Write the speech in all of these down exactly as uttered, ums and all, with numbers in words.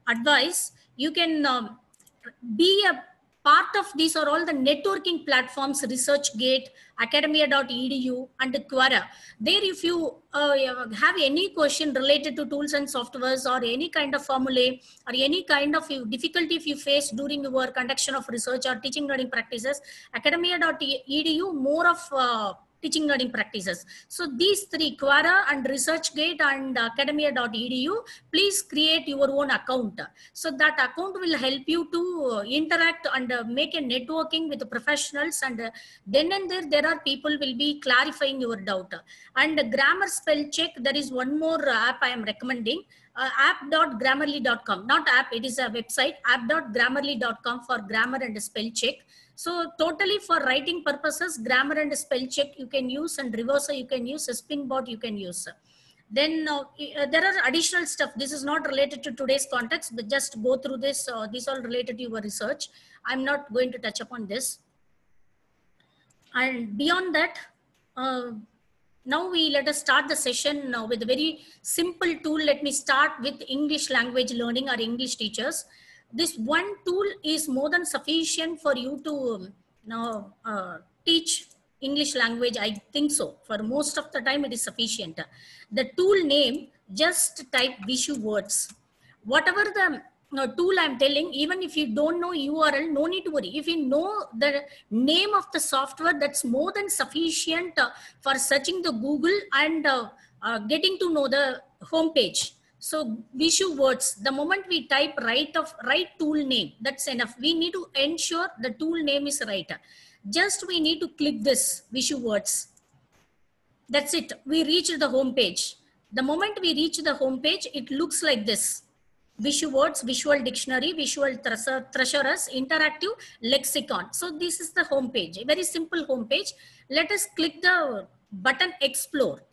advice, you can um, be a part of these are all the networking platforms, ResearchGate, academia dot e d u, and Quora. There, if you uh, have any question related to tools and softwares or any kind of formulae or any kind of difficulty if you face during your conduction of research or teaching learning practices, academia dot e d u, more of uh, teaching learning practices. So these three, Quora and ResearchGate and academia dot e d u, please create your own account. So that account will help you to interact and make a networking with the professionals, and then and there, there are people will be clarifying your doubt. And grammar spell check, there is one more app I am recommending. Uh, app dot grammarly dot com, not app, it is a website, app dot grammarly dot com for grammar and spell check. So totally for writing purposes, grammar and spell check you can use, and reverser you can use, Spinbot you can use. Then uh, there are additional stuff. This is not related to today's context, but just go through this. Uh, these all related to your research. I'm not going to touch upon this. And beyond that, uh, now we let us start the session now with a very simple tool. Let me start with English language learning or English teachers. This one tool is more than sufficient for you to um, now uh, teach English language. I think so. For most of the time, it is sufficient. The tool name, just type Vishu words. Whatever the uh, tool I'm telling, even if you don't know U R L, no need to worry. If you know the name of the software, that's more than sufficient uh, for searching the Google and uh, uh, getting to know the home page. So Vishu words, the moment we type right of right tool name, that's enough. We need to ensure the tool name is right. Just we need to click this Vishu words. That's it. We reached the home page. The moment we reach the home page, it looks like this. Vishu words, visual dictionary, visual thesaurus, interactive lexicon. So this is the home page, a very simple home page. Let us click the button explore.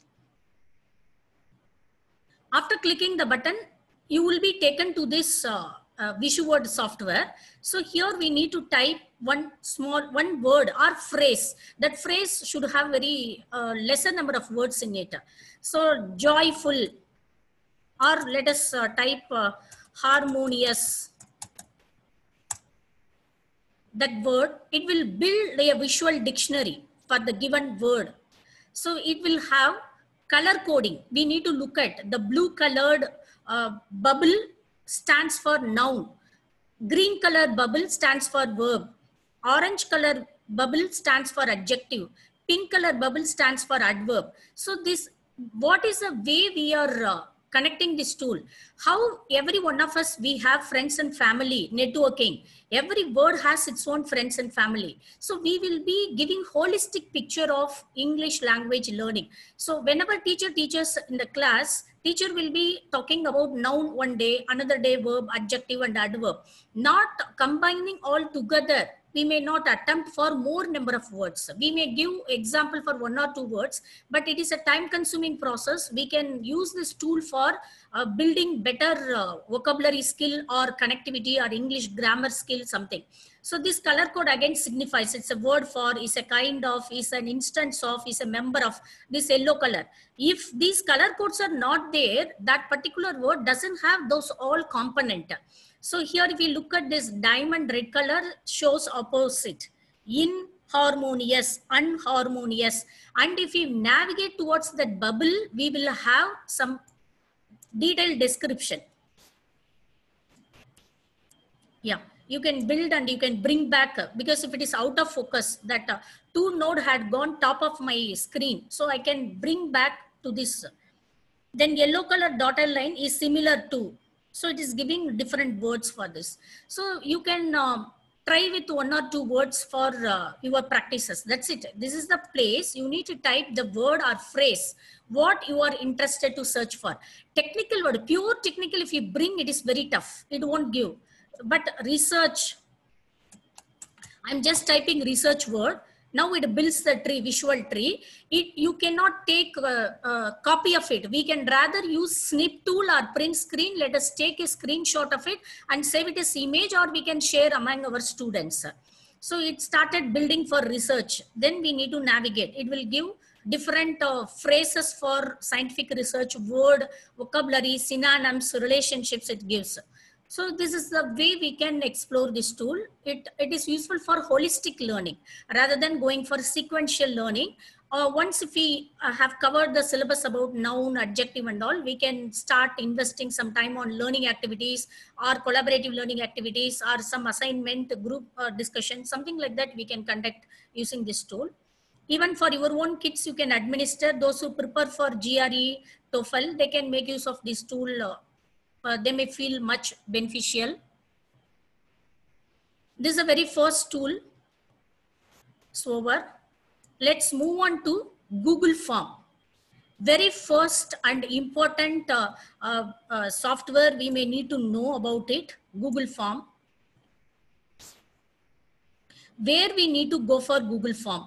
After clicking the button, you will be taken to this uh, uh, Vishu word software. So here we need to type one small, one word or phrase. That phrase should have very uh, lesser number of words in it. So joyful, or let us uh, type uh, harmonious. That word, it will build a visual dictionary for the given word. So it will have color coding. We need to look at the blue colored uh, bubble stands for noun. Green colored bubble stands for verb. Orange color bubble stands for adjective. Pink color bubble stands for adverb. So this, what is the way we are uh, connecting this tool? How every one of us, we have friends and family, networking. Every word has its own friends and family. So we will be giving holistic picture of English language learning. So whenever teacher teaches in the class, teacher will be talking about noun one day, another day verb, adjective and adverb. Not combining all together. We may not attempt for more number of words. We may give example for one or two words, but it is a time consuming process. We can use this tool for uh, building better uh, vocabulary skill or connectivity or English grammar skill, something. So this color code again signifies, it's a word for, is a kind of, is an instance of, is a member of this yellow color. If these color codes are not there, that particular word doesn't have those all component. So here if you look at this diamond red color shows opposite, inharmonious, unharmonious. And if you navigate towards that bubble, we will have some detailed description. Yeah, you can build and you can bring back, because if it is out of focus, that uh, two node had gone top of my screen. So I can bring back to this. Then yellow color dotted line is similar to. So it is giving different words for this. So you can uh, try with one or two words for uh, your practices. That's it. This is the place you need to type the word or phrase, what you are interested to search for. Technical word, pure technical, if you bring, it is very tough. It won't give. But research, I'm just typing research word. Now it builds the tree, visual tree. It, you cannot take a, a copy of it. We can rather use snip tool or print screen. Let us take a screenshot of it and save it as image, or we can share among our students. So it started building for research. Then we need to navigate. It will give different uh, phrases for scientific research, word, vocabulary, synonyms, relationships it gives. So this is the way we can explore this tool. It, it is useful for holistic learning rather than going for sequential learning. Uh, once if we uh, have covered the syllabus about noun, adjective and all, we can start investing some time on learning activities or collaborative learning activities or some assignment group uh, discussion, something like that we can conduct using this tool. Even for your own kids, you can administer. Those who prepare for G R E, TOEFL, they can make use of this tool. Uh, uh, they may feel much beneficial. This is the very first tool. So over. Let's move on to Google Form. Very first and important uh, uh, uh, software we may need to know about it, Google Form. Where we need to go for Google Form?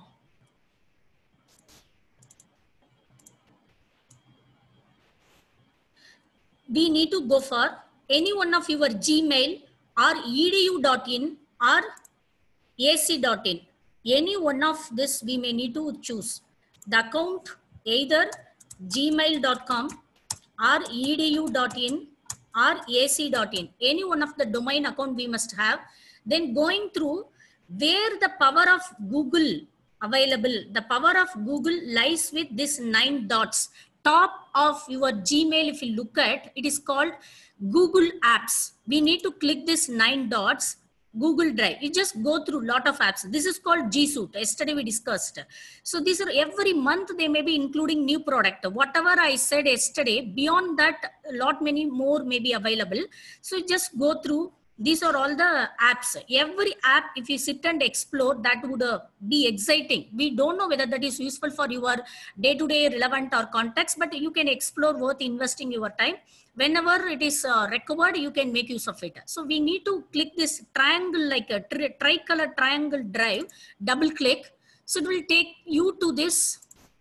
We need to go for any one of your Gmail or edu dot in or A C dot in. Any one of this we may need to choose. The account either gmail dot com or edu dot in or A C dot in. Any one of the domain account we must have. Then going through where the power of Google available. The power of Google lies with this nine dots. Top of your Gmail, if you look at, it is called Google Apps. We need to click this nine dots. Google Drive. You just go through a lot of apps. This is called G Suite. Yesterday we discussed. So these are every month they may be including new product. Whatever I said yesterday, beyond that, a lot many more may be available. So just go through. These are all the apps. Every app, if you sit and explore, that would uh, be exciting. We don't know whether that is useful for your day-to-day relevant or context, but you can explore worth investing your time. Whenever it is uh, required, you can make use of it. So we need to click this triangle, like a tri tricolor triangle drive, double click. So it will take you to this,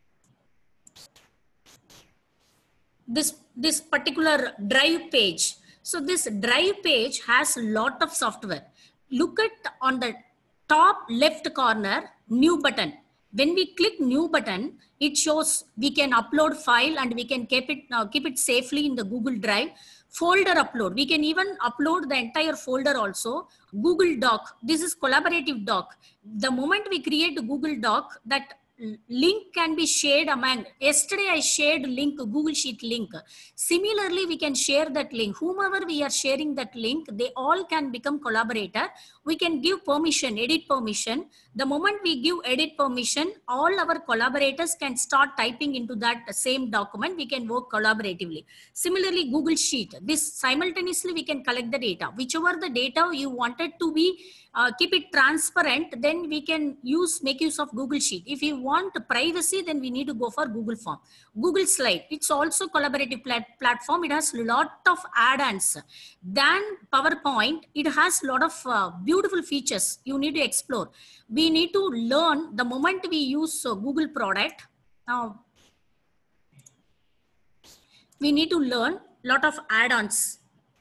this, this particular drive page. So this drive page has a lot of software. Look at on the top left corner, new button. When we click new button, it shows we can upload file and we can keep it, uh, keep it safely in the Google Drive. Folder upload. We can even upload the entire folder also. Google Doc. This is collaborative doc. The moment we create a Google Doc, that link can be shared among. Yesterday I shared link, Google Sheet link. Similarly, we can share that link. Whomever we are sharing that link, they all can become collaborator. We can give permission, edit permission. The moment we give edit permission, all our collaborators can start typing into that same document. We can work collaboratively. Similarly, Google Sheet. This simultaneously we can collect the data. Whichever the data you wanted to be, uh, keep it transparent, then we can use, make use of Google Sheet. If you want privacy, then we need to go for Google Form. Google Slide. It's also collaborative plat platform. It has a lot of add-ons. Than PowerPoint, it has a lot of uh, beautiful features you need to explore. We need to learn the moment we use uh, Google product. Now, we need to learn a lot of add-ons.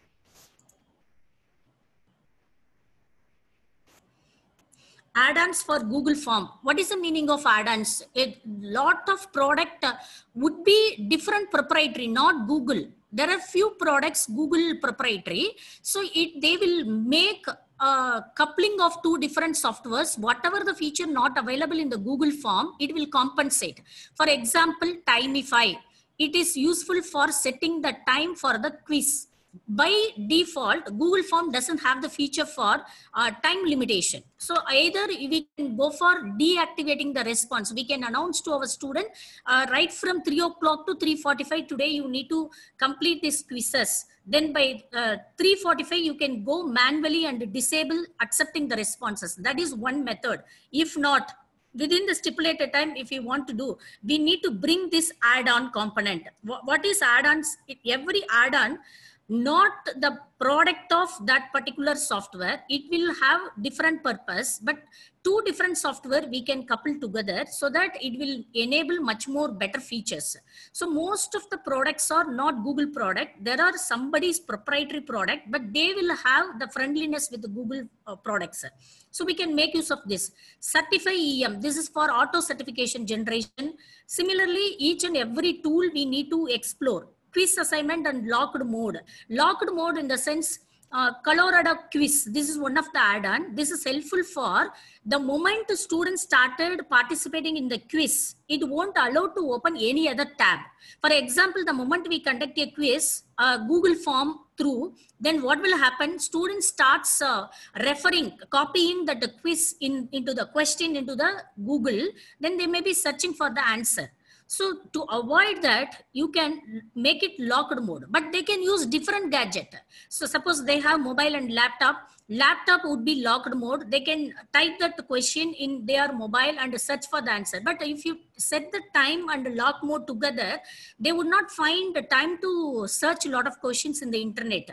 Add-ons for Google Form. What is the meaning of add-ons? A lot of product uh, would be different proprietary, not Google. There are few products Google proprietary. So it they will make a coupling of two different softwares. Whatever the feature not available in the Google Form, it will compensate. For example, Timify. It is useful for setting the time for the quiz. By default, Google Form doesn't have the feature for uh, time limitation. So either we can go for deactivating the response. We can announce to our student uh, right from three o'clock to three forty-five today, you need to complete these quizzes. Then by uh, three forty-five, you can go manually and disable accepting the responses. That is one method. If not, within the stipulated time, if you want to do, we need to bring this add-on component. What is add-ons? Every add-on, not the product of that particular software, it will have different purpose, but two different software we can couple together so that it will enable much more better features. So most of the products are not Google product. There are somebody's proprietary product, but they will have the friendliness with the Google uh, products. So we can make use of this. Certify E M, this is for auto certification generation. Similarly, each and every tool we need to explore. Quiz assignment and locked mode. Locked mode in the sense, uh, Colorado quiz. This is one of the add-on. This is helpful for the moment the students started participating in the quiz, it won't allow to open any other tab. For example, the moment we conduct a quiz, uh, Google form through, then what will happen? Student starts uh, referring, copying that the quiz in, into the question into the Google, then they may be searching for the answer. So to avoid that, you can make it locked mode, but they can use different gadget. So suppose they have mobile and laptop, laptop would be locked mode. They can type that question in their mobile and search for the answer. But if you set the time and lock mode together, they would not find the time to search a lot of questions in the internet.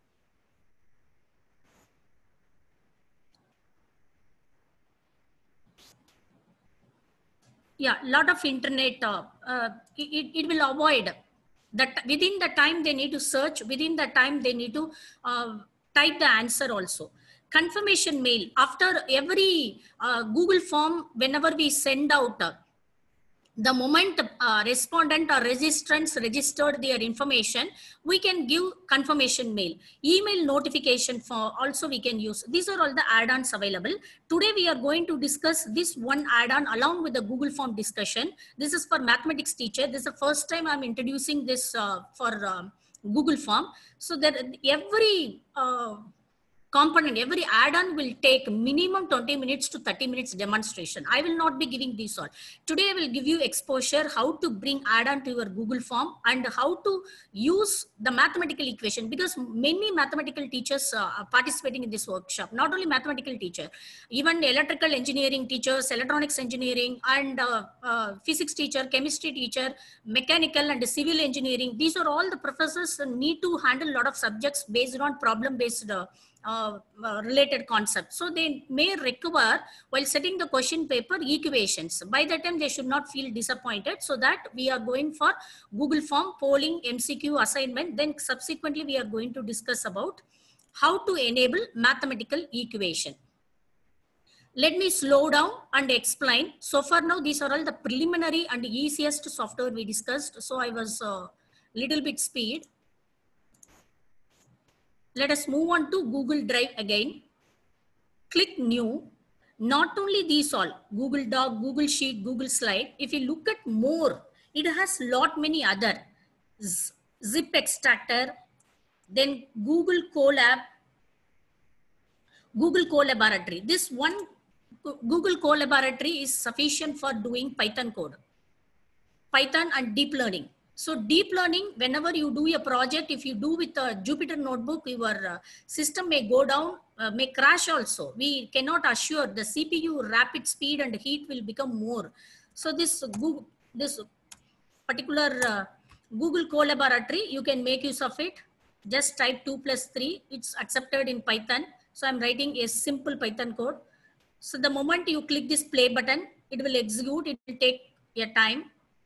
Yeah, lot of internet, uh, uh, it, it will avoid that. Within the time they need to search, within the time they need to uh, type the answer also. Confirmation mail, after every uh, Google form, whenever we send out, uh, the moment uh, respondent or registrants registered their information, we can give confirmation mail. Email notification for also we can use. These are all the add-ons available. Today we are going to discuss this one add-on along with the Google form discussion. This is for mathematics teacher. This is the first time I'm introducing this uh, for uh, Google form. So that every uh, component, every add-on will take minimum twenty minutes to thirty minutes demonstration. I will not be giving these all. Today I will give you exposure how to bring add-on to your Google form and how to use the mathematical equation, because many mathematical teachers uh, are participating in this workshop. Not only mathematical teacher, even electrical engineering teachers, electronics engineering, and uh, uh, physics teacher, chemistry teacher, mechanical and civil engineering. These are all the professors need to handle a lot of subjects based on problem-based uh, Uh, uh, related concept. So they may require, while setting the question paper, equations. By that time they should not feel disappointed. So that we are going for Google form, polling, M C Q, assignment. Then subsequently we are going to discuss about how to enable mathematical equation. Let me slow down and explain. So far now these are all the preliminary and easiest software we discussed. So I was a uh, little bit speed. Let us move on to Google Drive again. Click new. Not only these all, Google Doc, Google Sheet, Google Slide. If you look at more, it has lot many other. Zip extractor, then Google Colab, Google Colaboratory. This one Google Colaboratory is sufficient for doing Python code, Python and deep learning. So deep learning, whenever you do a project, if you do with a Jupyter notebook, your uh, system may go down, uh, may crash also. We cannot assure the C P U rapid speed and heat will become more. So this Google, this particular uh, Google Colaboratory, you can make use of it. Just type two plus three. It's accepted in Python. So I'm writing a simple Python code. So the moment you click this play button, it will execute. It will take a time.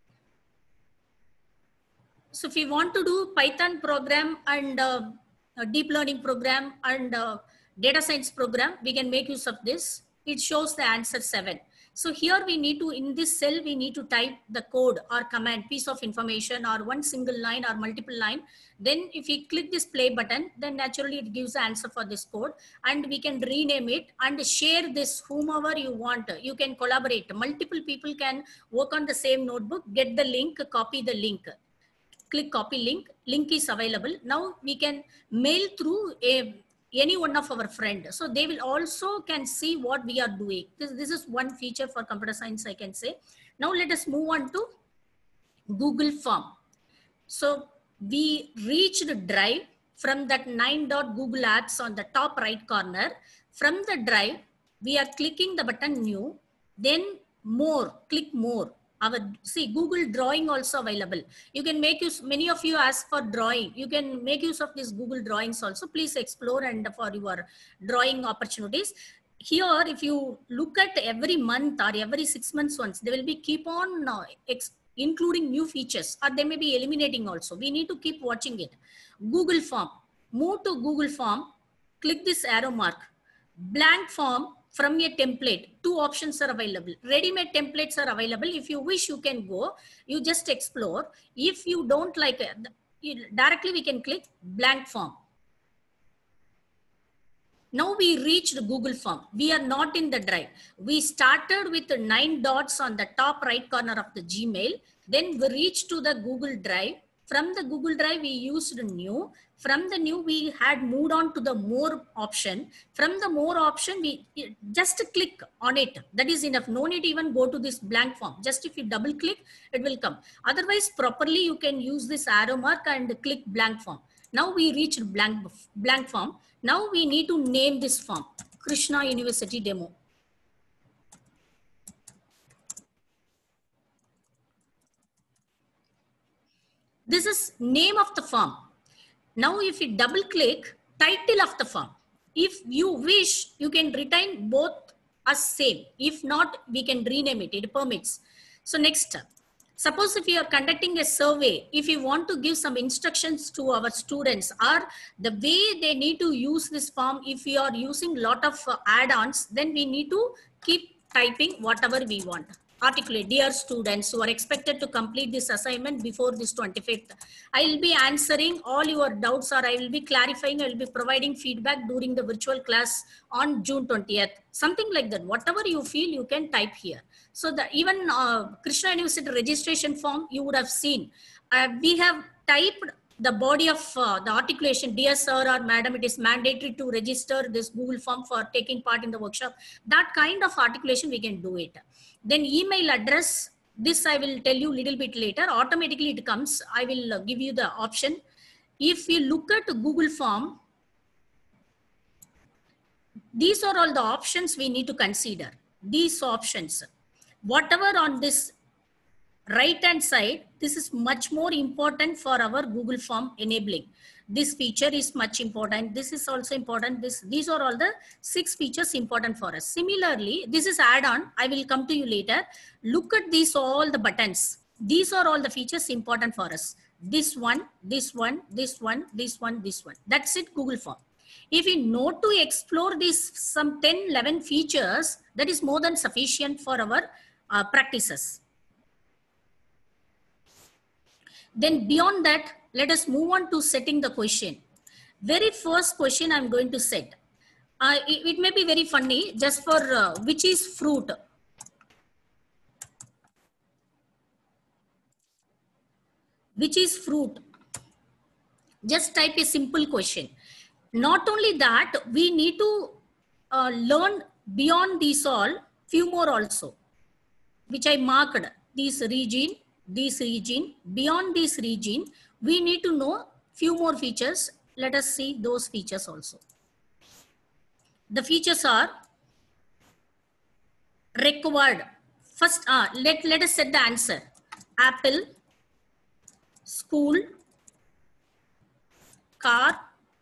So if you want to do Python program and uh, a deep learning program and uh, data science program, we can make use of this. It shows the answer seven. So here we need to, in this cell, we need to type the code or command, piece of information or one single line or multiple line. Then if you click this play button, then naturally it gives the answer for this code, and we can rename it and share this whomever you want. You can collaborate. Multiple people can work on the same notebook, get the link, copy the link. Click copy link, link is available. Now we can mail through a, any one of our friends. So they will also can see what we are doing. This, this is one feature for computer science, I can say. Now let us move on to Google Form. So we reached Drive from that nine dot Google Apps on the top right corner. From the Drive, we are clicking the button new, then more, click more. Our, see, Google Drawing also available. You can make use, many of you ask for drawing. You can make use of this Google Drawings also. Please explore and for your drawing opportunities. Here, if you look at every month or every six months once, they will be keep on uh, including new features, or they may be eliminating also. We need to keep watching it. Google Form. Move to Google Form. Click this arrow mark. Blank form. From a template, two options are available. Ready-made templates are available. If you wish, you can go. You just explore. If you don't like it, directly we can click blank form. Now we reached Google Form. We are not in the drive. We started with the nine dots on the top right corner of the Gmail. Then we reached to the Google Drive. From the Google Drive, we used new. From the new, we had moved on to the more option. From the more option, we just click on it. That is enough. No need even go to this blank form. Just if you double click, it will come. Otherwise, properly, you can use this arrow mark and click blank form. Now we reached blank, blank form. Now we need to name this form, Krishna University Demo. This is name of the form. Now if you double click, title of the form. If you wish, you can retain both as same. If not, we can rename it, it permits. So next, suppose if you are conducting a survey, if you want to give some instructions to our students or the way they need to use this form, if you are using lot of uh, add-ons, then we need to keep typing whatever we want. Articulate, dear students who are expected to complete this assignment before this twenty-fifth. I will be answering all your doubts or I will be clarifying, I will be providing feedback during the virtual class on June twentieth. Something like that. Whatever you feel, you can type here. So the even uh, Krishna University registration form, you would have seen. Uh, we have typed the body of uh, the articulation, dear sir or madam, it is mandatory to register this Google form for taking part in the workshop. That kind of articulation, we can do it. Then email address, this I will tell you a little bit later. Automatically it comes. I will uh, give you the option. If you look at Google form, these are all the options we need to consider. These options, whatever on this right hand side, this is much more important for our Google form enabling. This feature is much important. This is also important. This, these are all the six features important for us. Similarly, this is add-on. I will come to you later. Look at these, all the buttons. These are all the features important for us. This one, this one, this one, this one, this one. That's it, Google form. If you know to explore these some ten, eleven features, that is more than sufficient for our uh, practices. Then beyond that, let us move on to setting the question. Very first question I'm going to set. Uh, it, it may be very funny, just for uh, which is fruit. Which is fruit? Just type a simple question. Not only that, we need to uh, learn beyond these all, few more also, which I marked. This region, this region, beyond this region, we need to know few more features. Let us see those features also. The features are required. First, uh, let, let us set the answer. Apple, school, car,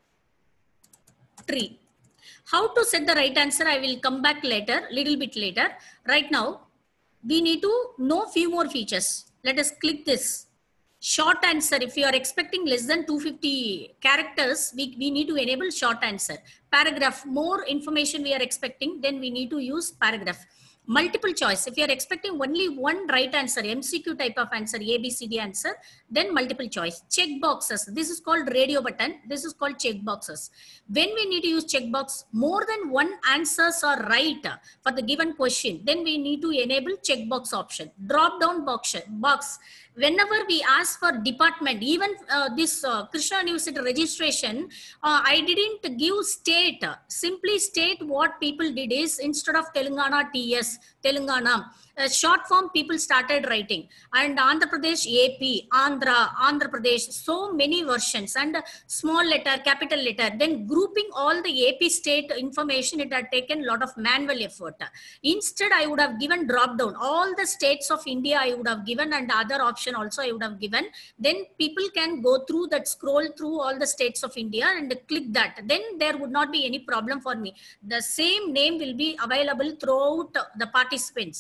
tree. How to set the right answer, I will come back later, little bit later. Right now, we need to know few more features. Let us click this. Short answer, if you are expecting less than two hundred fifty characters, we, we need to enable short answer. Paragraph, more information we are expecting, then we need to use paragraph. Multiple choice, if you are expecting only one right answer, M C Q type of answer, A B C D answer, then multiple choice. Check boxes, this is called radio button, this is called check boxes. When we need to use check box, more than one answers are right for the given question, then we need to enable check box option. Drop down box, box. Whenever we ask for department, even uh, this uh, Krishna University registration, uh, I didn't give state, simply state what people did is instead of Telangana T S, Telangana, uh, short form people started writing, and Andhra Pradesh A P, Andhra, Andhra Pradesh, so many versions, and small letter, capital letter, then grouping all the A P state information, it had taken a lot of manual effort. Instead, I would have given drop down, all the states of India I would have given, and other option also I would have given. Then people can go through that, scroll through all the states of India and click that. Then there would not be any problem for me. The same name will be available throughout the participants.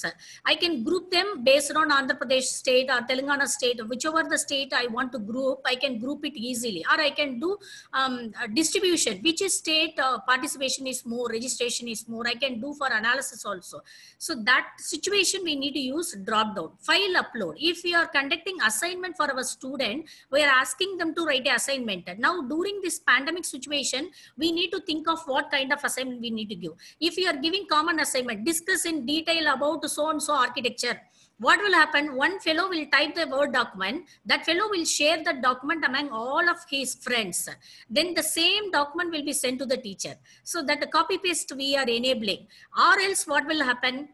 I can group them based on Andhra Pradesh state or Telangana state, whichever the state I want to group, I can group it easily. Or I can do um, distribution, which is state uh, participation is more, registration is more, I can do for analysis also. So that situation we need to use drop down. File upload. If we are conducting assignment for our student, we are asking them to write an assignment. Now during this pandemic situation, we need to think of what kind of assignment we need to give. If you are giving common assignment, discuss in detail about so and so architecture, what will happen? One fellow will type the Word document. That fellow will share the document among all of his friends. Then the same document will be sent to the teacher. So that the copy paste we are enabling. Or else what will happen?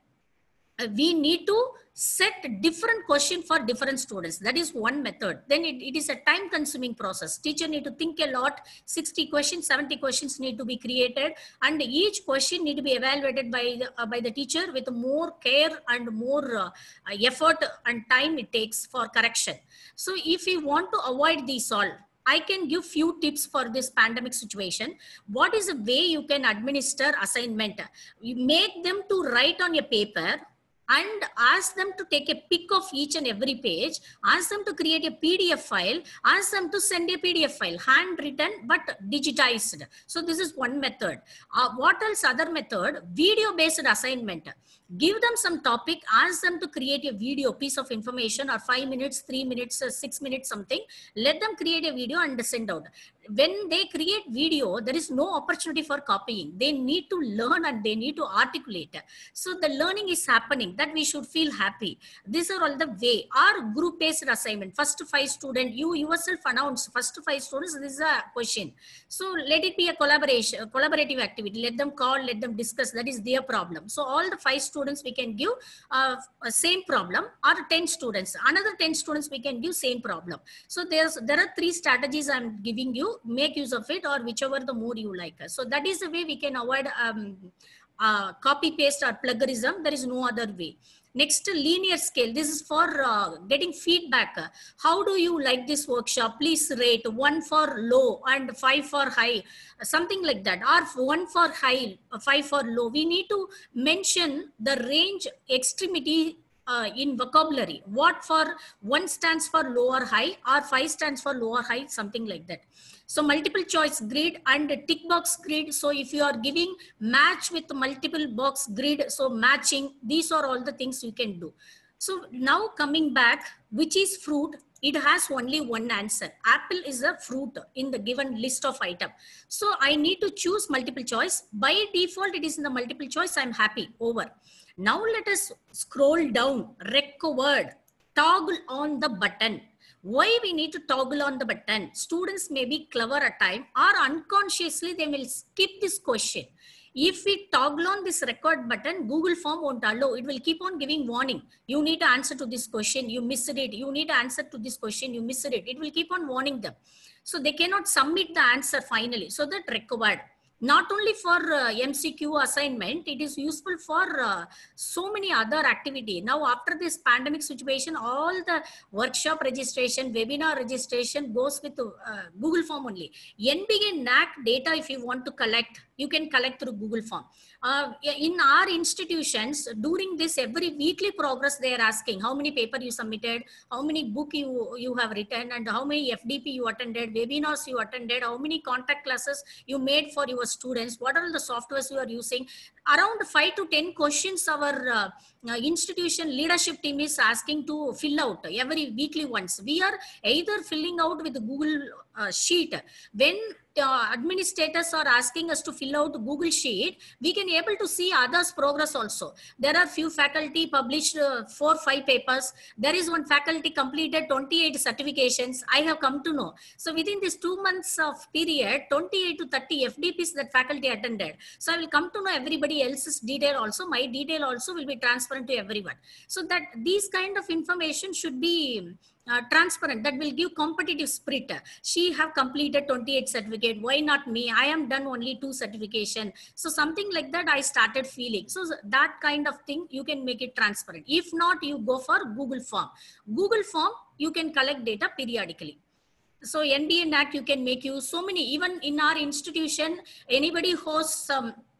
We need to set different question for different students. That is one method. Then it, it is a time consuming process. Teacher need to think a lot. sixty questions, seventy questions need to be created, and each question need to be evaluated by the, uh, by the teacher with more care and more uh, effort and time it takes for correction. So if we want to avoid these all, I can give few tips for this pandemic situation. What is a way you can administer assignment? You make them to write on a paper and ask them to take a pic of each and every page, ask them to create a P D F file, ask them to send a P D F file, handwritten but digitized. So this is one method. Uh, what else other method? Video based assignment. Give them some topic, ask them to create a video piece of information or five minutes, three minutes, uh, six minutes, something. Let them create a video and send out. When they create video, there is no opportunity for copying. They need to learn and they need to articulate. So the learning is happening, that we should feel happy. These are all the way. Our group based assignment, first five students, you yourself announce first five students, this is a question. So let it be a collaboration, a collaborative activity. Let them call, let them discuss, that is their problem. So all the five students we can give uh, same problem, or ten students, another ten students we can give same problem. So there's there are three strategies I'm giving you. Make use of it, or whichever the more you like. So that is the way we can avoid um, uh, copy paste or plagiarism. There is no other way. Next, linear scale. This is for uh, getting feedback. How do you like this workshop? Please rate one for low and five for high, something like that, or one for high, five for low. We need to mention the range extremity Uh, in vocabulary. What for one stands for low or high, or five stands for low or high, something like that. So multiple choice grid and tick box grid. So if you are giving match with multiple box grid, so matching, these are all the things you can do. So now coming back, which is fruit? It has only one answer. Apple is a fruit in the given list of item. So I need to choose multiple choice. By default, it is in the multiple choice. I'm happy. Over. Now let us scroll down. Required. Toggle on the button. Why we need to toggle on the button? Students may be clever at time, or unconsciously they will skip this question. If we toggle on this record button, Google form won't allow. It will keep on giving warning. You need to answer to this question. You missed it. You need to answer to this question. You missed it. It will keep on warning them. So they cannot submit the answer finally. So that required. Not only for uh, M C Q assignment, it is useful for uh, so many other activity. Now, after this pandemic situation, all the workshop registration, webinar registration goes with uh, Google form only. N B A N A C data, if you want to collect, you can collect through Google form. Uh, in our institutions, during this every weekly progress, they are asking how many paper you submitted, how many book you, you have written, and how many F D P you attended, webinars you attended, how many contact classes you made for your students, what are the softwares you are using. Around five to ten questions our uh, uh, institution leadership team is asking to fill out every weekly once. We are either filling out with Google uh, Sheet. When uh, administrators are asking us to fill out Google Sheet, we can able to see others' progress also. There are few faculty published uh, four, five papers. There is one faculty completed twenty-eight certifications. I have come to know. So within this two months of period, twenty-eight to thirty F D Ps that faculty attended. So I will come to know everybody else's detail also. My detail also will be transparent to everyone. So that these kind of information should be Uh, transparent. That will give competitive spirit. She have completed twenty-eight certificate. Why not me? I am done only two certification. So something like that I started feeling. So that kind of thing you can make it transparent. If not, you go for Google form. Google form, you can collect data periodically. So N B A N A C you can make use so many. Even in our institution, anybody hosts some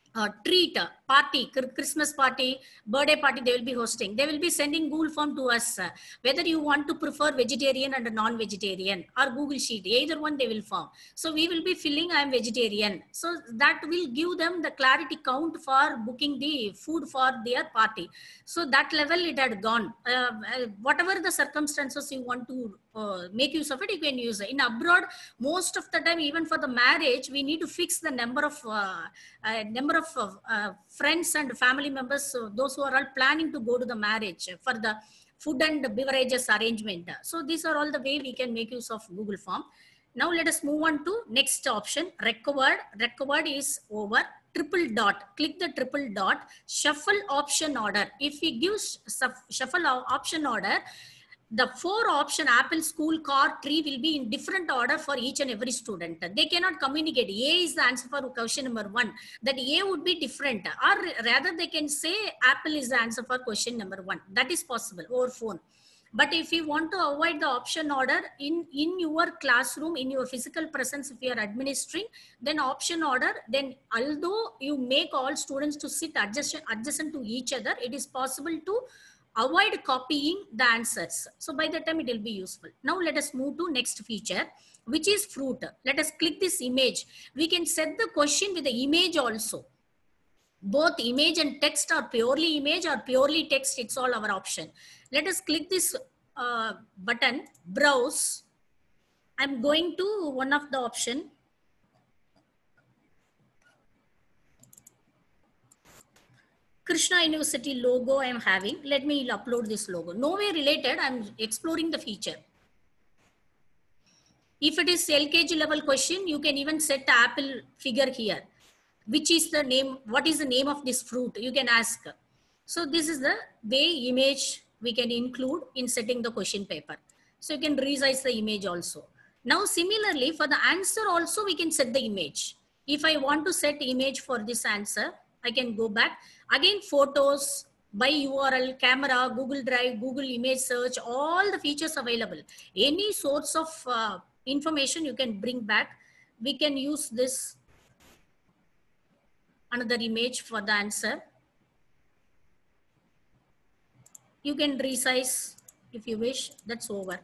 uh, treat, uh, party, Christmas party, birthday party they will be hosting. They will be sending Google form to us, uh, whether you want to prefer vegetarian and non-vegetarian or Google Sheet, either one they will form. So we will be filling I am vegetarian. So that will give them the clarity count for booking the food for their party. So that level it had gone. Uh, whatever the circumstances you want to uh, make use of it, you can use it. In abroad, most of the time, even for the marriage, we need to fix the number of uh, uh, number of uh, friends and family members, so those who are all planning to go to the marriage for the food and beverages arrangement. So these are all the way we can make use of Google Form. Now let us move on to next option, required. Required is over. Triple dot, click the triple dot, shuffle option order. If we give shuffle option order, the four option apple, school, car, tree will be in different order for each and every student. They cannot communicate. A is the answer for question number one. That A would be different, or rather they can say apple is the answer for question number one. That is possible over phone. But if you want to avoid the option order in, in your classroom, in your physical presence, if you are administering, then option order, then although you make all students to sit adjacent, adjacent to each other, it is possible to avoid copying the answers. So by the time it will be useful. Now let us move to next feature, which is fruit. Let us click this image. We can set the question with the image also. Both image and text are purely image or purely text. It's all our option. Let us click this uh, button, browse. I'm going to one of the option. Krishna University logo I am having. Let me upload this logo. No way related. I'm exploring the feature. If it is L K G level question, you can even set the apple figure here. Which is the name? What is the name of this fruit? You can ask. So this is the way image we can include in setting the question paper. So you can resize the image also. Now similarly for the answer also we can set the image. If I want to set image for this answer, I can go back. Again, photos, by U R L, camera, Google Drive, Google image search, all the features available. Any source of uh, information you can bring back. We can use this another image for the answer. You can resize if you wish. That's over.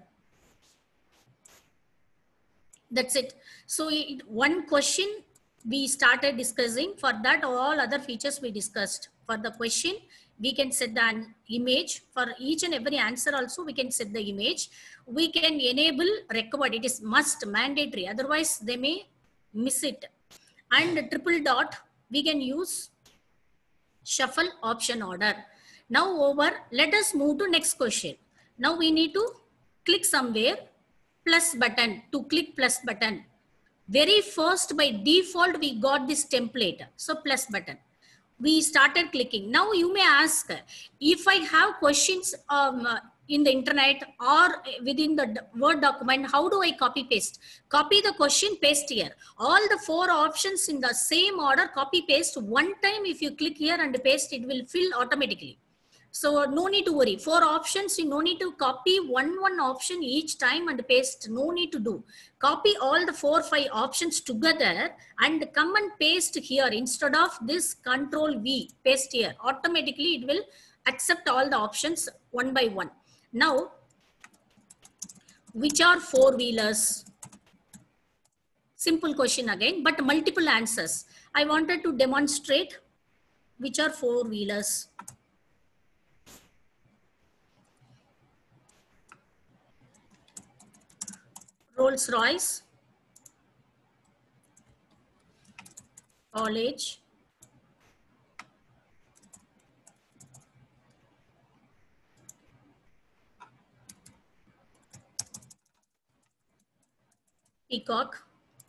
That's it. So it, one question we started discussing. For that, all other features we discussed. For the question, we can set the image. For each and every answer also, we can set the image. We can enable required. It is must, mandatory. Otherwise, they may miss it. And triple dot, we can use shuffle option order. Now over, let us move to next question. Now we need to click somewhere, plus button, to click plus button. Very first by default, we got this template. So plus button. We started clicking. Now you may ask, if I have questions um, in the internet or within the Word document, how do I copy paste? Copy the question, paste here. All the four options in the same order, copy paste. One time if you click here and paste, it will fill automatically. So no need to worry. Four options, you no need to copy one one option each time and paste. No need to do. Copy all the four five options together and come and paste here instead of this Control V. Paste here. Automatically it will accept all the options one by one. Now, which are four wheelers? Simple question again, but multiple answers. I wanted to demonstrate which are four wheelers. Rolls-Royce, college, Peacock,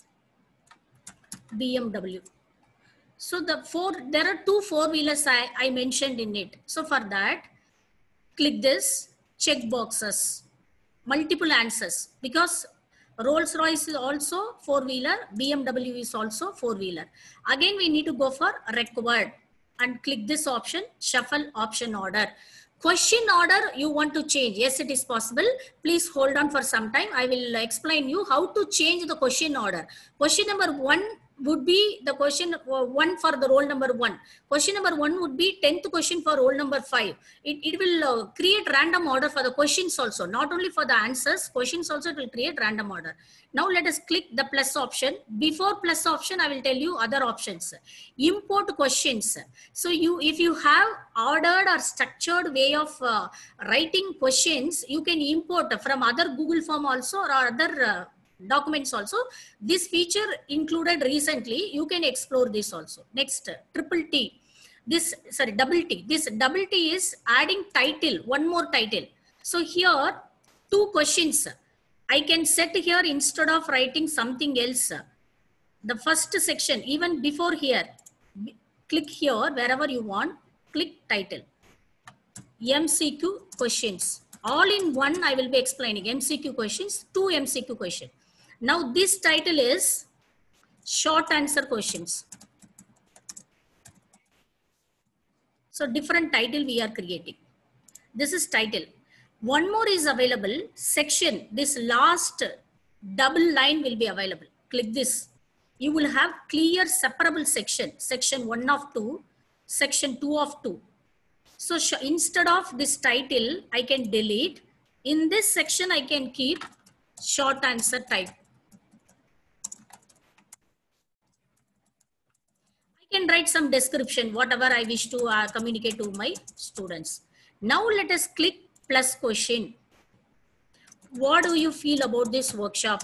B M W. So the four, there are two four-wheelers I, I mentioned in it. So for that, click this, check boxes, multiple answers, because Rolls-Royce is also four-wheeler, B M W is also four-wheeler. Again, we need to go for required and click this option, shuffle option order. Question order you want to change. Yes, it is possible. Please hold on for some time. I will explain you how to change the question order. Question number one would be the question uh, one for the roll number one. Question number one would be tenth question for roll number five. It, it will uh, create random order for the questions also, not only for the answers, questions also it will create random order. Now let us click the plus option. Before plus option, I will tell you other options. Import questions. So you, if you have ordered or structured way of uh, writing questions, you can import from other Google form also or other uh, documents also. This feature included recently. You can explore this also. Next, triple T. This, sorry, double T. This double T is adding title, one more title. So here, two questions. I can set here instead of writing something else. The first section, even before here, click here, wherever you want, click title. M C Q questions. All in one, I will be explaining M C Q questions, two M C Q questions. Now this title is short answer questions. So different title we are creating. This is title. One more is available, section. This last double line will be available. Click this. You will have clear separable section. Section one of two, section two of two. So instead of this title, I can delete. In this section, I can keep short answer type. I can write some description, whatever I wish to uh, communicate to my students. Now let us click plus question. What do you feel about this workshop?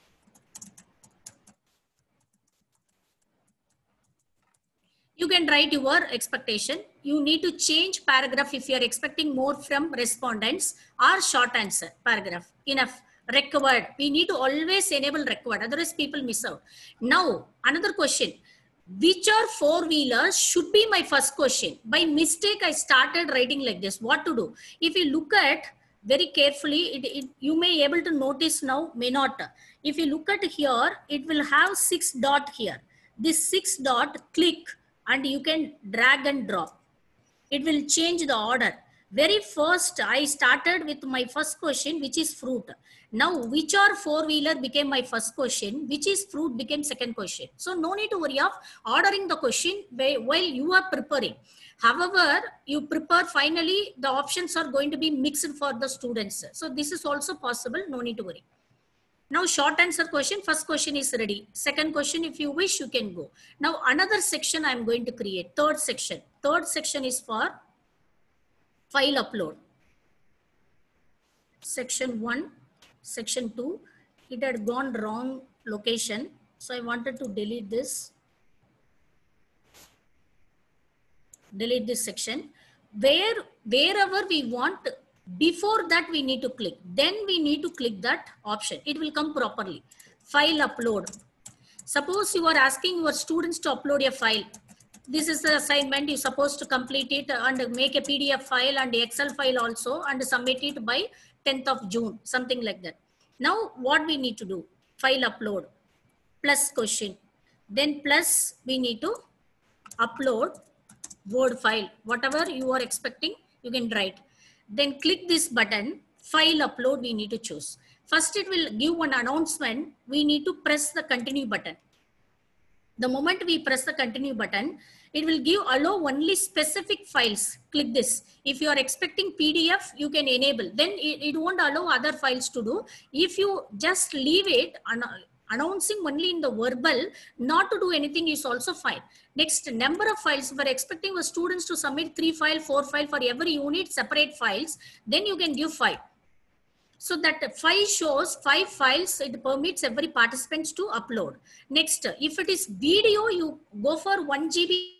You can write your expectation. You need to change paragraph if you are expecting more from respondents, or short answer paragraph. Enough. Required. We need to always enable required. Otherwise people miss out. Now another question. Which are four wheelers should be my first question. By mistake, I started writing like this. What to do? If you look at very carefully, it, it, you may able to notice now, may not. If you look at here, it will have six dot here. This six dot, click and you can drag and drop. It will change the order. Very first, I started with my first question, which is fruit. Now, which are four-wheeler became my first question, which is fruit became second question. So, no need to worry of ordering the question while you are preparing. However, you prepare finally, the options are going to be mixed for the students. So, this is also possible, no need to worry. Now, short answer question, first question is ready. Second question, if you wish, you can go. Now, another section I am going to create, third section. Third section is for file upload. Section one, section two, it had gone wrong location. So I wanted to delete this. Delete this section. Where, wherever we want, before that we need to click. Then we need to click that option. It will come properly. File upload. Suppose you are asking your students to upload a file. This is the assignment. You're supposed to complete it and make a P D F file and Excel file also and submit it by tenth of June, something like that. Now, what we need to do? File upload, plus question. Then plus we need to upload Word file. Whatever you are expecting, you can write. Then click this button, file upload we need to choose. First, it will give one announcement. We need to press the continue button. The moment we press the continue button, it will give allow only specific files. Click this. If you are expecting P D F, you can enable. Then it, it won't allow other files to do. If you just leave it, announcing only in the verbal, not to do anything is also fine. Next, number of files. If you are expecting the students to submit three file, four file for every unit, separate files, then you can give five. So that five shows five files, it permits every participants to upload. Next, if it is video, you go for one G B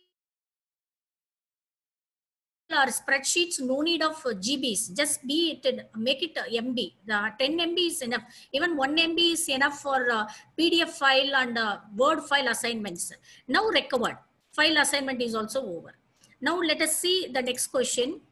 or spreadsheets, no need of G Bs, just be it, make it M B. The ten M B is enough. Even one M B is enough for uh, P D F file and uh, Word file assignments. Now required, file assignment is also over. Now let us see the next question.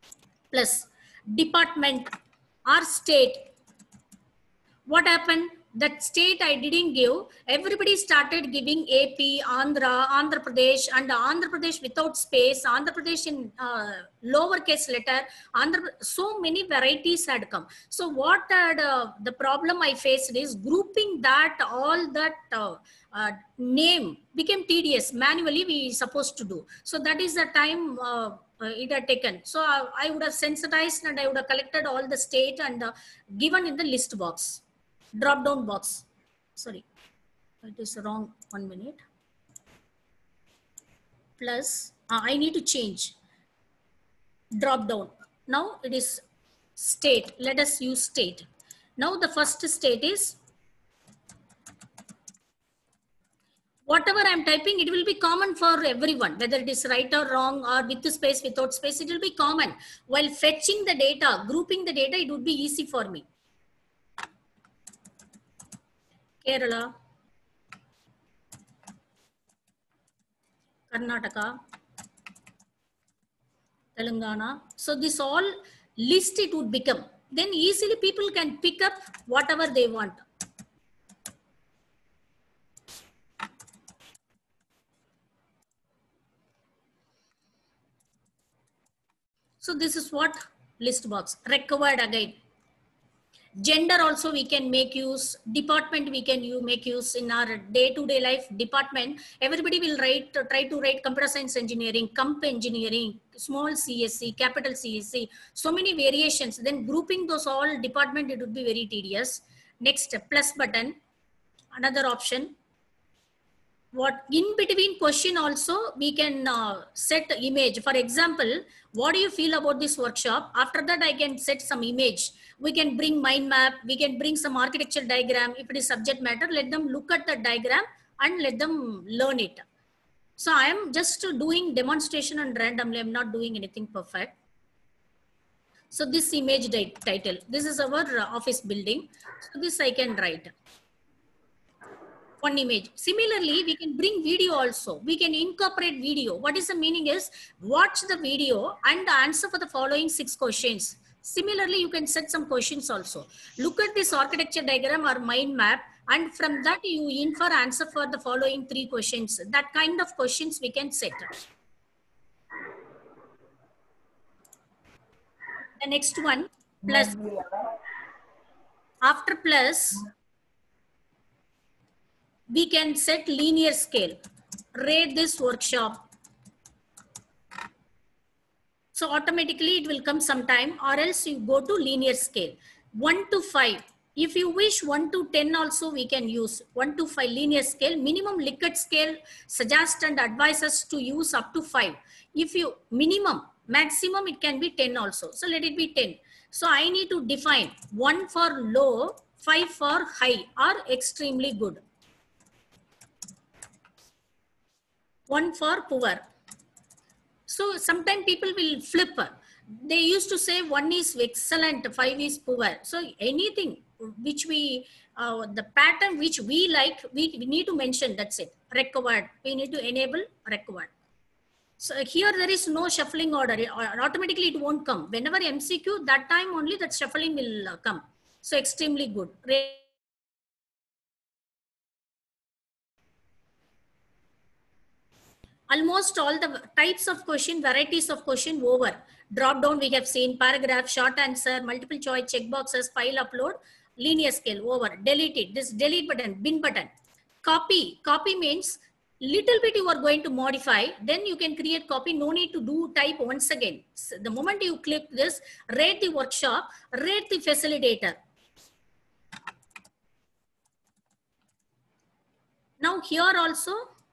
Plus department or state. What happened? that state I didn't give. Everybody started giving A P, Andhra, Andhra Pradesh, and Andhra Pradesh without space, Andhra Pradesh in uh, lowercase letter, Andhra, so many varieties had come. So what had, uh, the problem I faced is grouping that, all that uh, uh, name became tedious. Manually we supposed to do. So that is the time uh, uh, it had taken. So uh, I would have sensitized and I would have collected all the state and uh, given in the list box. Drop down box. Sorry, it is wrong. One minute. Plus, uh, I need to change. Drop down. Now it is state. Let us use state. Now the first state is whatever I'm typing, it will be common for everyone, whether it is right or wrong or with space, without space, it will be common. While fetching the data, grouping the data, it would be easy for me. Kerala, Karnataka, Telangana. So this all list it would become. Then easily people can pick up whatever they want. So this is what list box required again. Gender also we can make use, department we can you make use in our day-to-day life department. Everybody will write, try to write computer science engineering, comp engineering, small C S C, capital C S C, so many variations. Then grouping those all department, it would be very tedious. Next, plus button, another option. What in between question also we can uh, set image. For example, what do you feel about this workshop? After that I can set some image. We can bring mind map, we can bring some architecture diagram. If it is subject matter, let them look at the diagram and let them learn it. So I am just doing demonstration and randomly, I'm not doing anything perfect. So this image title, this is our office building. So this I can write. One image. Similarly, we can bring video also. We can incorporate video. What is the meaning is watch the video and answer for the following six questions. Similarly, you can set some questions also. Look at this architecture diagram or mind map, and from that you infer answer for the following three questions. That kind of questions we can set. The next one, plus. After plus, we can set linear scale. Rate this workshop. So automatically it will come sometime, or else you go to linear scale. one to five. If you wish one to ten also we can use. one to five linear scale. Minimum Likert scale suggests and advises to use up to five. If you minimum, maximum it can be ten also. So let it be ten. So I need to define one for low, five for high or extremely good. One for poor. So sometimes people will flip. They used to say one is excellent, five is poor. So anything which we, uh, the pattern which we like, we, we need to mention, that's it. Required. We need to enable required. So here there is no shuffling order. Automatically it won't come. Whenever M C Q, that time only that shuffling will come. So extremely good. Almost all the types of question, varieties of question over. Drop down we have seen, paragraph, short answer, multiple choice, check boxes, file upload, linear scale, over. Delete it. This delete button, bin button. Copy. Copy means little bit you are going to modify, then you can create copy. No need to do type once again. So the moment you click this, rate the workshop, rate the facilitator. Now here also,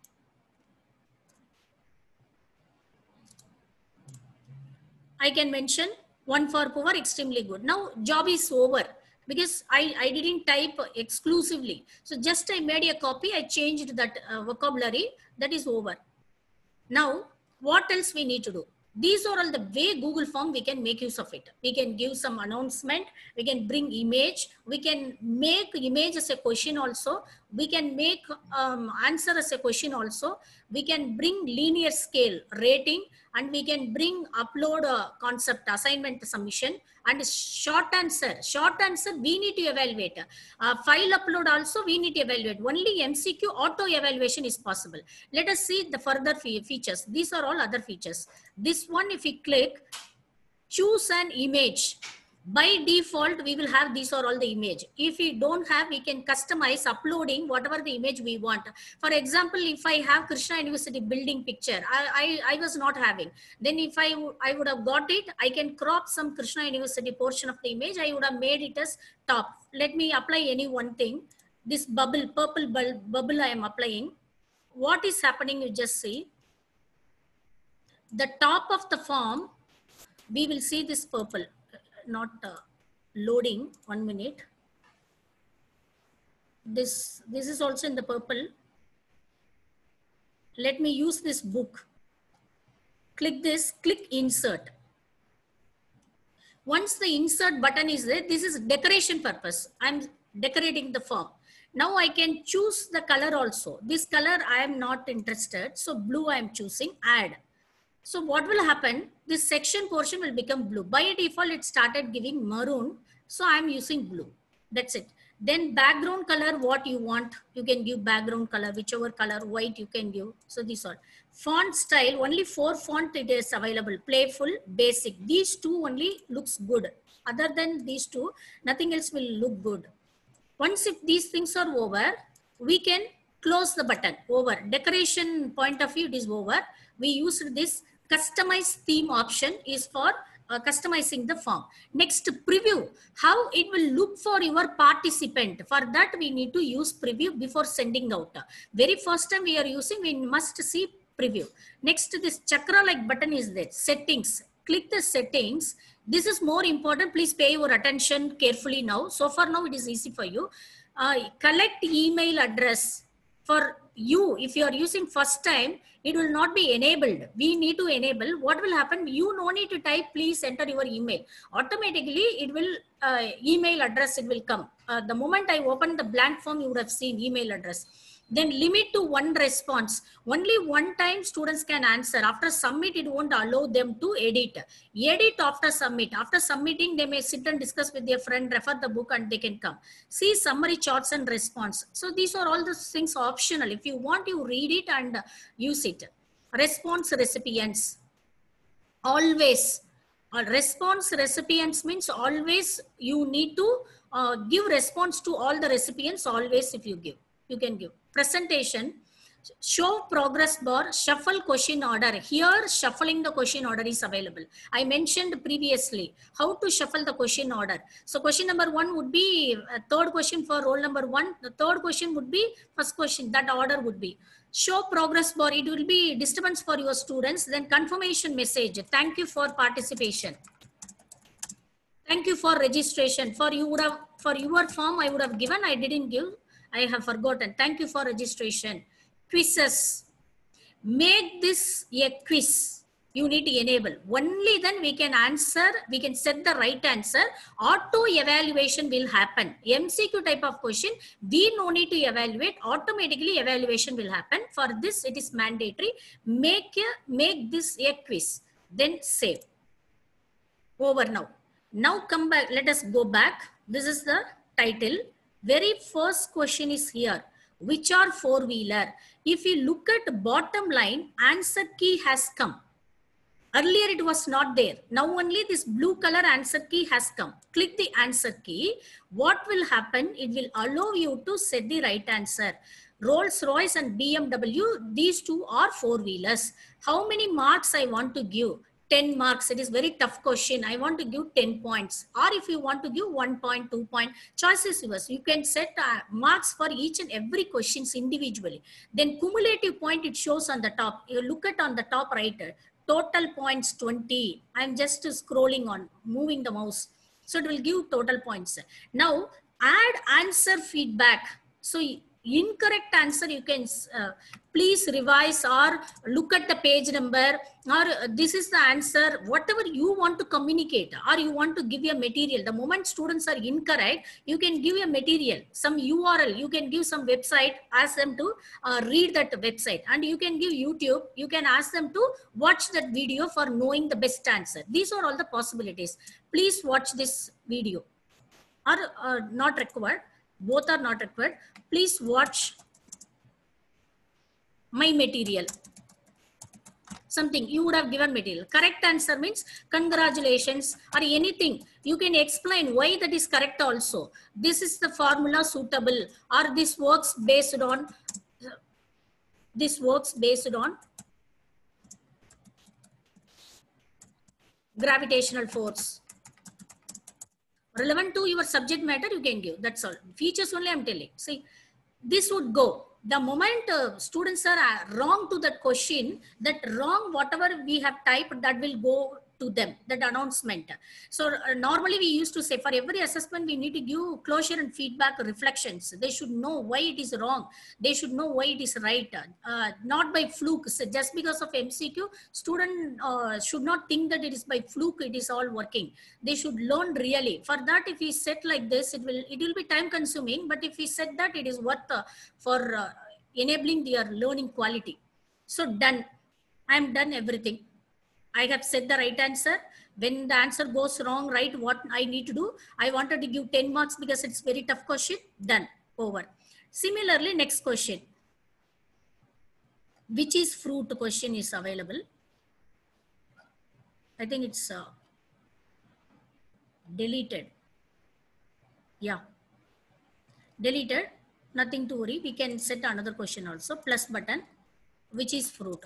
I can mention one for poor, extremely good. Now job is over because I, I didn't type exclusively. So just I made a copy, I changed that uh, vocabulary, that is over. Now what else we need to do? These are all the way Google Form we can make use of it. We can give some announcement, we can bring image, we can make image as a question also, we can make um, answer as a question also, we can bring linear scale rating, and we can bring upload uh, concept assignment submission and short answer. Short answer we need to evaluate. Uh, file upload also we need to evaluate. Only M C Q auto evaluation is possible. Let us see the further fe features. These are all other features. This one, if we click, choose an image. By default, we will have these are all the image. If we don't have, we can customize uploading whatever the image we want. For example, if I have Krishna University building picture, I, I, I was not having. Then if I, I would have got it, I can crop some Krishna University portion of the image. I would have made it as top. Let me apply any one thing. This bubble, purple bubble I am applying. What is happening, you just see. The top of the form, we will see this purple. Not uh, loading, one minute. This, this is also in the purple. Let me use this book. Click this, click insert. Once the insert button is there, this is decoration purpose. I'm decorating the form. Now I can choose the color also. This color I am not interested. So blue I am choosing, add. So what will happen? This section portion will become blue. By default, it started giving maroon. So I'm using blue. That's it. Then background color, what you want, you can give background color, whichever color, white you can give. So these are font style, only four font it is available. Playful, basic. These two only looks good. Other than these two, nothing else will look good. Once if these things are over, we can close the button. Over. Decoration point of view, it is over. We used this. Customize theme option is for uh, customizing the form. Next, preview. How it will look for your participant. For that, we need to use preview before sending out. Very first time we are using, we must see preview. Next, this chakra-like button is there. Settings. Click the settings. This is more important. Please pay your attention carefully now. So far now, it is easy for you. Uh, collect email address. For you, if you are using first time, it will not be enabled. We need to enable. What will happen? You no need to type, please enter your email. Automatically, it will, uh, email address, it will come. Uh, the moment I open the blank form, you would have seen email address. Then limit to one response. Only one time students can answer. After submit, it won't allow them to edit. Edit after submit. After submitting, they may sit and discuss with their friend, refer the book, and they can come. See summary, charts, and response. So these are all the things optional. If you want, you read it and use it. Response recipients. Always. Uh, response recipients means always you need to uh, give response to all the recipients. Always if you give. You can give. Presentation, show progress bar, shuffle question order. Here, shuffling the question order is available. I mentioned previously how to shuffle the question order. So question number one would be a third question for roll number one. The third question would be first question. That order would be. Show progress bar. It will be disturbance for your students. Then confirmation message. Thank you for participation. Thank you for registration. For you would have, for your form I would have given. I didn't give. I have forgotten. Thank you for registration. Quizzes. Make this a quiz. You need to enable. Only then we can answer, we can set the right answer. Auto evaluation will happen. M C Q type of question, we no need to evaluate. Automatically evaluation will happen. For this, it is mandatory. Make, a, make this a quiz. Then save. Over now. Now come back. Let us go back. This is the title. Very first question is here. Which are four-wheeler? If you look at bottom line, answer key has come. Earlier it was not there. Now only this blue color answer key has come. Click the answer key. What will happen? It will allow you to set the right answer. Rolls-Royce and B M W, these two are four-wheelers. How many marks I want to give? ten marks. It is very tough question. I want to give ten points. Or if you want to give one point, two point, choice is yours. You can set uh, marks for each and every questions individually. Then cumulative point, it shows on the top. You look at on the top right, total points twenty. I'm just scrolling on, moving the mouse. So it will give total points. Now add answer feedback. So incorrect answer, you can uh, please revise or look at the page number, or uh, this is the answer, whatever you want to communicate, or you want to give a material. The moment students are incorrect, you can give a material, some U R L, you can give some website, ask them to uh, read that website, and you can give YouTube, you can ask them to watch that video for knowing the best answer. These are all the possibilities. Please watch this video. Are uh, not required, both are not required. Please watch my material. Something you would have given material. Correct answer means congratulations or anything. You can explain why that is correct also. This is the formula suitable, or this works based on, this works based on gravitational force. Relevant to your subject matter, you can give. That's all. Features only I'm telling. See, this would go. The moment uh, students are uh, wrong to that question, that wrong, whatever we have typed, that will go to them, that announcement. So uh, normally we used to say for every assessment, we need to give closure and feedback reflections. They should know why it is wrong. They should know why it is right. Uh, not by fluke. So just because of M C Q, student uh, should not think that it is by fluke, it is all working. They should learn really. For that, if we set like this, it will, it will be time consuming. But if we set that, it is worth uh, for uh, enabling their learning quality. So done. I'm done everything. I have said the right answer. When the answer goes wrong, right, what I need to do? I wanted to give ten marks because it's very tough question. Done. Over. Similarly, next question. Which is fruit question is available. I think it's uh, deleted. Yeah. Deleted. Nothing to worry. We can set another question also. Plus button. Which is fruit.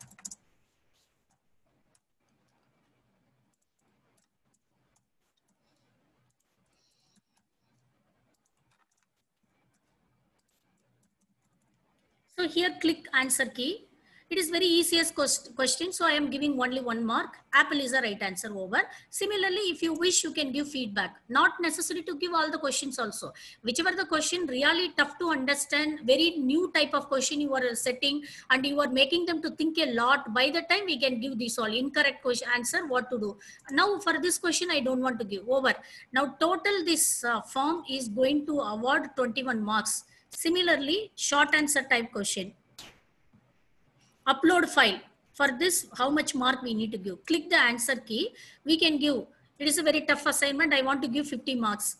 So here click answer key. It is very easiest question. So I am giving only one mark. Apple is the right answer. Over. Similarly, if you wish, you can give feedback. Not necessary to give all the questions also. Whichever the question really tough to understand, very new type of question you are setting and you are making them to think a lot. By the time we can give this all incorrect question answer, what to do. Now for this question, I don't want to give. Over. Now total this uh, form is going to award twenty-one marks. Similarly, short answer type question. Upload file. For this, how much mark we need to give? Click the answer key. We can give. It is a very tough assignment. I want to give fifty marks.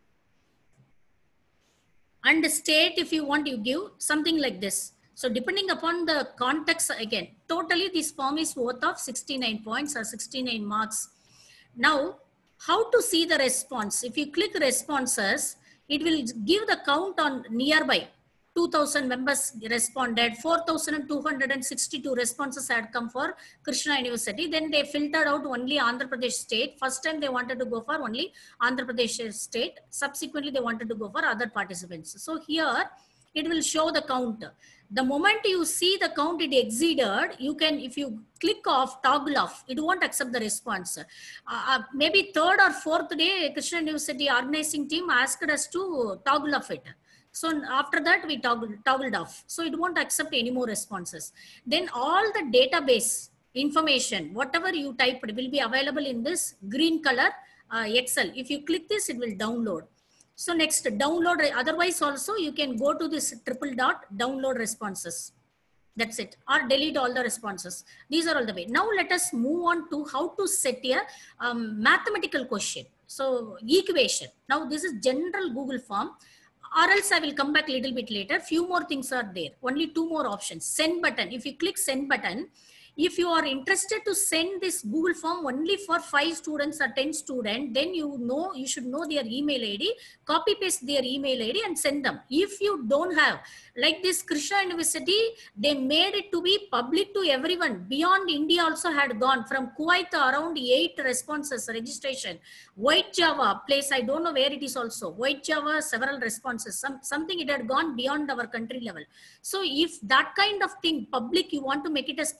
And state, if you want, you give something like this. So depending upon the context, again, totally this form is worth of sixty-nine points or sixty-nine marks. Now, how to see the response? If you click responses, it will give the count on nearby. two thousand members responded, four thousand two hundred sixty-two responses had come for Krishna University. Then they filtered out only Andhra Pradesh state. First time they wanted to go for only Andhra Pradesh state. Subsequently, they wanted to go for other participants. So here, it will show the count. The moment you see the count it exceeded, you can, if you click off, toggle off, it won't accept the response. Uh, maybe third or fourth day, Krishna University organizing team asked us to toggle off it. So after that, we toggled, toggled off. So it won't accept any more responses. Then all the database information, whatever you typed will be available in this green color uh, Excel. If you click this, it will download. So next, download. Otherwise also you can go to this triple dot download responses. That's it. Or delete all the responses. These are all the way. Now let us move on to how to set a um, mathematical question. So equation. Now this is general Google form. Or else I will come back a little bit later. Few more things are there. Only two more options. Send button. If you click send button, if you are interested to send this Google form only for five students or ten students, then you know, you should know their email I D, copy paste their email I D and send them. If you don't have, like this Krishna University, they made it to be public to everyone. Beyond India also had gone. From Kuwait around eight responses, registration. White Java place, I don't know where it is also. White Java, several responses. Some, something it had gone beyond our country level. So if that kind of thing, public, you want to make it as public,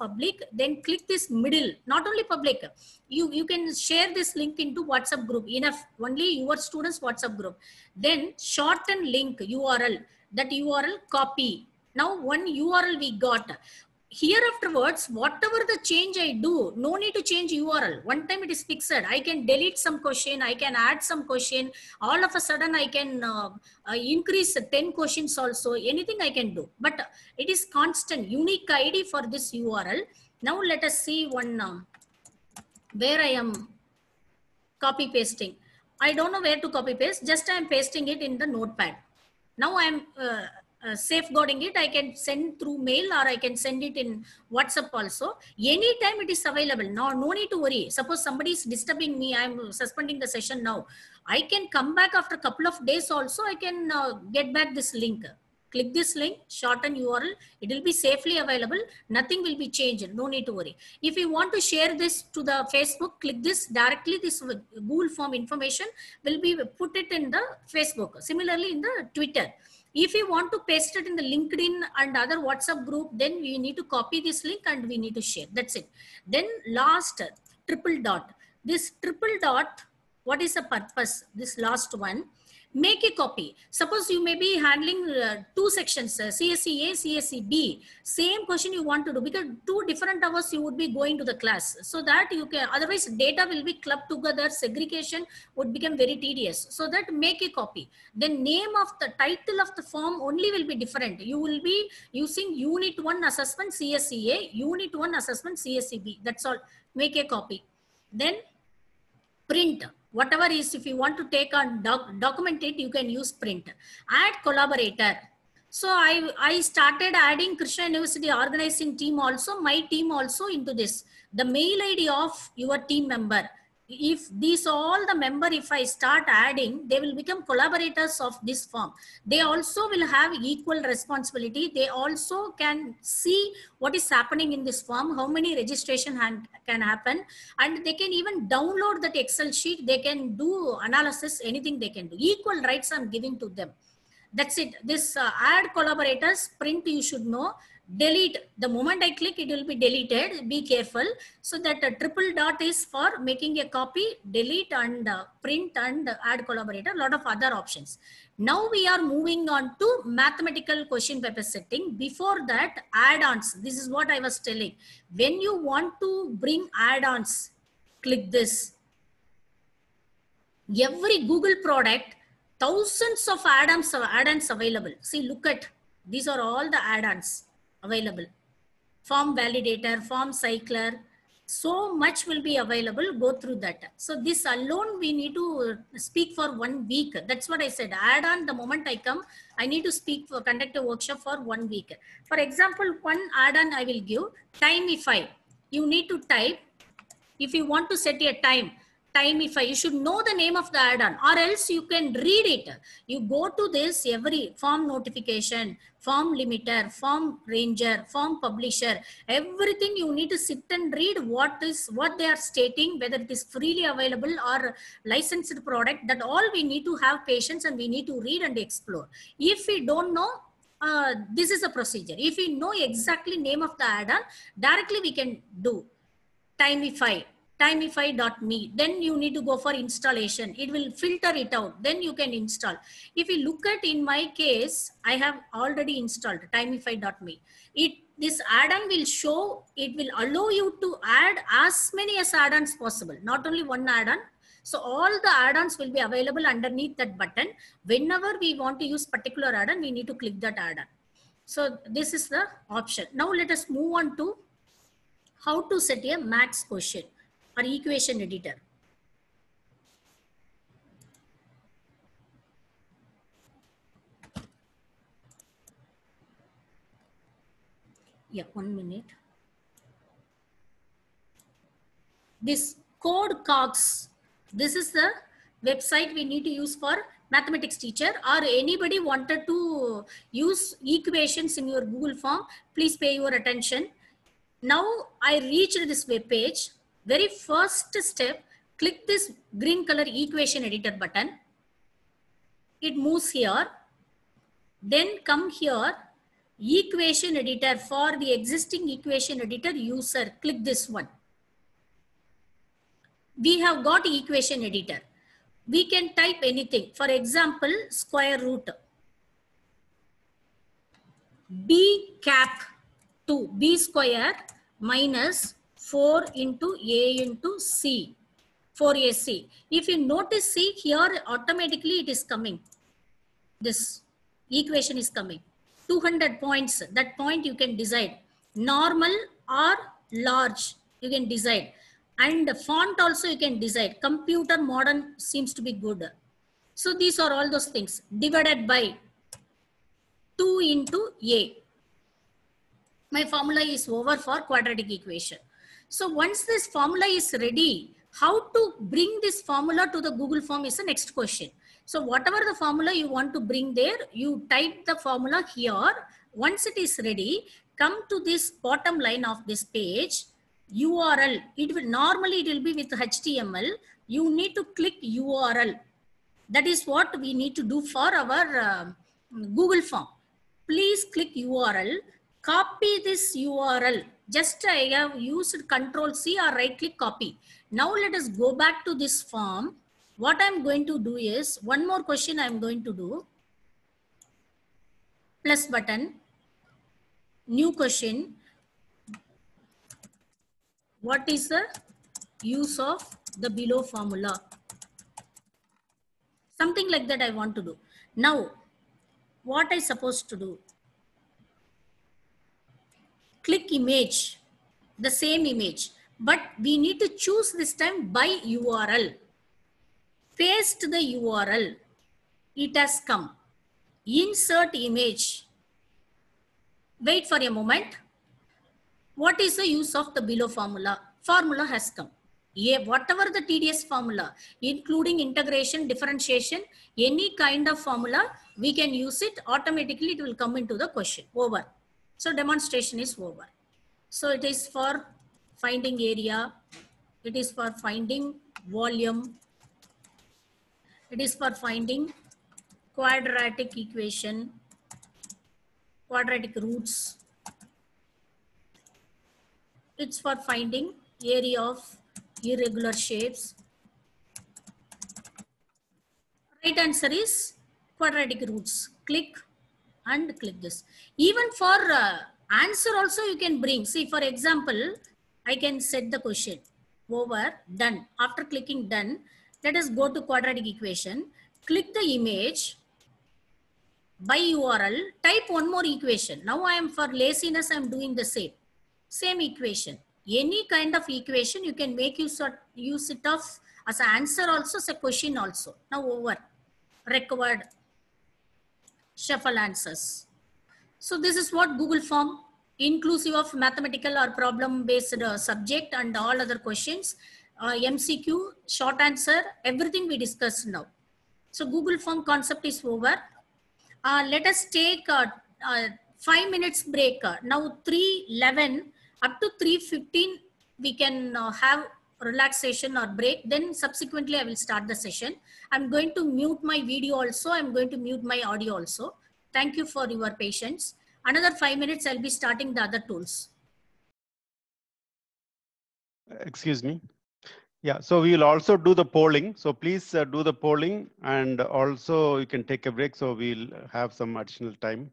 then click this middle, not only public, you, you can share this link into WhatsApp group, enough, only your students WhatsApp group. Then shorten link U R L, that U R L copy. Now one U R L we got. Here afterwards, whatever the change I do, no need to change U R L. One time it is fixed. I can delete some question, I can add some question. All of a sudden I can uh, uh, increase ten questions also, anything I can do. But it is constant, unique I D for this U R L. Now let us see one uh, where I am copy pasting. I don't know where to copy paste, just I am pasting it in the notepad. Now I am uh, uh, safeguarding it. I can send through mail or I can send it in WhatsApp also. Anytime it is available. Now, no need to worry. Suppose somebody is disturbing me, I am suspending the session now. I can come back after a couple of days also. I can uh, get back this link. Click this link, shorten U R L. It will be safely available. Nothing will be changed. No need to worry. If you want to share this to the Facebook, click this directly. This Google form information will be put it in the Facebook. Similarly, in the Twitter. If you want to paste it in the LinkedIn and other WhatsApp group, then we need to copy this link and we need to share. That's it. Then last triple dot. This triple dot, what is the purpose? This last one. Make a copy. Suppose you may be handling uh, two sections, uh, C S E A, C S E B. Same question you want to do, because two different hours you would be going to the class. So that you can, otherwise data will be clubbed together, segregation would become very tedious. So that make a copy. The name of the title of the form only will be different. You will be using unit one assessment C S E A, unit one assessment C S E B. That's all. Make a copy. Then print. Whatever is, if you want to take on doc, document it, you can use print. Add collaborator. So I, I started adding Krishna University organizing team also, my team also into this. The mail I D of your team member. If these all the member, if I start adding, they will become collaborators of this form. They also will have equal responsibility. They also can see what is happening in this form, how many registration can happen, and they can even download that Excel sheet. They can do analysis, anything they can do. Equal rights I'm giving to them. That's it. This uh, add collaborators, print, you should know. Delete, the moment I click, it will be deleted. Be careful. So that uh, triple dot is for making a copy, delete and uh, print and uh, add collaborator, a lot of other options. Now we are moving on to mathematical question paper setting. Before that, add-ons. This is what I was telling. When you want to bring add-ons, click this. Every Google product, thousands of add-ons add-ons available. See, look at, these are all the add-ons available. Form validator, form cycler, so much will be available. Go through that. So this alone we need to speak for one week. That's what I said. Add on, the moment I come, I need to speak for, conduct a workshop for one week. For example, one add on I will give, Timeify. You need to type, if you want to set a time, Timeify, you should know the name of the add-on, or else you can read it. You go to this, every form notification, form limiter, form ranger, form publisher, everything you need to sit and read what is what they are stating, whether it is freely available or licensed product. That all we need to have patience and we need to read and explore. If we don't know, uh, this is a procedure. If we know exactly name of the add-on, directly we can do Timeify. Timeify dot me. Then you need to go for installation. It will filter it out. Then you can install. If you look at, in my case, I have already installed Timeify dot me. It, this add-on will show, it will allow you to add as many as add-ons possible. Not only one add-on. So all the add-ons will be available underneath that button. Whenever we want to use particular add-on, we need to click that add-on. So this is the option. Now let us move on to how to set a max question or equation editor. Yeah, one minute. This Codecogs, this is the website we need to use for mathematics teacher, or anybody wanted to use equations in your Google form, please pay your attention. Now I reached this web page. Very first step, click this green color equation editor button. It moves here. Then come here. Equation editor, for the existing equation editor user, click this one. We have got equation editor. We can type anything. For example, square root b cap two, b square minus four into a into c, four a c. If you notice, see here, automatically it is coming. This equation is coming. two hundred points, that point you can decide. Normal or large, you can decide. And font also you can decide. Computer modern seems to be good. So these are all those things. Divided by two into a. My formula is over for quadratic equation. So once this formula is ready, how to bring this formula to the Google form is the next question. So whatever the formula you want to bring there, you type the formula here. Once it is ready, come to this bottom line of this page, U R L. It will normally it will be with H T M L. You need to click U R L. That is what we need to do for our uh, Google form. Please click U R L. Copy this U R L. Just I have used Control C or right click copy. Now let us go back to this form. What I'm going to do is, one more question I'm going to do. Plus button. New question. What is the use of the below formula? Something like that I want to do. Now, what I supposed to do? Click image, the same image, but we need to choose this time by U R L. Paste the U R L. It has come. Insert image. Wait for a moment. What is the use of the below formula? Formula has come. Yeah, whatever the T D S formula, including integration, differentiation, any kind of formula, we can use it. Automatically, it will come into the question. Over. So demonstration is over. So it is for finding area. It is for finding volume. It is for finding quadratic equation, quadratic roots. It's for finding area of irregular shapes. Right answer is quadratic roots. Click and click this. Even for uh, answer also you can bring. See, for example, I can set the question. Over, done. After clicking done, let us go to quadratic equation. Click the image by U R L. Type one more equation. Now I am, for laziness, I am doing the same. Same equation. Any kind of equation you can make use of, use it of as an answer also, as a question also. Now over. Required shuffle answers. So this is what Google form, inclusive of mathematical or problem based uh, subject and all other questions, uh, M C Q, short answer, everything we discussed now. So Google form concept is over. Uh, let us take a, a five minutes break. Now three eleven up to three fifteen we can uh, have relaxation or break. Then subsequently I will start the session. I'm going to mute my video also. I'm going to mute my audio also. Thank you for your patience. Another five minutes I'll be starting the other tools. Excuse me. Yeah, so we will also do the polling. So please uh, do the polling, and also you can take a break. So we'll have some additional time.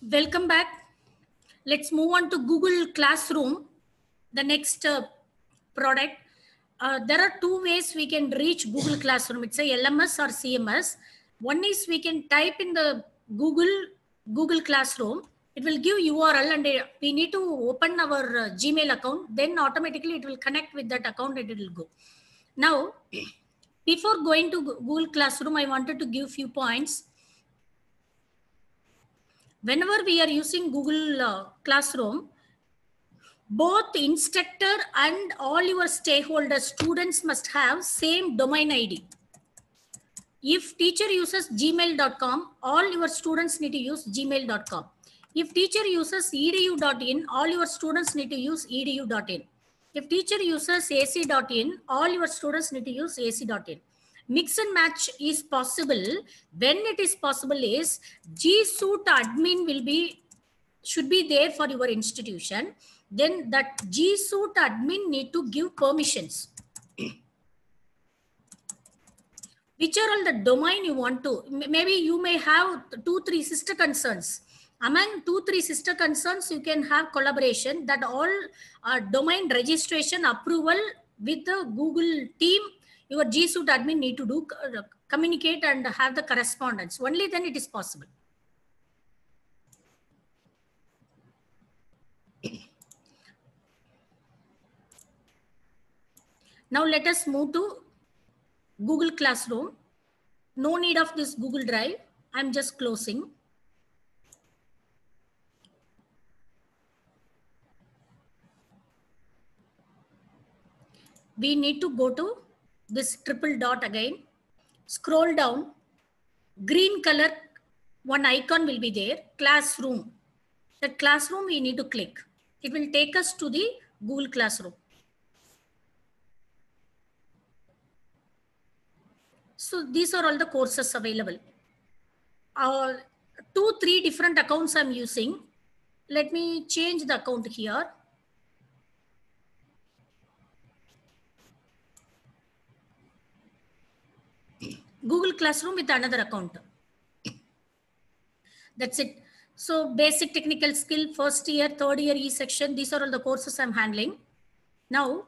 Welcome back. Let's move on to Google Classroom, the next uh, product. Uh, there are two ways we can reach Google Classroom. It's a L M S or C M S. One is we can type in the Google Google Classroom. It will give U R L and uh, we need to open our uh, Gmail account. Then automatically it will connect with that account and it will go. Now, before going to Google Classroom, I wanted to give few points. Whenever we are using Google uh, Classroom, both instructor and all your stakeholders, students must have same domain I D. If teacher uses gmail dot com, all your students need to use gmail dot com. If teacher uses edu dot in, all your students need to use edu dot in. If teacher uses A C dot in, all your students need to use A C dot in. Mix and match is possible. When it is possible is G Suite admin will be, should be there for your institution. Then that G Suite admin need to give permissions. Which are all the domain you want to, maybe you may have two, three sister concerns. Among two, three sister concerns, you can have collaboration that all uh, domain registration approval with the Google team, your G Suite admin need to do, uh, communicate and have the correspondence. Only then it is possible. Now let us move to Google Classroom. No need of this Google Drive. I'm just closing. We need to go to this triple dot again. Scroll down. Green color, one icon will be there. Classroom. The classroom we need to click. It will take us to the Google Classroom. So these are all the courses available. Uh, two, three different accounts I'm using. Let me change the account here. Google Classroom with another account. That's it. So basic technical skill, first year, third year E section. These are all the courses I'm handling. Now,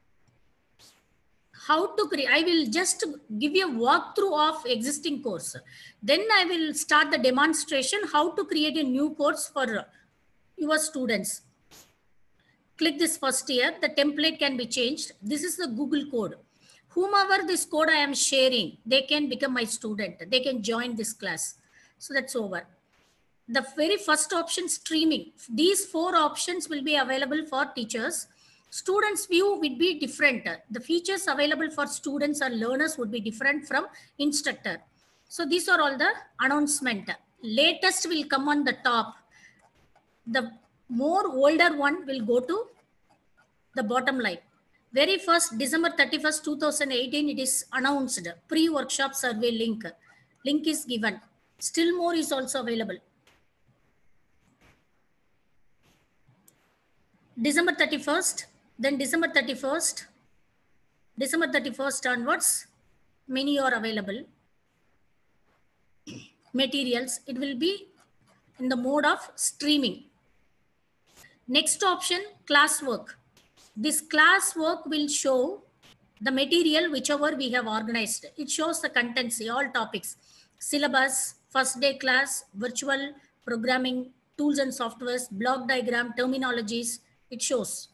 how to create, I will just give you a walkthrough of existing course. Then I will start the demonstration, how to create a new course for your students. Click this first year, the template can be changed. This is the Google code. Whomever this code I am sharing, they can become my student. They can join this class. So that's over. The very first option, streaming. These four options will be available for teachers. Students' view would be different. The features available for students or learners would be different from instructor. So these are all the announcement. Latest will come on the top. The more older one will go to the bottom line. Very first, December thirty-first, two thousand eighteen, it is announced. Pre-workshop survey link. Link is given. Still more is also available. December thirty-first, then December thirty-first, December thirty-first onwards, many are available. Materials, it will be in the mode of streaming. Next option, classwork. This classwork will show the material whichever we have organized. It shows the contents, all topics, syllabus, first day class, virtual programming, tools and softwares, block diagram, terminologies, it shows.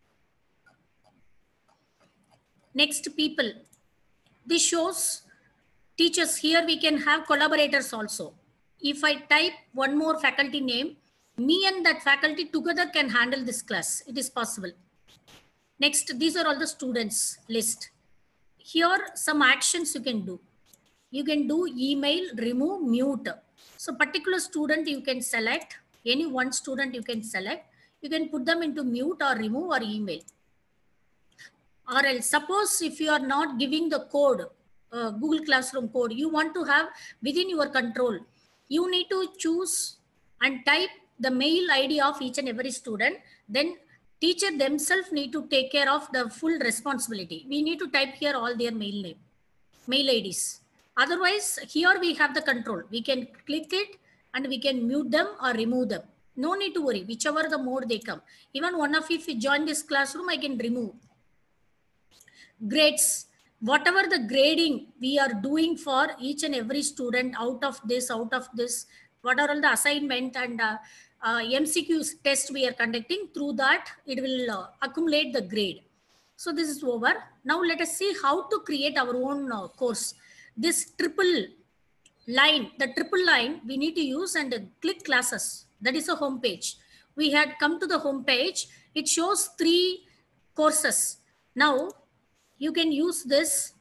Next, people. This shows teachers. Here we can have collaborators also. If I type one more faculty name, me and that faculty together can handle this class. It is possible. Next, these are all the students list. Here, some actions you can do. You can do email, remove, mute. So particular student you can select. Any one student you can select. You can put them into mute or remove or email. Or else, suppose if you are not giving the code, uh, Google Classroom code, you want to have within your control, you need to choose and type the mail I D of each and every student. Then teacher themselves need to take care of the full responsibility. We need to type here all their mail name, mail I Ds. Otherwise, here we have the control. We can click it and we can mute them or remove them. No need to worry, whichever the mode they come. Even one of you, if you join this classroom, I can remove. Grades, whatever the grading we are doing for each and every student out of this, out of this, what are all the assignment and uh, uh, M C Qs test we are conducting, through that it will uh, accumulate the grade. So this is over. Now let us see how to create our own uh, course. This triple line, the triple line we need to use, and uh, click classes. That is a home page. We had come to the home page. It shows three courses. Now you can use this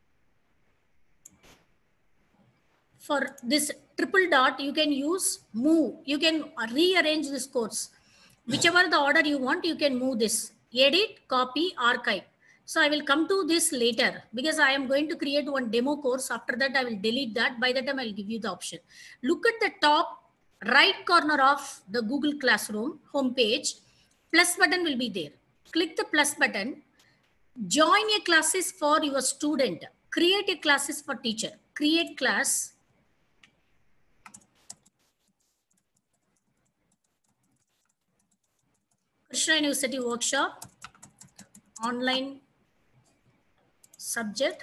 for this triple dot. You can use move. You can rearrange this course. Whichever the order you want, you can move this. Edit, copy, archive. So I will come to this later because I am going to create one demo course. After that, I will delete that. By the time, I will give you the option. Look at the top right corner of the Google Classroom homepage. Plus button will be there. Click the plus button. Join a classes for your student. Create a classes for teacher. Create class. Krishna University workshop. Online subject.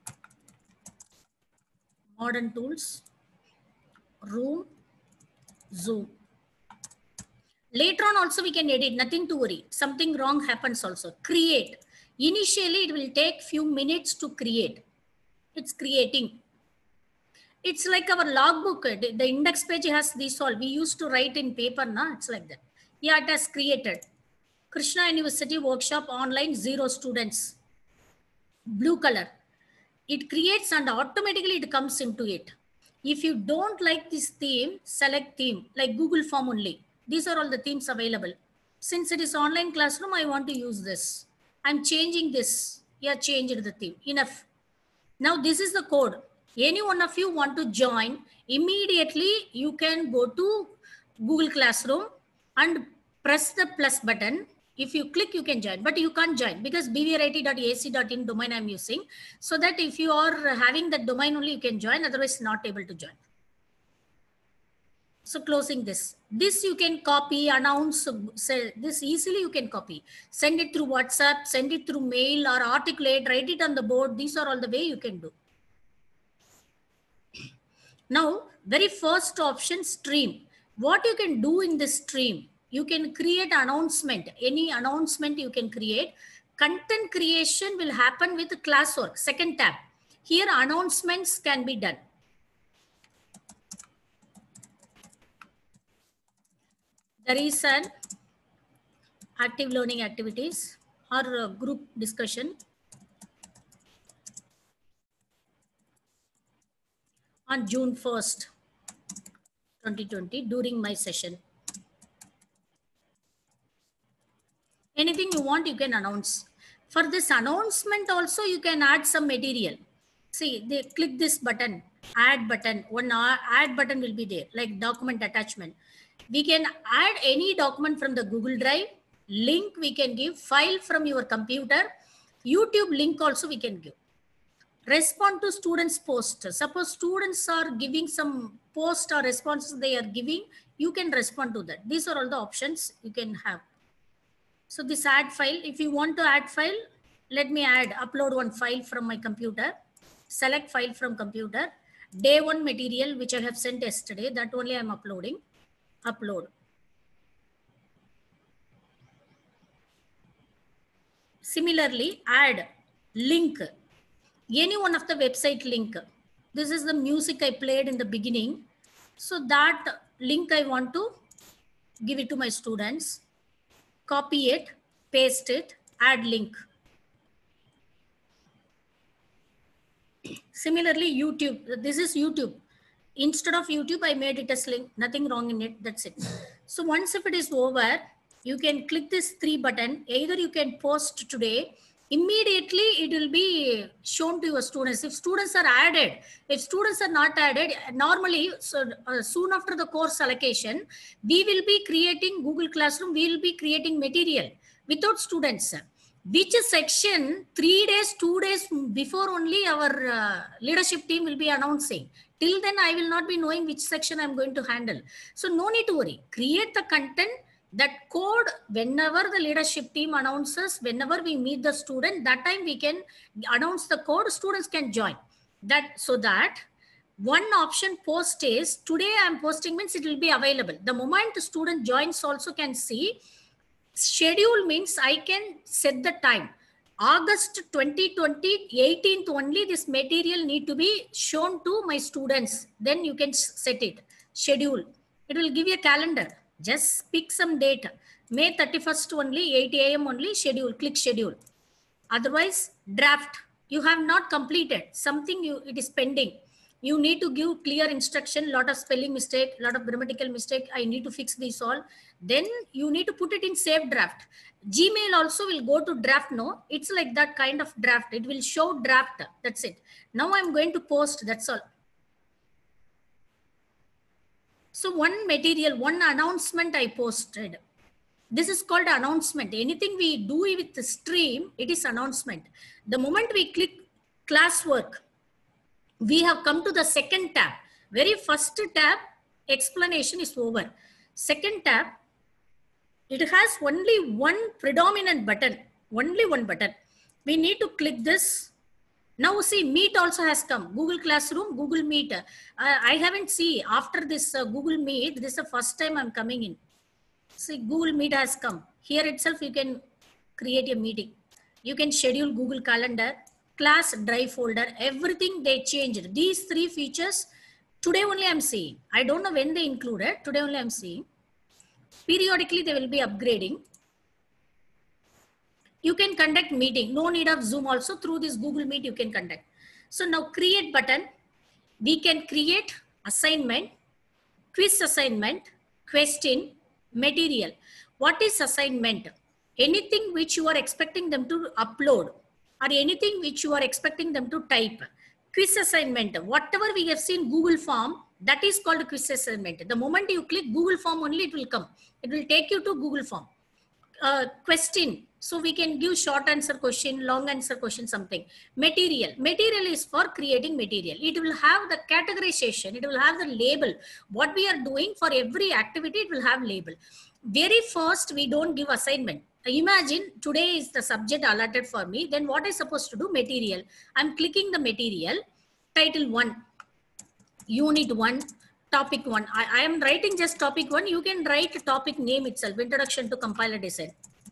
Modern tools. Room. Zoom. Later on also we can edit. Nothing to worry. Something wrong happens also. Create. Initially, it will take few minutes to create. It's creating. It's like our logbook. The index page has this all. We used to write in paper, na? It's like that. Yeah, it has created. Krishna University workshop online, zero students. Blue color. It creates and automatically it comes into it. If you don't like this theme, select theme, like Google Form only. These are all the themes available. Since it is online classroom, I want to use this. I'm changing this. Yeah, changed the theme. Enough. Now this is the code. Any one of you want to join, immediately you can go to Google Classroom and press the plus button. If you click, you can join, but you can't join because b v r i t dot a c dot in domain I'm using. So that if you are having that domain only, you can join, otherwise not able to join. So closing this, this you can copy, announce, say this easily you can copy, send it through WhatsApp, send it through mail or articulate, write it on the board. These are all the way you can do. Now, very first option, stream. What you can do in this stream, you can create announcement, any announcement you can create. Content creation will happen with classwork, second tab. Here announcements can be done. There is an active learning activities or group discussion on June first, twenty twenty during my session. Anything you want, you can announce. For this announcement also, you can add some material. See, they click this button, add button, one add button will be there, like document attachment. We can add any document from the Google Drive, link we can give, file from your computer, YouTube link also we can give. Respond to students' post. Suppose students are giving some post or responses they are giving, you can respond to that. These are all the options you can have. So this add file, if you want to add file, let me add, upload one file from my computer, select file from computer, day one material, which I have sent yesterday, that only I'm uploading, upload. Similarly, add link, any one of the website link. This is the music I played in the beginning. So that link I want to give it to my students. Copy it, paste it, add link. Similarly, YouTube. This is YouTube. Instead of YouTube, I made it as link. Nothing wrong in it. That's it. So once if it is over, you can click this three button. Either you can post today. Immediately, it will be shown to your students. If students are added, if students are not added, normally, so uh, soon after the course allocation, we will be creating Google Classroom. We will be creating material without students. which section three days, two days before only our uh, leadership team will be announcing. Till then, I will not be knowing which section I'm going to handle. So no need to worry. Create the content, that code, whenever the leadership team announces, whenever we meet the student, that time we can announce the code, students can join. That so that one option post is, today I'm posting means it will be available. The moment the student joins also can see. Schedule means I can set the time. August twenty twenty, eighteenth only this material need to be shown to my students. Then you can set it. Schedule. It will give you a calendar. Just pick some date. May thirty-first only, eight A M only, schedule. Click schedule. Otherwise, draft. You have not completed. Something you it is pending. You need to give clear instruction, lot of spelling mistake, lot of grammatical mistake. I need to fix this all. Then you need to put it in save draft. Gmail also will go to draft. No, it's like that kind of draft. It will show draft. That's it. Now I'm going to post. That's all. So one material, one announcement I posted. This is called announcement. Anything we do with the stream, it is announcement. The moment we click classwork, we have come to the second tab. Very first tab, explanation is over. Second tab, it has only one predominant button, only one button. We need to click this. Now see, Meet also has come. Google Classroom, Google Meet. Uh, I haven't seen after this uh, Google Meet, this is the first time I'm coming in. See, Google Meet has come. Here itself, you can create a meeting. You can schedule Google Calendar, class drive folder, everything they changed. These three features, today only I'm seeing. I don't know when they included. Today only I'm seeing. Periodically, they will be upgrading. You can conduct meeting. No need of Zoom also. Through this Google Meet, you can conduct. So now create button. We can create assignment, quiz assignment, question, material. What is assignment? Anything which you are expecting them to upload, or anything which you are expecting them to type. Quiz assignment, whatever we have seen Google form, that is called quiz assignment. The moment you click Google form only, it will come. It will take you to Google form. Uh, question, so we can give short answer question, long answer question, something. Material, material is for creating material. It will have the categorization, it will have the label. What we are doing for every activity, it will have label. Very first, we don't give assignment. Imagine today is the subject allotted for me. Then what is supposed to do? Material. I'm clicking the material. Title one, unit one, topic one. I, I am writing just topic one. You can write topic name itself. Introduction to compiler design.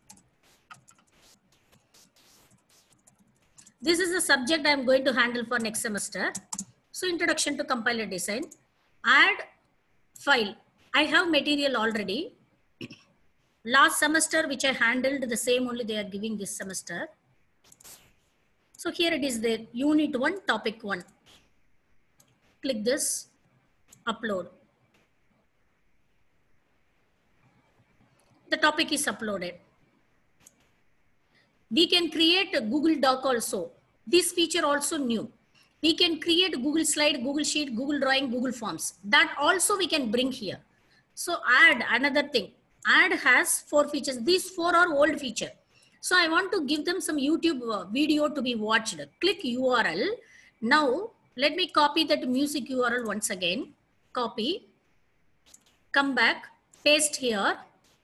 This is the subject I am going to handle for next semester. So introduction to compiler design. Add file. I have material already. Last semester, which I handled, the same only they are giving this semester. So here it is there, unit one, topic one. Click this, upload. The topic is uploaded. We can create a Google Doc also. This feature also new. We can create Google Slide, Google Sheet, Google Drawing, Google Forms. That also we can bring here. So add another thing. Add has four features. These four are old feature. So I want to give them some YouTube video to be watched. Click U R L. Now let me copy that music U R L once again. Copy. Come back. Paste here.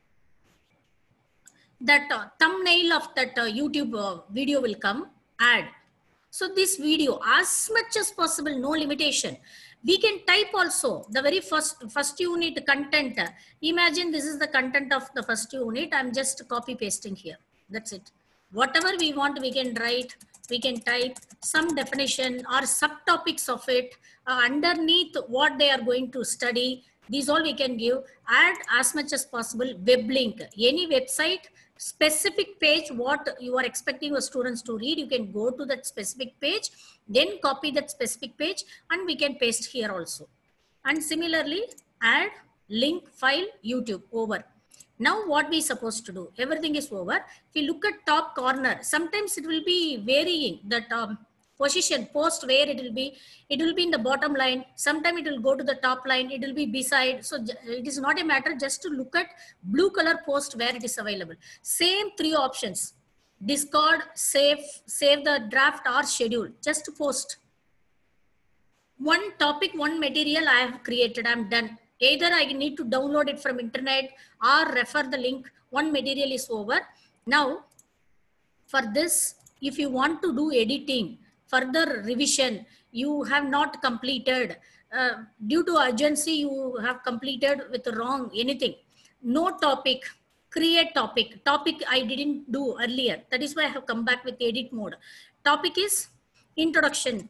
That uh, thumbnail of that uh, YouTube uh, video will come. Add. So this video, as much as possible, no limitation. We can type also the very first first unit content. Imagine this is the content of the first unit. I'm just copy pasting here. That's it. Whatever we want, we can write. We can type some definition or subtopics of it uh, underneath what they are going to study. These all we can give. Add as much as possible web link. Any website, specific page, what you are expecting your students to read, you can go to that specific page, then copy that specific page, and we can paste here also. And similarly, add link file YouTube over. Now what we supposed to do? Everything is over. If you look at top corner, sometimes it will be varying that um, position, post where it will be. It will be in the bottom line. Sometimes it will go to the top line. It will be beside. So it is not a matter just to look at blue color post where it is available. Same three options. Discord, save, save the draft or schedule. Just post. One topic, one material I have created, I'm done. Either I need to download it from internet or refer the link. One material is over. Now, for this, if you want to do editing, further revision, you have not completed, uh, due to urgency, you have completed with wrong anything. No topic, create topic. Topic I didn't do earlier. That is why I have come back with edit mode. Topic is introduction.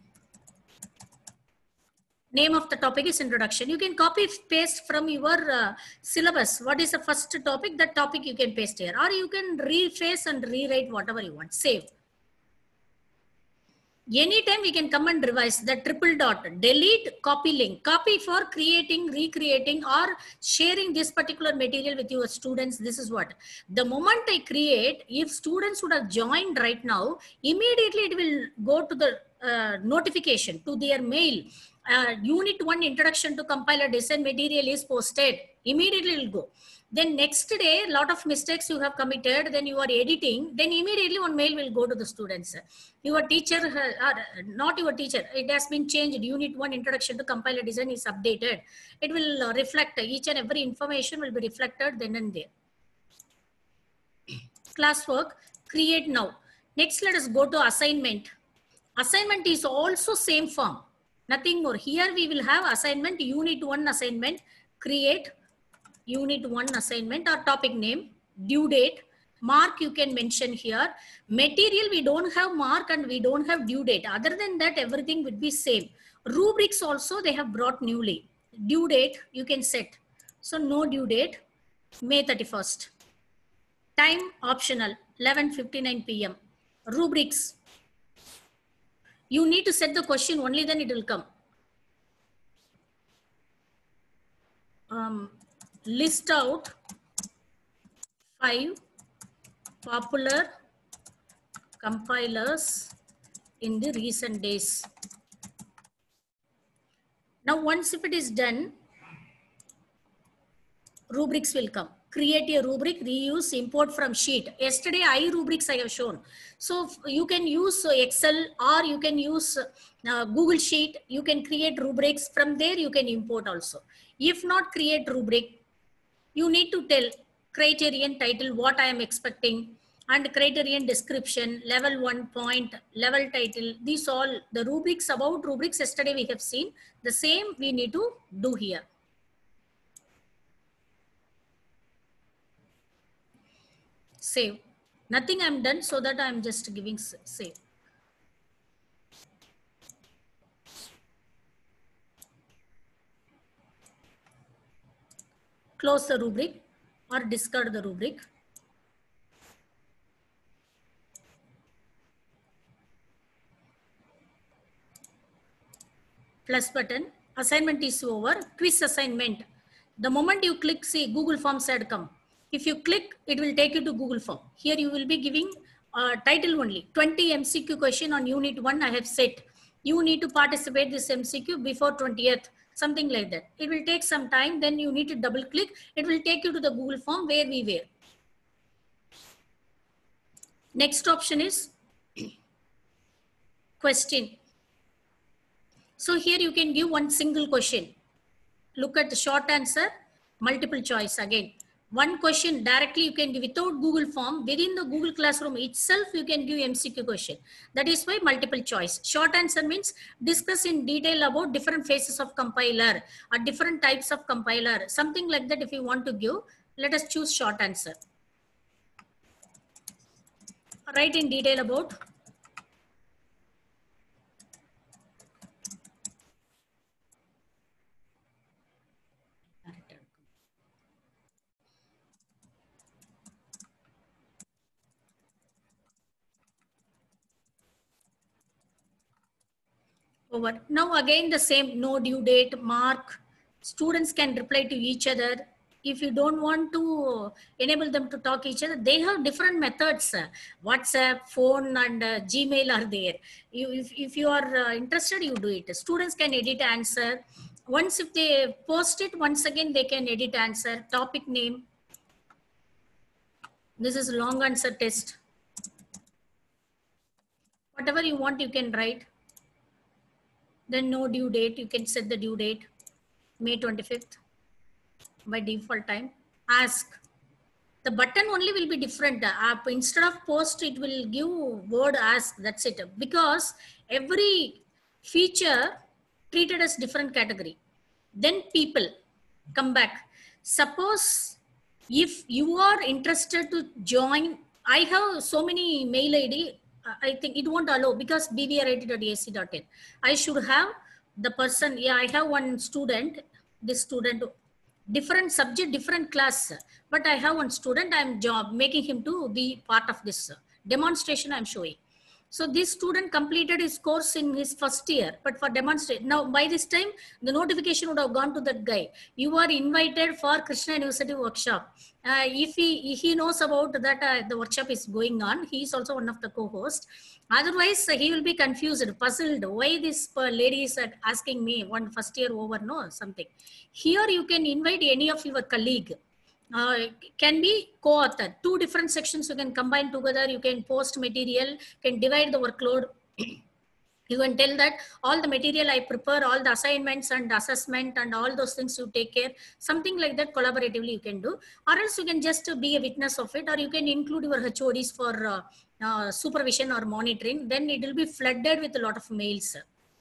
Name of the topic is introduction. You can copy paste from your uh, syllabus. What is the first topic? That topic you can paste here, or you can reface and rewrite whatever you want. Save. Anytime we can come and revise the triple dot, delete, copy link, copy for creating, recreating, or sharing this particular material with your students. This is what, the moment I create, if students would have joined right now, immediately it will go to the uh, notification to their mail. Uh, unit one introduction to compiler design material is posted. Immediately it will go. Then next day, a lot of mistakes you have committed, then you are editing, then immediately one mail will go to the students. Your teacher, uh, not your teacher, it has been changed. Unit one introduction to compiler design is updated. It will uh, reflect, each and every information will be reflected then and there. Classwork, create now. Next, let us go to assignment. Assignment is also same form. Nothing more. Here we will have assignment, unit one assignment, create unit one assignment or topic name, due date, mark you can mention here. Material we don't have mark and we don't have due date. Other than that, everything would be same. Rubrics also they have brought newly. Due date you can set. So no due date, May thirty-first. Time optional, eleven fifty-nine p m Rubrics. You need to set the question only, then it will come. Um, list out five popular compilers in the recent days. Now, once if it is done, rubrics will come. Create a rubric, reuse, import from sheet. Yesterday, iRubrics I have shown. So you can use Excel or you can use uh, Google Sheet. You can create rubrics. From there, you can import also. If not create rubric, you need to tell criterion title, what I am expecting, and criterion description, level one point, level title. These all the rubrics, about rubrics yesterday we have seen. The same we need to do here. Save. Nothing I'm done, so that I'm just giving save. Close the rubric or discard the rubric. Plus button. Assignment is over. Quiz assignment. The moment you click, see Google Forms had come. If you click, it will take you to Google Form. Here you will be giving uh, title only. twenty M C Q question on unit one I have set. You need to participate this M C Q before twentieth. Something like that. It will take some time. Then you need to double click. It will take you to the Google Form where we were. Next option is question. So here you can give one single question. Look at the short answer, multiple choice again. One question directly you can give without Google Form. Within the Google Classroom itself, you can give M C Q question. That is why multiple choice. Short answer means discuss in detail about different phases of compiler or different types of compiler. Something like that if you want to give, let us choose short answer. Write in detail about over. Now again the same, no due date, mark. Students can reply to each other. If you don't want to enable them to talk each other, they have different methods. WhatsApp, phone and uh, Gmail are there. You, if, if you are uh, interested, you do it. Students can edit answer. Once if they post it, once again they can edit answer. Topic name. This is long answer test. whatever you want, you can write. Then no due date, you can set the due date, May twenty-fifth by default time. Ask. The button only will be different. Uh, instead of post, it will give word ask. That's it. Because every feature treated as different category. Then people come back. Suppose if you are interested to join, I have so many mail I D. I think it won't allow because b v r I T dot a c dot in. I should have the person. Yeah, I have one student. This student, different subject, different class. But I have one student. I'm job making him to be part of this demonstration. I'm showing. So this student completed his course in his first year, but for demonstration. Now, by this time, the notification would have gone to that guy. You are invited for Krishna University workshop. Uh, if he, he knows about that, uh, the workshop is going on. He is also one of the co-hosts. Otherwise, uh, he will be confused, puzzled. Why this uh, lady is uh, asking me one first year over, no, something. Here you can invite any of your colleague. Uh, can be co-author. Two different sections you can combine together. You can post material, can divide the workload. You can tell that all the material I prepare, all the assignments and assessment and all those things you take care. Something like that collaboratively you can do. Or else you can just be a witness of it, or you can include your H O Ds for uh, uh, supervision or monitoring. Then it will be flooded with a lot of mails.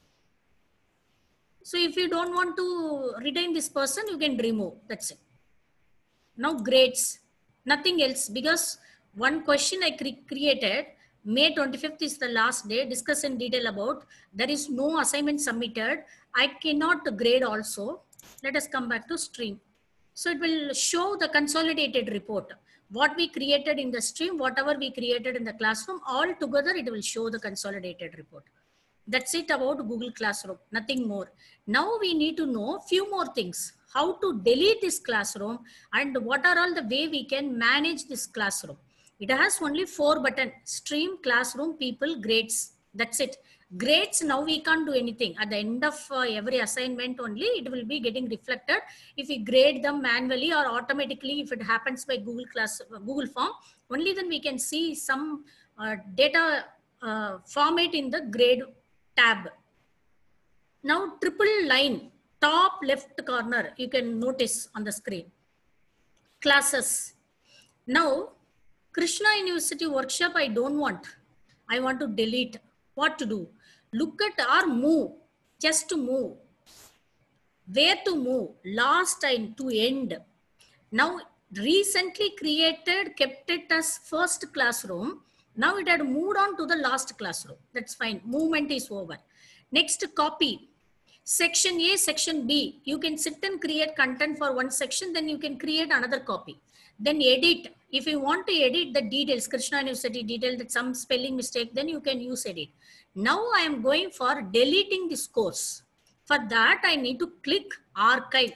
So if you don't want to retain this person, you can remove. That's it. Now grades, nothing else, because one question I cre created, May twenty-fifth is the last day, discuss in detail about, there is no assignment submitted. I cannot grade also. Let us come back to stream. So it will show the consolidated report. What we created in the stream, whatever we created in the classroom, all together it will show the consolidated report. That's it about Google Classroom, nothing more. Now we need to know few more things. How to delete this classroom and what are all the way we can manage this classroom. It has only four buttons: stream, classroom, people, grades. That's it. Grades, now we can't do anything. At the end of uh, every assignment only, it will be getting reflected. If we grade them manually or automatically, if it happens by Google Class, uh, Google Form, only then we can see some uh, data uh, format in the grade tab. Now triple line, top left corner, you can notice on the screen. Classes. Now Krishna University workshop I don't want. I want to delete. What to do? Look at or move. Just to move. Where to move? Last time to end. Now recently created, kept it as first classroom. Now it had moved on to the last classroom. That's fine. Movement is over. Next, copy. Section A, section B. You can sit and create content for one section, then you can create another copy. Then edit. If you want to edit the details, Krishna University detail, that some spelling mistake, then you can use edit. Now I am going for deleting this course. For that, I need to click archive.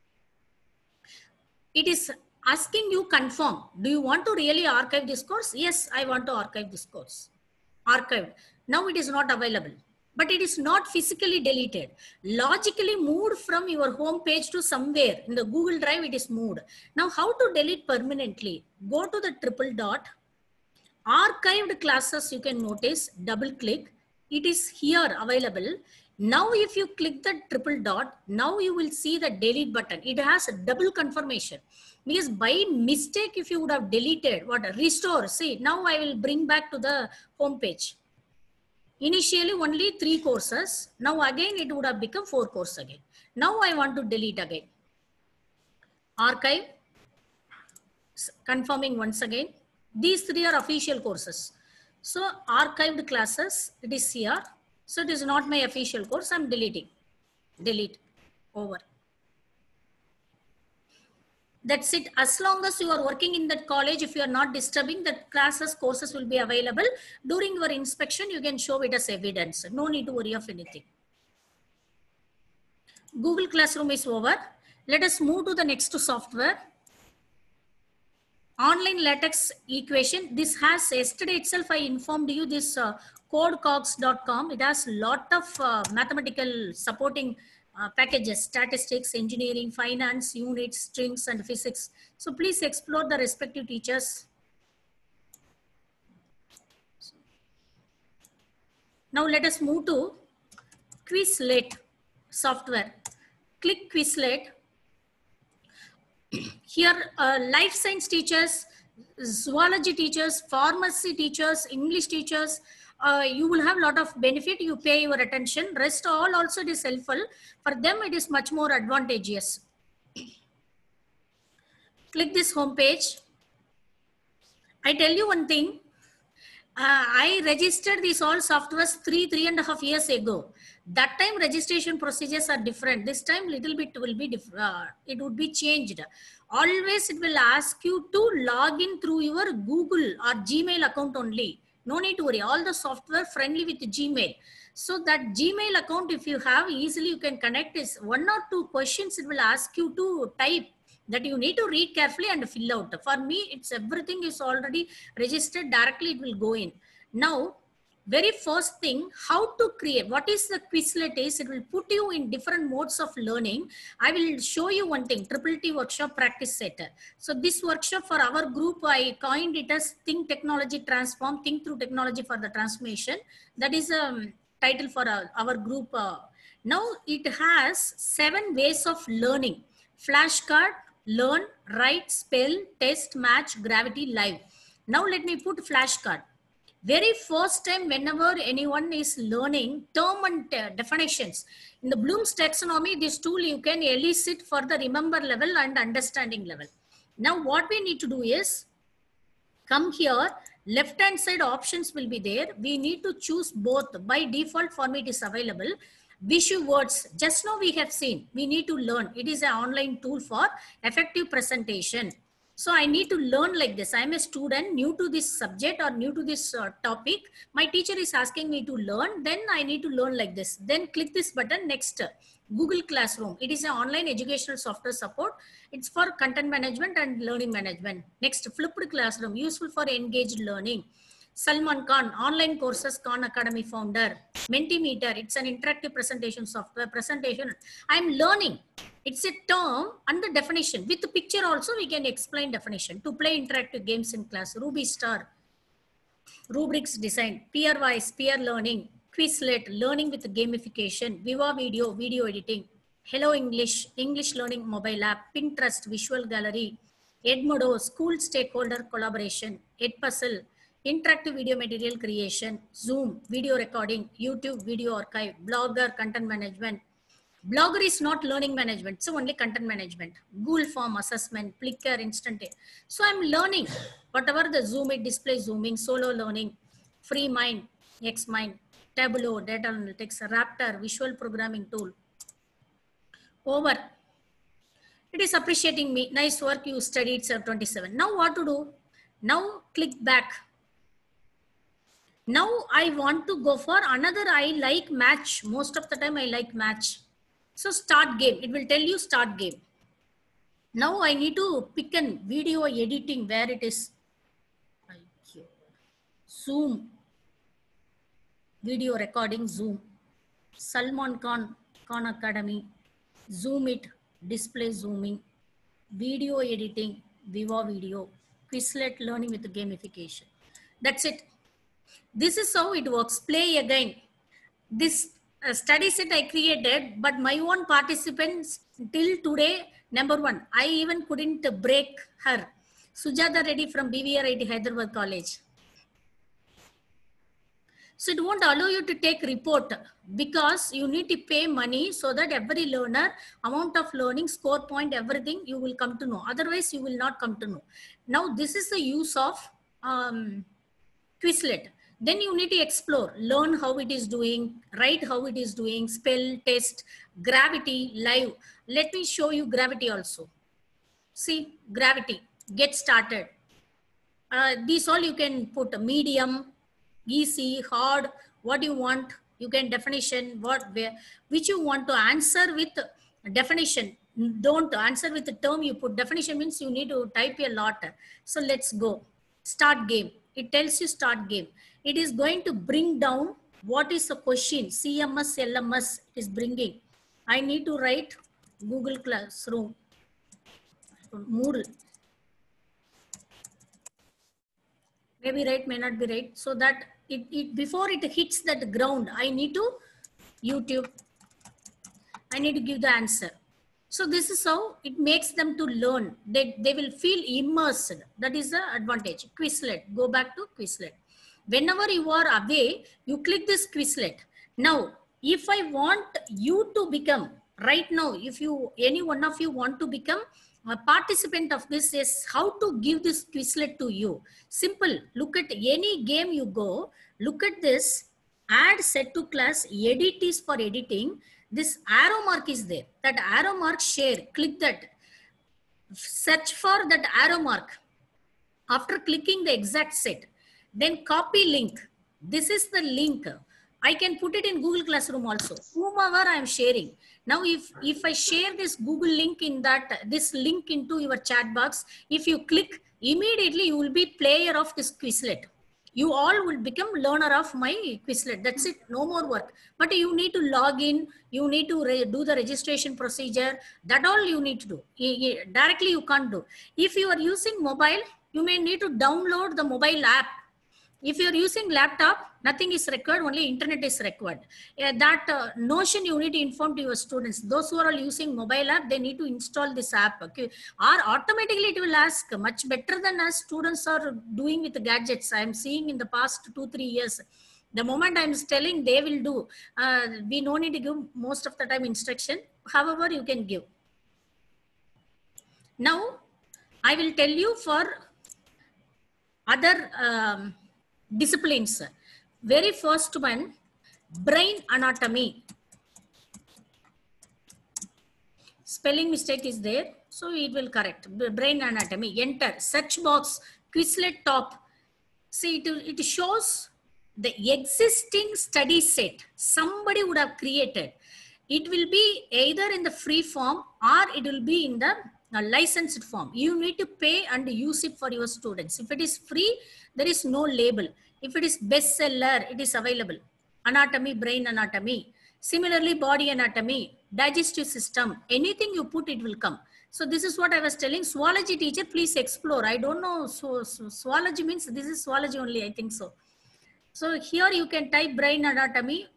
It is asking you confirm. Do you want to really archive this course? Yes, I want to archive this course. Archived. Now it is not available. But it is not physically deleted. Logically moved from your home page to somewhere. In the Google Drive, it is moved. Now, how to delete permanently? Go to the triple dot. Archived classes, you can notice, double click. It is here available. Now, if you click the triple dot, now you will see the delete button. It has a double confirmation. Because by mistake, if you would have deleted, what, restore, see, now I will bring back to the home page. Initially only three courses. Now again it would have become four courses again. Now I want to delete again. Archive. Confirming once again. These three are official courses. So archived classes, it is here. So it is not my official course. I'm deleting. Delete. Over. That's it. As long as you are working in that college, if you are not disturbing, that classes, courses will be available. During your inspection, you can show it as evidence. No need to worry of anything. Google Classroom is over. Let us move to the next software. Online latex equation. This has, yesterday itself I informed you this uh, codecogs dot com. It has a lot of uh, mathematical supporting Uh, packages, statistics, engineering, finance, units, strings, and physics. So please explore the respective teachers. Now let us move to Quizlet software. Click Quizlet. Here, uh, life science teachers, zoology teachers, pharmacy teachers, English teachers, uh, you will have a lot of benefit. You pay your attention. Rest all also it is helpful. For them, it is much more advantageous. Click this home page. I tell you one thing. Uh, I registered these all softwares three, three and a half years ago. That time registration procedures are different. This time little bit will be different. Uh, it would be changed. Always it will ask you to log in through your Google or Gmail account only. No need to worry. All the software friendly with Gmail. So that Gmail account, if you have, easily you can connect is one or two questions it will ask you to type that you need to read carefully and fill out. For me, it's everything is already registered directly. It will go in. Now, very first thing, how to create, what is the Quizlet is, it will put you in different modes of learning. I will show you one thing, Triple T workshop practice set. So this workshop for our group, I coined it as Think Technology Transform, Think Through Technology for the Transformation. That is a um, title for our, our group. Uh, now it has seven ways of learning. Flashcard, learn, write, spell, test, match, gravity, live. Now let me put flashcard. Very first time whenever anyone is learning term and uh, definitions, in the Bloom's taxonomy, this tool you can elicit for the remember level and understanding level. Now what we need to do is, come here, left hand side options will be there. We need to choose both. By default for me it is available. Vishu words, just now we have seen, we need to learn. It is an online tool for effective presentation. So I need to learn like this. I'm a student new to this subject or new to this uh, topic. My teacher is asking me to learn. Then I need to learn like this. Then click this button next. Google Classroom. It is an online educational software support. It's for content management and learning management. Next, Flipped Classroom, useful for engaged learning. Salman Khan, online courses, Khan Academy founder. Mentimeter, it's an interactive presentation software. Presentation, I'm learning. It's a term and the definition. With the picture also, we can explain definition. To play interactive games in class. Ruby Star, rubrics design. Peerwise, peer learning. Quizlet, learning with gamification. Viva Video, video editing. Hello English, English learning mobile app. Pinterest, visual gallery. Edmodo, school stakeholder collaboration. Edpuzzle, interactive video material creation. Zoom, video recording. YouTube, video archive. Blogger, content management. Blogger is not learning management, so only content management. Google Form assessment, Flickr, instant. So I'm learning whatever the Zoom, it display zooming, solo learning, Free Mind, Xmind, Tableau, data analytics, Raptor, visual programming tool. Over. It is appreciating me. Nice work, you studied twenty-seven. Now what to do? Now click back. Now I want to go for another. I like match. Most of the time I like match. So start game, it will tell you start game. Now I need to pick an video editing where it is. Zoom, video recording, Zoom. Salman Khan, Khan Academy, Zoom it, display zooming, video editing, Viva Video, Quizlet, learning with gamification. That's it. This is how it works. Play again. This Uh, study set I created, but my own participants till today, number one, I even couldn't break her. Sujata Reddy from B V R I T Hyderabad College. So it won't allow you to take report because you need to pay money so that every learner, amount of learning, score point, everything you will come to know. Otherwise you will not come to know. Now this is the use of um, Quizlet. Then you need to explore, learn how it is doing, write how it is doing, spell, test, gravity, live. Let me show you gravity also. See, gravity, get started. Uh, these all you can put medium, easy, hard, what you want. You can definition, what, where, which you want to answer with definition. Don't answer with the term you put. Definition means you need to type a lot. So let's go. Start game. It tells you start game. It is going to bring down what is the question. C M S, L M S is bringing. I need to write Google Classroom, Moodle. Maybe right, may not be right. So that it, it before it hits that ground, I need to YouTube. I need to give the answer. So this is how it makes them to learn. They, they will feel immersed. That is the advantage. Quizlet. Go back to Quizlet. Whenever you are away, you click this Quizlet. Now, if I want you to become, right now, if you, any one of you want to become a participant of this, is how to give this Quizlet to you. Simple. Look at any game you go, look at this, add set to class, edit is for editing. This arrow mark is there. That arrow mark, share, click that. Search for that arrow mark. After clicking the exact set, then copy link. This is the link. I can put it in Google Classroom also. Whomever I am sharing. Now, if, if I share this Google link in that, this link into your chat box, if you click, immediately you will be player of this Quizlet. You all will become learner of my Quizlet. That's it. No more work. But you need to log in. You need to do the registration procedure. That all you need to do. Directly you can't do. If you are using mobile, you may need to download the mobile app. If you are using laptop, nothing is required. Only internet is required. Uh, that uh, notion you need to inform to your students. Those who are using mobile app, they need to install this app. Okay. Or automatically it will ask, much better than as students are doing with the gadgets. I am seeing in the past two, three years. The moment I am telling, they will do. Uh, we no need to give most of the time instruction. However, you can give. Now, I will tell you for other um, disciplines. Very first one, brain anatomy. Spelling mistake is there, so it will correct. Brain anatomy. Enter search box, Quizlet top. See, it, it shows the existing study set somebody would have created. It will be either in the free form or it will be in the uh, licensed form. You need to pay and use it for your students. If it is free, there is no label. If it is bestseller, it is available. Anatomy, brain anatomy. Similarly, body anatomy, digestive system, anything you put, it will come. So this is what I was telling. Zoology teacher, please explore. I don't know. So, so zoology means this is zoology only, I think so. So here you can type brain anatomy.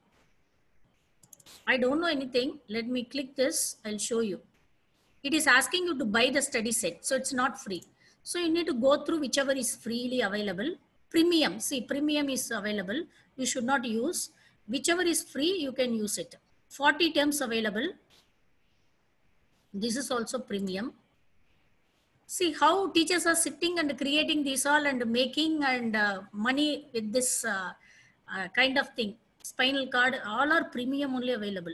I don't know anything. Let me click this. I'll show you. It is asking you to buy the study set. So it's not free. So you need to go through whichever is freely available. Premium. See, premium is available. You should not use. Whichever is free, you can use it. forty terms available. This is also premium. See how teachers are sitting and creating this all and making and uh, money with this uh, uh, kind of thing. Spinal card, all are premium only available.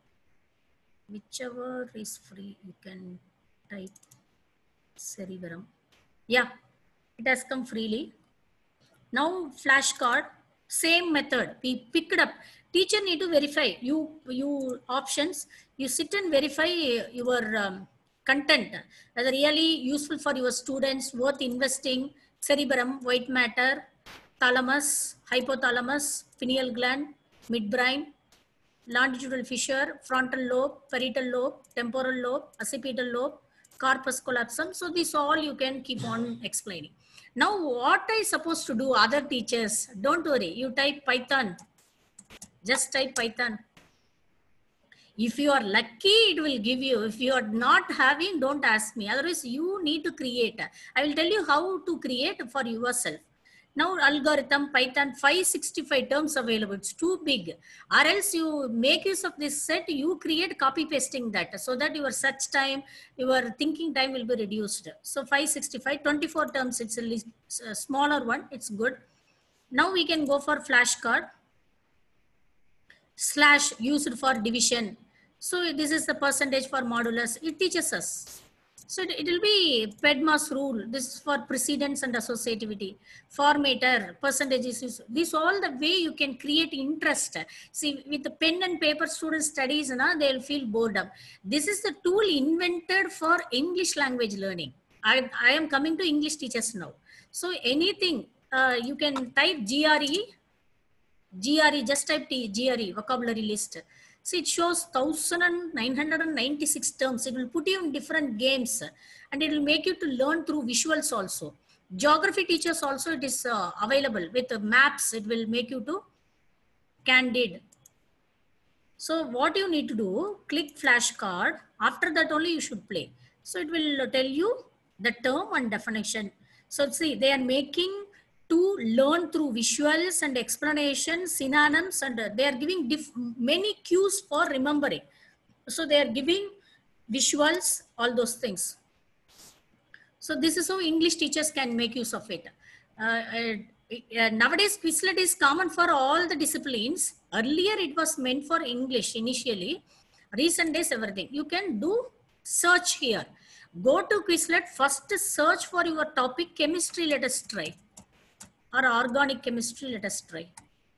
Whichever is free, you can type Cerebrum. Yeah, it has come freely. Now flashcard, same method. We pick it up. Teacher need to verify you, you options. You sit and verify your um, content. Whether really useful for your students, worth investing. Cerebrum, white matter, thalamus, hypothalamus, pineal gland, midbrain, longitudinal fissure, frontal lobe, parietal lobe, temporal lobe, occipital lobe, corpus callosum. So this all you can keep on explaining. Now what I supposed to do, other teachers, don't worry, you type Python, just type Python. If you are lucky, it will give you. If you are not having, don't ask me. Otherwise, you need to create. I will tell you how to create for yourself. Now algorithm, Python, five hundred sixty-five terms available. It's too big. Or else you make use of this set, you create copy pasting that so that your search time, your thinking time will be reduced. So five hundred sixty-five, twenty-four terms, it's a, list, a smaller one. It's good. Now we can go for flashcard. Slash used for division. So this is the percentage for modulus. It teaches us. So it, it will be PEDMAS rule. This is for precedence and associativity. Formator, percentages. This all the way you can create interest. See, with the pen and paper student studies, na, they'll feel boredom. This is the tool invented for English language learning. I, I am coming to English teachers now. So anything, uh, you can type G R E, G R E, just type T, G R E, vocabulary list. See, it shows one thousand nine hundred ninety-six terms. It will put you in different games and it will make you to learn through visuals also. Geography teachers also it is uh, available with uh, maps. It will make you to Candid. So what you need to do, click flashcard. After that only you should play. So it will tell you the term and definition. So see, they are making to learn through visuals and explanations, synonyms, and uh, they are giving diff many cues for remembering. So they are giving visuals, all those things. So this is how English teachers can make use of it. Uh, uh, uh, nowadays, Quizlet is common for all the disciplines. Earlier, it was meant for English initially. Recent days, everything. You can do search here. Go to Quizlet, first search for your topic, chemistry, let us try. Or organic chemistry, let us try.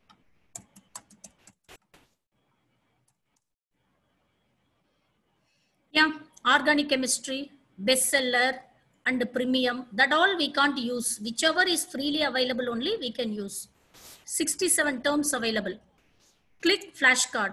Yeah, organic chemistry, bestseller, and premium, that all we can't use. Whichever is freely available only we can use. sixty-seven terms available. Click flashcard.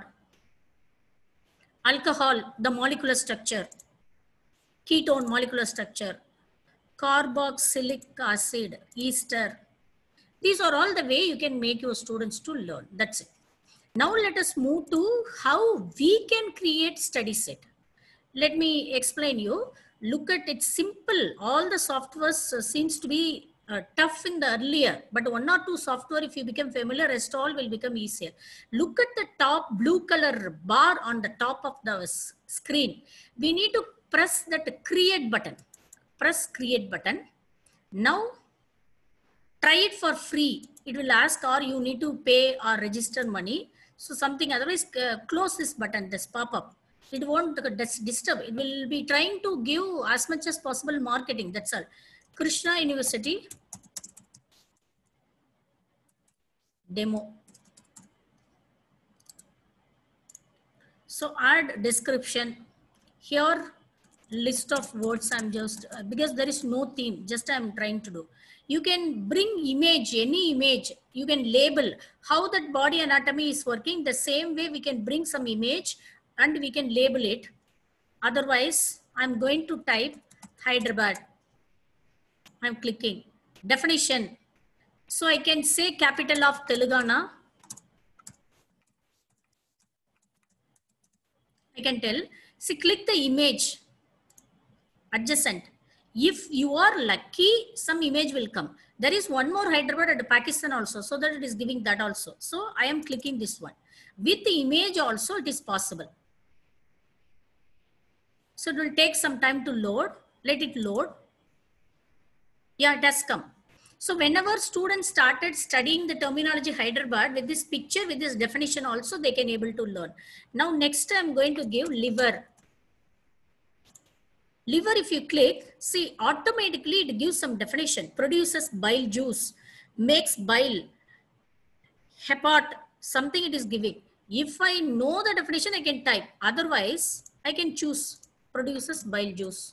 Alcohol, the molecular structure. Ketone, molecular structure. Carboxylic acid, ester. These are all the way you can make your students to learn. That's it. Now let us move to how we can create study set. Let me explain you. Look at it, simple. All the softwares uh, seems to be uh, tough in the earlier, but one or two software, if you become familiar, rest all will become easier. Look at the top blue color bar on the top of the screen. We need to press that create button. Press create button. Now try it for free. It will ask or you need to pay or register money. So something, otherwise uh, close this button, this pop-up. It won't disturb. It will be trying to give as much as possible marketing. That's all. Krishna University demo. So add description. Here list of words I'm just, uh, because there is no theme, just I'm trying to do. You can bring image, any image. You can label how that body anatomy is working. The same way we can bring some image and we can label it. Otherwise, I'm going to type Hyderabad. I'm clicking. Definition. So I can say capital of Telangana. I can tell. See, click the image. Adjacent. If you are lucky, some image will come. There is one more Hyderabad at Pakistan also. So that it is giving that also. So I am clicking this one. With the image also, it is possible. So it will take some time to load. Let it load. Yeah, it has come. So whenever students started studying the terminology Hyderabad with this picture, with this definition also, they can able to learn. Now next I'm going to give liver. Liver, if you click, see automatically it gives some definition. Produces bile juice, makes bile, hepat, something it is giving. If I know the definition, I can type. Otherwise, I can choose produces bile juice.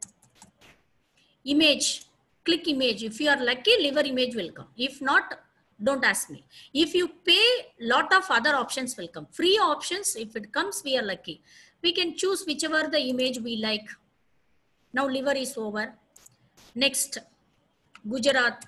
Image. Click image. If you are lucky, liver image will come. If not, don't ask me. If you pay, lot of other options will come. Free options, if it comes, we are lucky. We can choose whichever the image we like. Now liver is over. Next, Gujarat.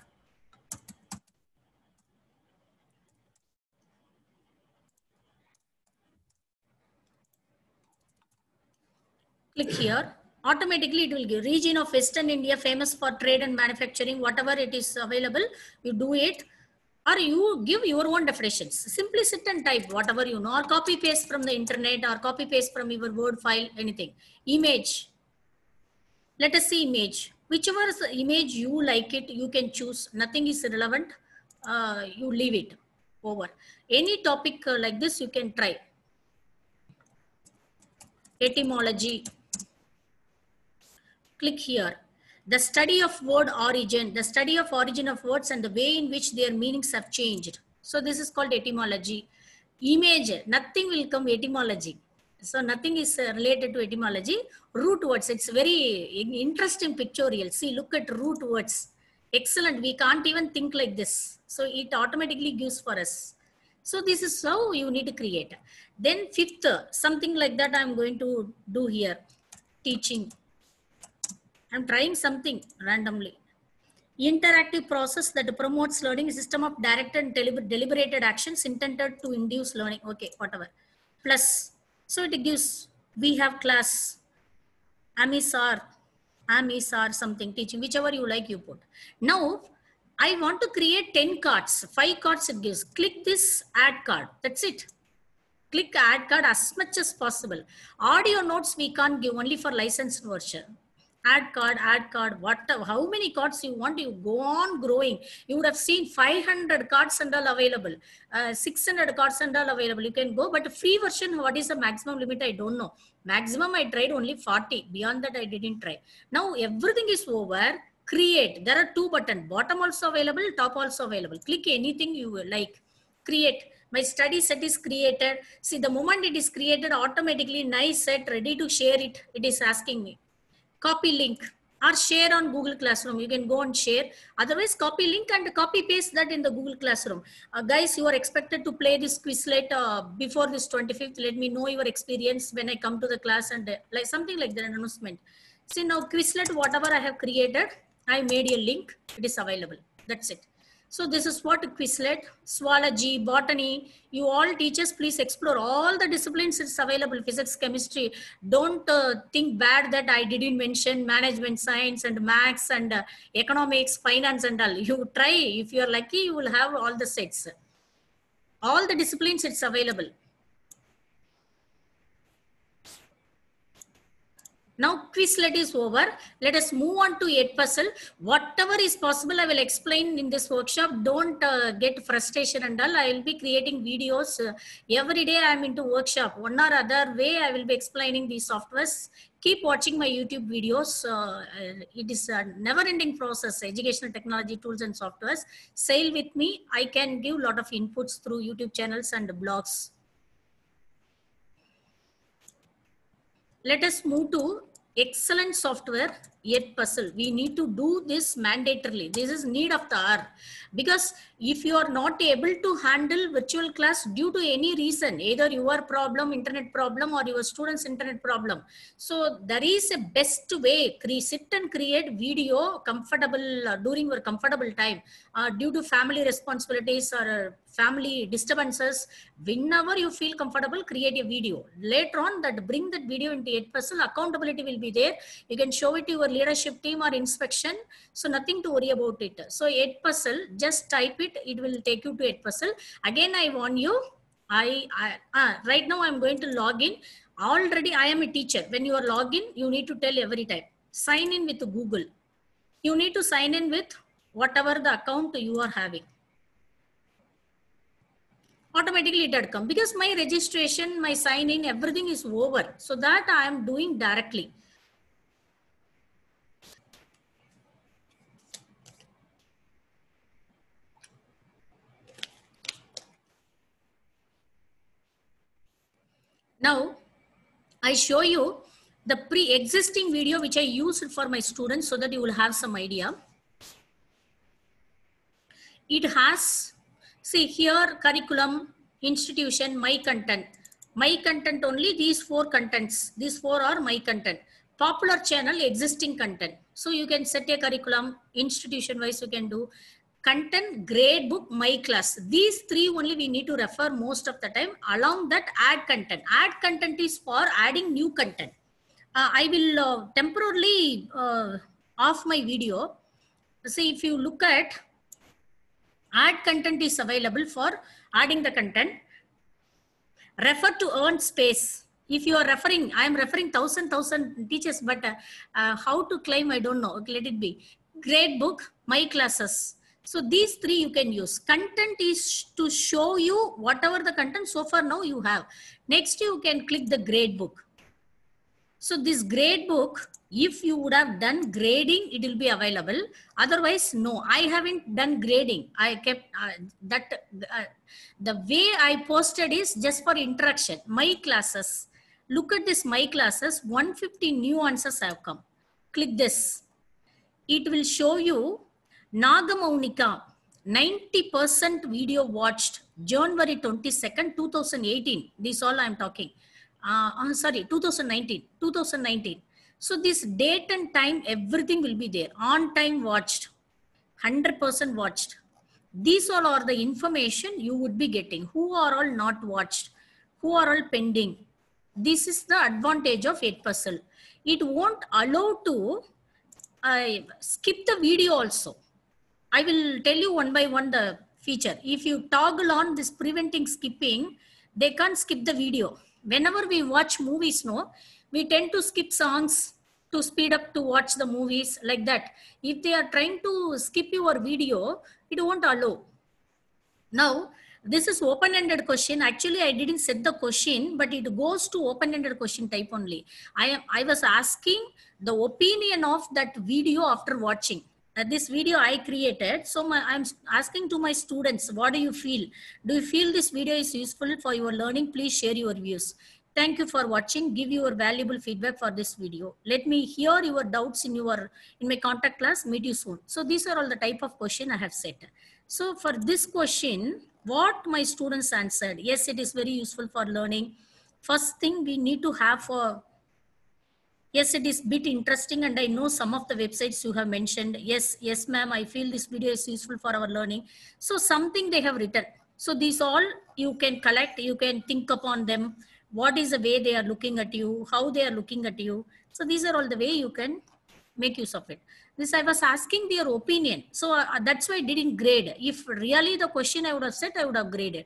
Click here. Automatically it will give region of Western India famous for trade and manufacturing. Whatever it is available, you do it. Or you give your own definitions. Simply sit and type whatever you know, or copy paste from the internet, or copy paste from your Word file, anything. Image. Let us see image. Whichever is the image you like it, you can choose. Nothing is relevant. Uh, you leave it over. Any topic uh, like this, you can try. Etymology. Click here. The study of word origin, the study of origin of words and the way in which their meanings have changed. So this is called etymology. Image, nothing will come etymology. So nothing is related to etymology. Root words, it's very interesting pictorial. See, look at root words. Excellent, we can't even think like this. So it automatically gives for us. So this is how you need to create. Then fifth, something like that I'm going to do here. Teaching. I'm trying something randomly. interactive process that promotes learning, a system of directed and deliber deliberated actions intended to induce learning. Okay, whatever. Plus, so it gives, we have class, Amisar, Amisar something, teaching, whichever you like you put. Now, I want to create ten cards, five cards it gives. Click this add card, that's it. Click add card as much as possible. Audio notes we can't give, only for licensed version. Add card, add card, whatever, how many cards you want, you go on growing. You would have seen five hundred cards and all available, uh, six hundred cards and all available. You can go, but free version, what is the maximum limit? I don't know. Maximum I tried only forty. Beyond that, I didn't try. Now everything is over. Create. There are two buttons, bottom also available, top also available. Click anything you like. Create. My study set is created. See, the moment it is created, automatically nice set, ready to share it. It is asking me. Copy link or share on Google Classroom. You can go and share. Otherwise, copy link and copy paste that in the Google Classroom. Uh, guys, you are expected to play this Quizlet uh, before this twenty-fifth. Let me know your experience when I come to the class and uh, like something like that announcement. See, now Quizlet, whatever I have created, I made a link. It is available. That's it. So this is what Quizlet, zoology, botany, you all teachers, please explore all the disciplines. It's available, physics, chemistry. Don't uh, think bad that I didn't mention management science and maths and uh, economics, finance and all. You try, if you're lucky, you will have all the sets. All the disciplines, it's available. Now Quizlet is over. Let us move on to Edpuzzle. Whatever is possible, I will explain in this workshop. Don't uh, get frustration and all. I will be creating videos. Uh, every day I am into workshop. One or other way I will be explaining these softwares. Keep watching my YouTube videos. Uh, it is a never-ending process, educational technology tools and softwares. Sail with me. I can give a lot of inputs through YouTube channels and blogs. Let us move to excellent software, Edpuzzle. We need to do this mandatorily. This is need of the hour. Because if you are not able to handle virtual class due to any reason, either your problem, internet problem, or your student's internet problem. So there is a best way, sit and create video comfortable uh, during your comfortable time uh, due to family responsibilities or uh, family disturbances. Whenever you feel comfortable, create a video. Later on, that bring that video into Edpuzzle, accountability will be there. You can show it to your leadership team or inspection. So nothing to worry about it. So Edpuzzle, just type it. It will take you to Edpuzzle. Again, I warn you, I, I uh, right now I'm going to log in. Already I am a teacher. When you are logged in, you need to tell every time. Sign in with Google. You need to sign in with whatever the account you are having. Automatically it had come because my registration, my sign in, everything is over. So that I am doing directly. Now I show you the pre-existing video which I used for my students so that you will have some idea. It has, see here, curriculum, institution, my content. My content only, these four contents. These four are my content. Popular channel, existing content. So you can set a curriculum, institution wise you can do. Content, grade book, my class. These three only we need to refer most of the time. Along that, add content. Add content is for adding new content. Uh, I will uh, temporarily uh, off my video. See, if you look at add content is available for adding the content. Refer to earn space. If you are referring, I am referring thousand, thousand teachers, but uh, uh, how to claim, I don't know. Okay, let it be. Grade book, my classes. So these three you can use. Content is to show you whatever the content so far now you have. Next, you can click the grade book. So this grade book, if you would have done grading, it will be available. Otherwise, no, I haven't done grading. I kept uh, that, uh, the way I posted is just for interaction. My classes, look at this, my classes, one hundred fifty new answers have come. Click this. It will show you Nagamaunika, ninety percent video watched, January twenty-second, two thousand eighteen. This all I am talking. Uh, uh, sorry, two thousand nineteen, two thousand nineteen. So this date and time, everything will be there. On time watched. hundred percent watched. These all are the information you would be getting. Who are all not watched? Who are all pending? This is the advantage of Edpuzzle. It won't allow to uh, skip the video also. I will tell you one by one the feature. If you toggle on this preventing skipping, they can't skip the video. Whenever we watch movies, no, we tend to skip songs to speed up to watch the movies like that. If they are trying to skip your video, it won't allow. Now, this is open-ended question. Actually, I didn't set the question, but it goes to open-ended question type only. I am. I was asking the opinion of that video after watching. Uh, this video I created. So my, I'm asking to my students, what do you feel? Do you feel this video is useful for your learning? Please share your views. Thank you for watching. Give your valuable feedback for this video. Let me hear your doubts in your in my contact class. Meet you soon. So these are all the type of question I have set. So for this question, what my students answered, yes, it is very useful for learning. First thing we need to have for, yes, it is bit interesting, and I know some of the websites you have mentioned. Yes, yes, ma'am, I feel this video is useful for our learning. So something they have written. So these all you can collect, you can think upon them. What is the way they are looking at you, how they are looking at you. So these are all the way you can make use of it. This I was asking their opinion. So uh, that's why I didn't grade. If really the question I would have said, I would have graded.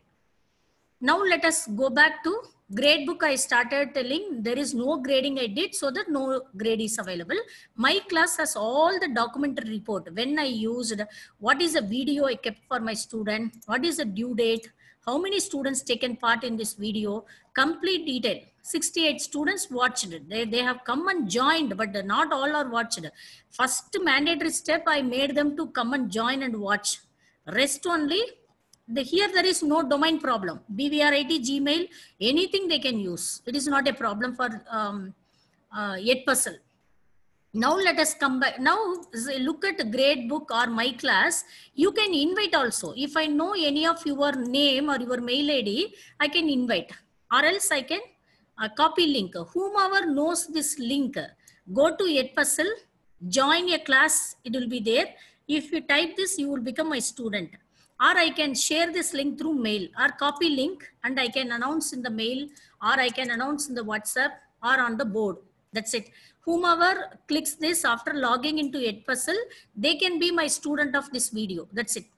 Now let us go back to grade book. I started telling there is no grading I did, so that no grade is available. My class has all the documentary report. When I used, what is the video I kept for my student, what is the due date, how many students taken part in this video, complete detail. sixty-eight students watched it. They, they have come and joined, but not all are watched. First mandatory step, I made them to come and join and watch. Rest only, the, here there is no domain problem. B V R I T, Gmail, anything they can use. It is not a problem for um, uh, Edpuzzle. Now let us come back. Now look at grade book or my class. You can invite also. If I know any of your name or your mail I D, I can invite, or else I can uh, copy link. Whomever knows this link, go to Edpuzzle, join a class, it will be there. If you type this, you will become my student. Or I can share this link through mail, or copy link and I can announce in the mail, or I can announce in the WhatsApp or on the board. That's it. Whomever clicks this after logging into Edpuzzle, they can be my student of this video. That's it.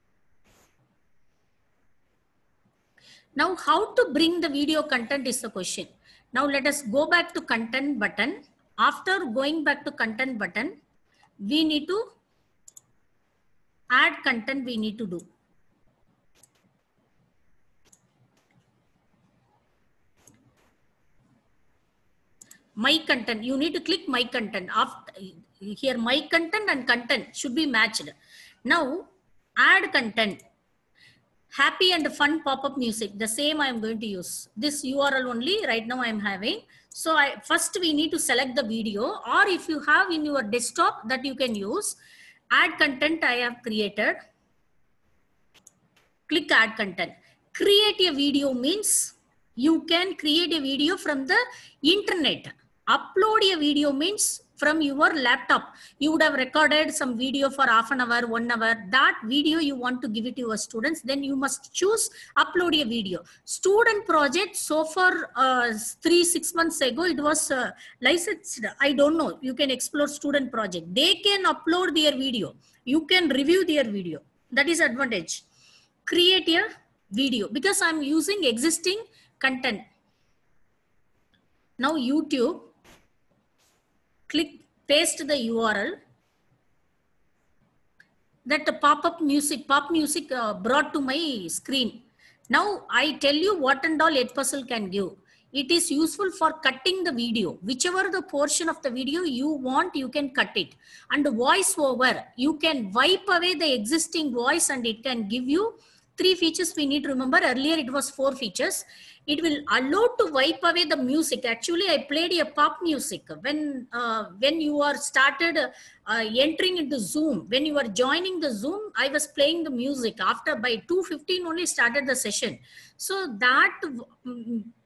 Now, how to bring the video content is the question. Now, let us go back to content button. After going back to content button, we need to add content we need to do. My content, you need to click my content. After here, my content and content should be matched. Now, add content. Happy and fun pop-up music. The same I am going to use. This U R L only right now I am having. So I first we need to select the video, or if you have in your desktop that you can use. Add content I have created. Click add content. Create a video means you can create a video from the internet. Upload a video means from your laptop. You would have recorded some video for half an hour, one hour. That video you want to give it to your students, then you must choose upload a video. Student project, so far uh, three, six months ago, it was uh, licensed. I don't know. You can explore student project. They can upload their video. You can review their video. That is advantage. Create a video because I'm using existing content. Now YouTube. Click, paste the U R L. That pop-up music, pop music uh, brought to my screen. Now I tell you what and all Edpuzzle can give. It is useful for cutting the video. Whichever the portion of the video you want, you can cut it. And voice over, you can wipe away the existing voice and it can give you three features we need to remember. Earlier it was four features. It will allow to wipe away the music. Actually, I played a pop music. When, uh, when you are started uh, entering into Zoom, when you are joining the Zoom, I was playing the music. After by two fifteen only started the session. So that um,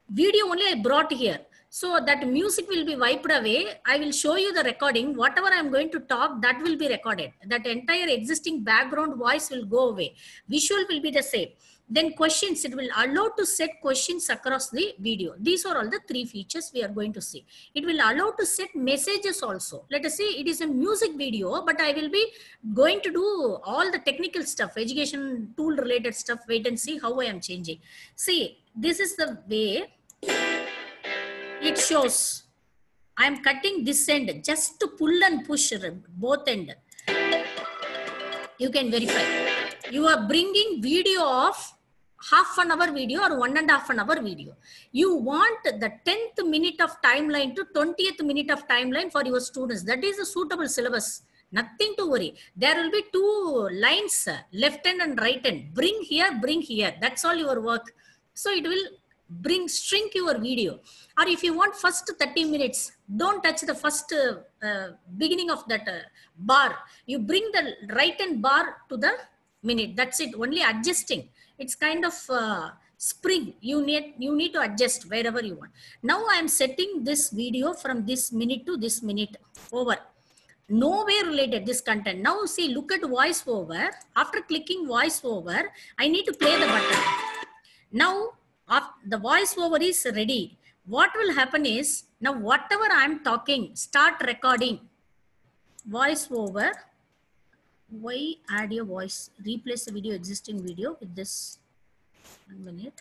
Video only I brought here. So that music will be wiped away. I will show you the recording. Whatever I'm going to talk, that will be recorded. That entire existing background voice will go away. Visual will be the same. Then questions, it will allow to set questions across the video. These are all the three features we are going to see. It will allow to set messages also. Let us say it is a music video, but I will be going to do all the technical stuff, education tool related stuff. Wait and see how I am changing. See, this is the way it shows. I am cutting this end just to pull and push both end. You can verify. You are bringing video of half an hour video or one and a half an hour video. You want the tenth minute of timeline to twentieth minute of timeline for your students. That is a suitable syllabus. Nothing to worry. There will be two lines, left hand and right hand. Bring here, bring here. That's all your work. So it will bring, shrink your video. Or if you want first thirty minutes, don't touch the first uh, uh, beginning of that uh, bar. You bring the right hand bar to the minute. That's it. Only adjusting. It's kind of uh, spring. You need, you need to adjust wherever you want. Now I am setting this video from this minute to this minute over. Nowhere related this content. Now see, look at voice over. After clicking voice over, I need to play the button. Now the voice over is ready. What will happen is, now whatever I am talking, start recording. Voice over. Why add your voice? Replace the video, existing video with this. One minute.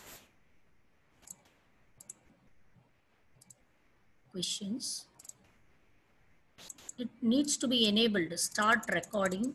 Questions. It needs to be enabled. Start recording.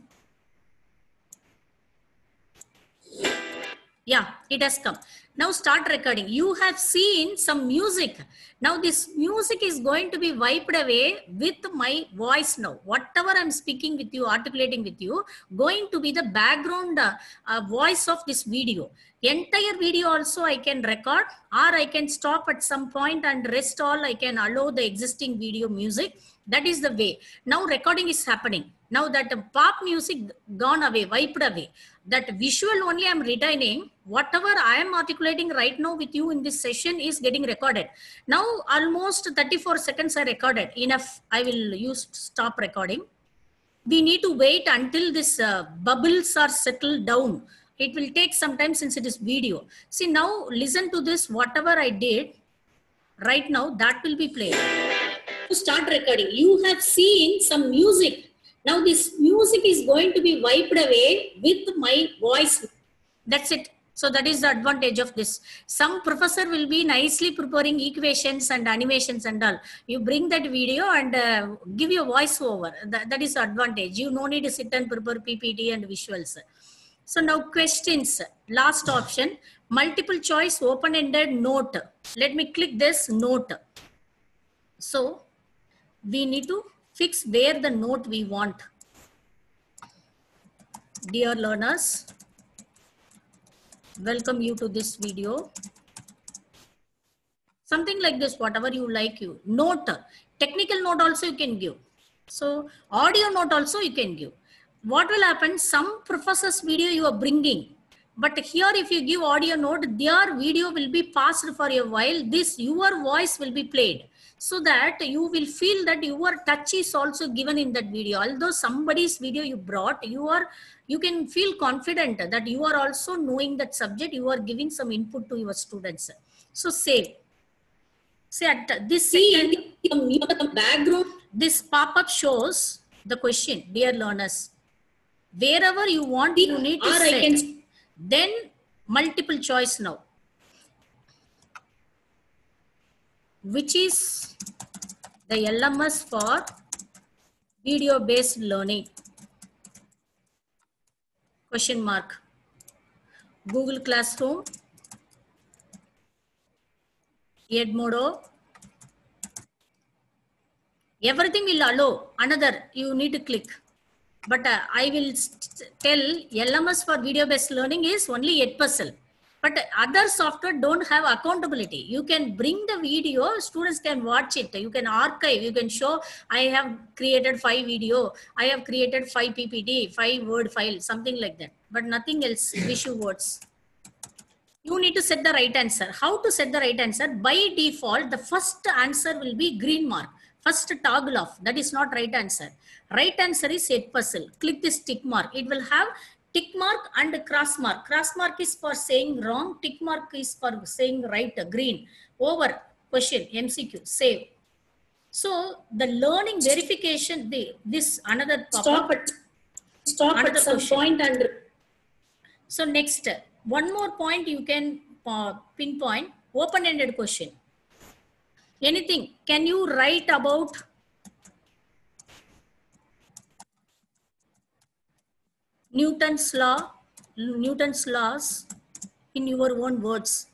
Yeah, it has come. Now start recording. You have seen some music. Now this music is going to be wiped away with my voice now. Whatever I'm speaking with you, articulating with you, going to be the background uh, uh, voice of this video. Entire video also I can record, or I can stop at some point and rest all. I can allow the existing video music. That is the way. Now recording is happening. Now that pop music gone away, wiped away. That visual only I'm retaining. Whatever I am articulating right now with you in this session is getting recorded. Now almost thirty-four seconds are recorded. Enough. I will use stop recording. We need to wait until this uh, bubbles are settled down. It will take some time since it is video. See, now listen to this. Whatever I did right now, that will be played. To start recording, you have seen some music. Now this music is going to be wiped away with my voice. That's it. So that is the advantage of this. Some professor will be nicely preparing equations and animations and all. You bring that video and uh, give your voice over. That, that is the advantage. You no need to sit and prepare P P T and visuals. So now questions, last option, multiple choice, open-ended note. Let me click this note. So we need to fix where the note we want. Dear learners, welcome you to this video. Something like this, whatever you like you. Note, technical note also you can give. So audio note also you can give. What will happen? Some professor's video you are bringing. But here if you give audio note, their video will be passed for a while. This, your voice will be played. So that you will feel that your touch is also given in that video. Although somebody's video you brought, you are, you can feel confident that you are also knowing that subject. You are giving some input to your students. So save. Say at this scene, the background, this pop-up shows the question, dear learners. Wherever you want, you need to set. Then multiple choice now. Which is the L M S for video based learning? Question mark. Google Classroom, Edmodo. Everything will allow. Another, you need to click. But uh, I will tell L M S for video based learning is only Edpuzzle. But other software don't have accountability. You can bring the video, students can watch it. You can archive, you can show, I have created five video, I have created five P P T, five word file, something like that. But nothing else, issue words. You need to set the right answer. How to set the right answer? By default, the first answer will be green mark. First toggle off. That is not right answer. Right answer is Edpuzzle. Click this tick mark. It will have tick mark and cross mark. Cross mark is for saying wrong. Tick mark is for saying right. Green. Over. Question. M C Q. Save. So the learning verification, the, this another Stop at, stop another at some question. point and So next, one more point you can uh, pinpoint, open-ended question. Anything, can you write about Newton's law, Newton's laws in your own words?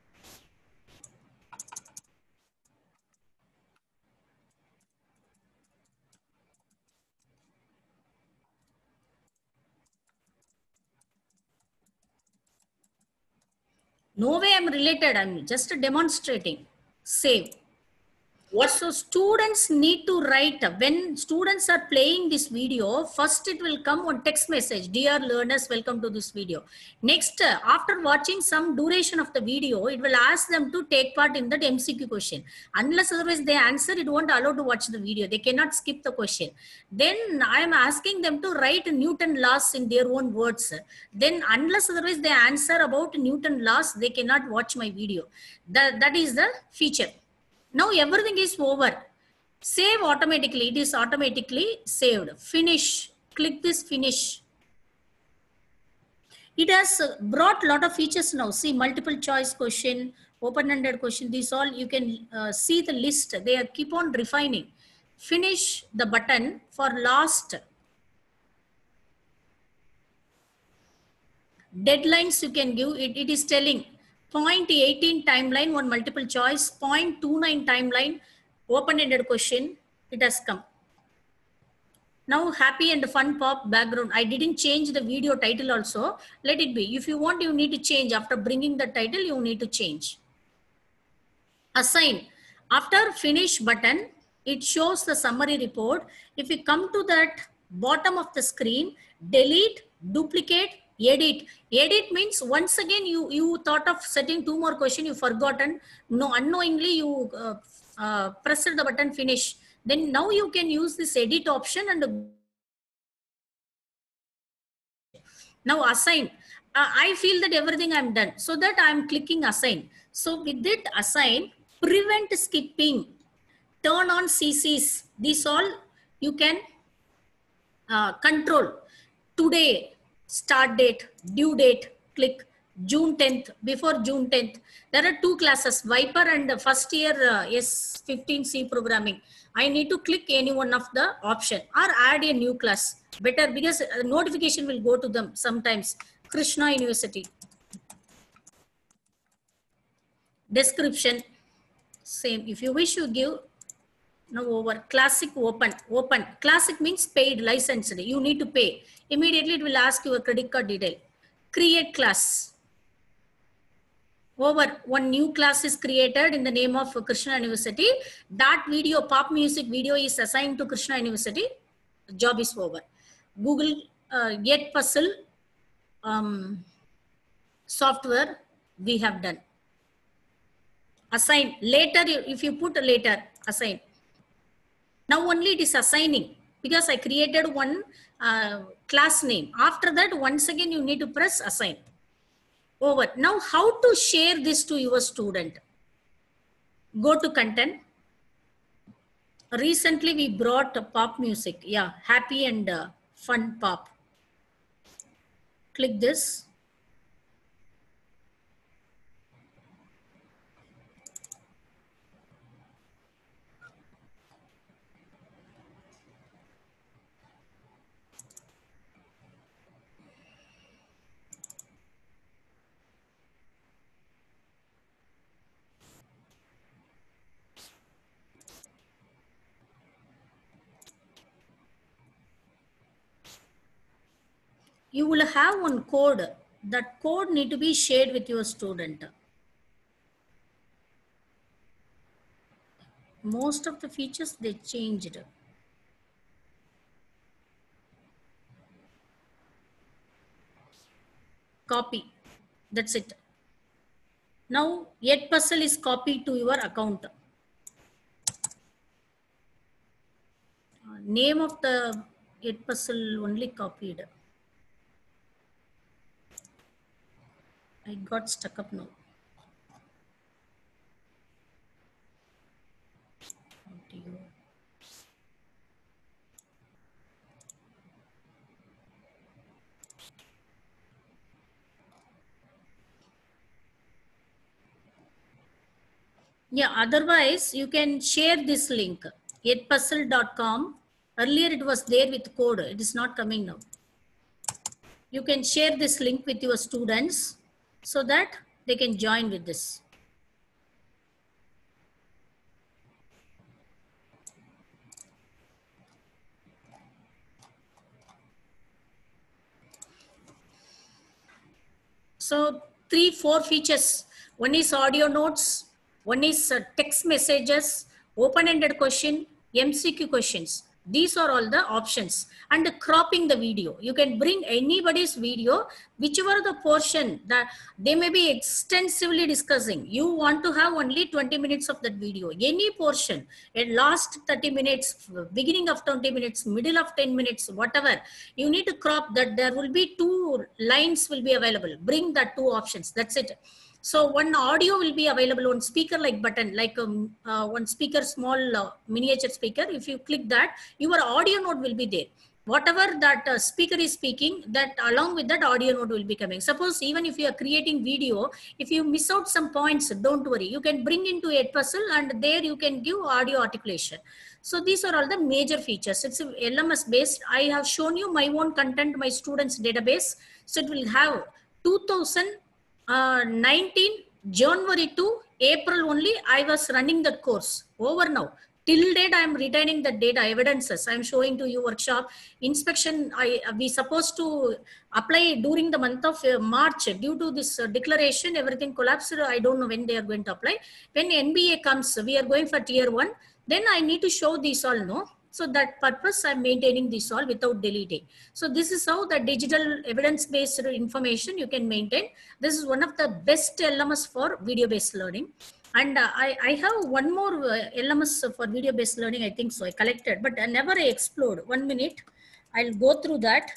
No way I'm related, I'm just demonstrating. Save. What? So students need to write, when students are playing this video, first it will come on text message, dear learners, welcome to this video. Next, after watching some duration of the video, it will ask them to take part in that M C Q question. Unless otherwise they answer, it won't allow to watch the video. They cannot skip the question. Then I am asking them to write Newton laws in their own words. Then unless otherwise they answer about Newton laws, they cannot watch my video. That, that is the feature. Now everything is over. Save automatically. It is automatically saved. Finish. Click this finish. It has brought a lot of features now. See, multiple choice question, open-ended question. These all you can uh, see the list. They are keep on refining. Finish the button for last. Deadlines you can give. It, it is telling zero point one eight timeline, one multiple choice, zero point two nine timeline, open-ended question. It has come. Now happy and fun pop background. I didn't change the video title also. Let it be. If you want, you need to change. After bringing the title, you need to change. Assign. After finish button, it shows the summary report. If you come to that bottom of the screen, delete, duplicate, edit. Edit means once again you, you thought of setting two more questions, you forgotten. No, unknowingly you uh, uh, pressed the button finish. Then now you can use this edit option and now assign. Uh, I feel that everything I'm done. So that I'm clicking assign. So with it assign, prevent skipping, turn on C Cs. These all you can uh, control. Today, start date, due date, click June tenth, before June tenth. There are two classes, Viper and first year uh, S fifteen C programming. I need to click any one of the option or add a new class. Better because uh, notification will go to them sometimes. Krishna University. Description, same. If you wish, you give. Now over. Classic open. Open. Classic means paid, licensed. You need to pay. Immediately it will ask you a credit card detail. Create class. Over. One new class is created in the name of Krishna University. That video, pop music video is assigned to Krishna University. Job is over. Google uh, Edpuzzle um, software we have done. Assign. Later, if you put later, assign. Now only it is assigning because I created one uh, class name. After that, once again, you need to press assign. Over. Now, how to share this to your student? Go to content. Recently, we brought pop music. Yeah, happy and uh, fun pop. Click this. You will have one code. That code need to be shared with your student. Most of the features they changed. Copy. That's it. Now Edpuzzle is copied to your account. Uh, name of the Edpuzzle only copied. I got stuck up now. Yeah, otherwise you can share this link, edpuzzle dot com. Earlier it was there with code. It is not coming now. You can share this link with your students so that they can join with this. So three, four features. One is audio notes. One is uh, text messages, open-ended question, M C Q questions. These are all the options. And cropping the video. You can bring anybody's video, whichever the portion that they may be extensively discussing. You want to have only twenty minutes of that video. Any portion, at last thirty minutes, beginning of twenty minutes, middle of ten minutes, whatever. You need to crop that. There will be two lines will be available. Bring that two options. That's it. So one audio will be available on speaker like button, like um, uh, one speaker, small uh, miniature speaker. If you click that, your audio node will be there. Whatever that uh, speaker is speaking, that along with that audio node will be coming. Suppose even if you are creating video, if you miss out some points, don't worry. You can bring into Edpuzzle and there you can give audio articulation. So these are all the major features. It's L M S based. I have shown you my own content, my students database. So it will have two thousand nineteen January to April only I was running that course. Over now. Till date, I am retaining the data evidences. I am showing to you workshop inspection. I we supposed to apply during the month of uh, March due to this uh, declaration. Everything collapsed. I don't know when they are going to apply. When N B A comes, we are going for tier one. Then I need to show these all. No. So that purpose, I'm maintaining this all without deleting. So this is how the digital evidence-based information you can maintain. This is one of the best L M S for video-based learning. And uh, I, I have one more uh, L M S for video-based learning, I think so, I collected, but I never I explored. One minute, I'll go through that.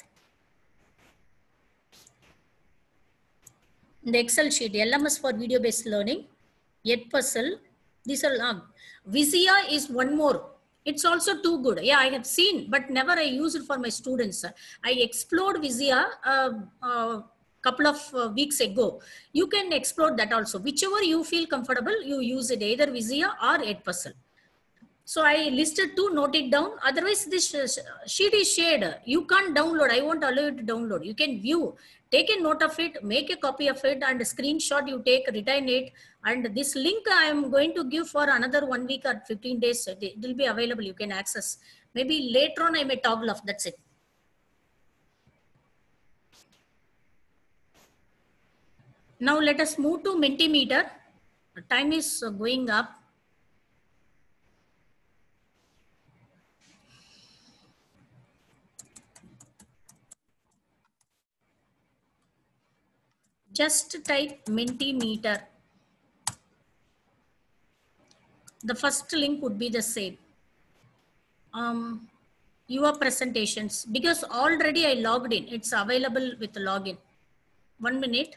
In the Excel sheet, L M S for video-based learning, Edpuzzle, these are, uh, Vizia is one more. It's also too good. Yeah, I have seen, but never I use it for my students. I explored Vizia uh, uh, couple of uh, weeks ago. You can explore that also. Whichever you feel comfortable, you use it, either Vizia or Edpuzzle. So I listed two, note it down. Otherwise, this sheet is shared. You can't download. I won't allow you to download. You can view. Take a note of it, make a copy of it, and a screenshot you take, retain it. And this link I am going to give for another one week or fifteen days. It will be available. You can access. Maybe later on I may toggle off. That's it. Now let us move to Mentimeter. Time is going up. Just type Mentimeter. The first link would be the same. Um, your presentations, because already I logged in. It's available with the login. One minute.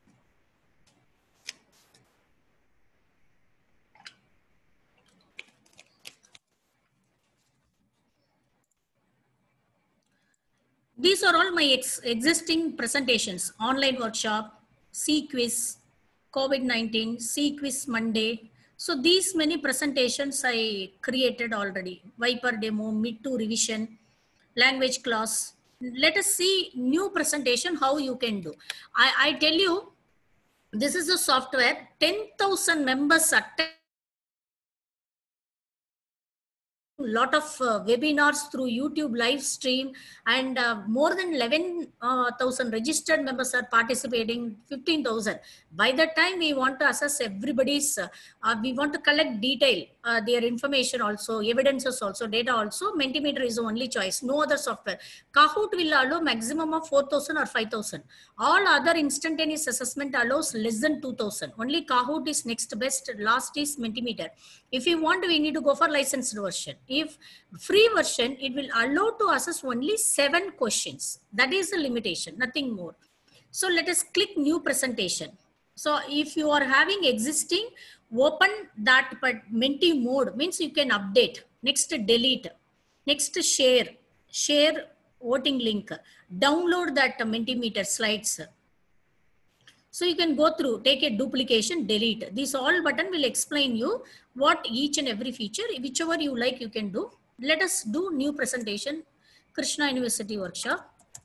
These are all my ex existing presentations. Online workshop, C-Quiz, COVID nineteen, C-Quiz Monday. So these many presentations I created already. Viper demo, mid to revision, language class. Let us see new presentation, how you can do. I, I tell you, this is a software, ten thousand members attend lot of uh, webinars through YouTube live stream, and uh, more than eleven thousand registered members are participating, fifteen thousand. By the time we want to assess everybody's, uh, uh, we want to collect detail, uh, their information also, evidences also, data also, Mentimeter is the only choice, no other software. Kahoot will allow maximum of four thousand or five thousand. All other instantaneous assessment allows less than two thousand. Only Kahoot is next best, last is Mentimeter. If you want, we need to go for licensed version. If free version, it will allow to assess only seven questions. That is the limitation, nothing more. So let us click new presentation. So if you are having existing, open that, but Menti mode means you can update. Next, delete. Next, share. Share voting link. Download that Mentimeter slides. So you can go through, take a duplication, delete. This all button will explain you what each and every feature, whichever you like, you can do. Let us do new presentation, Krishna University workshop.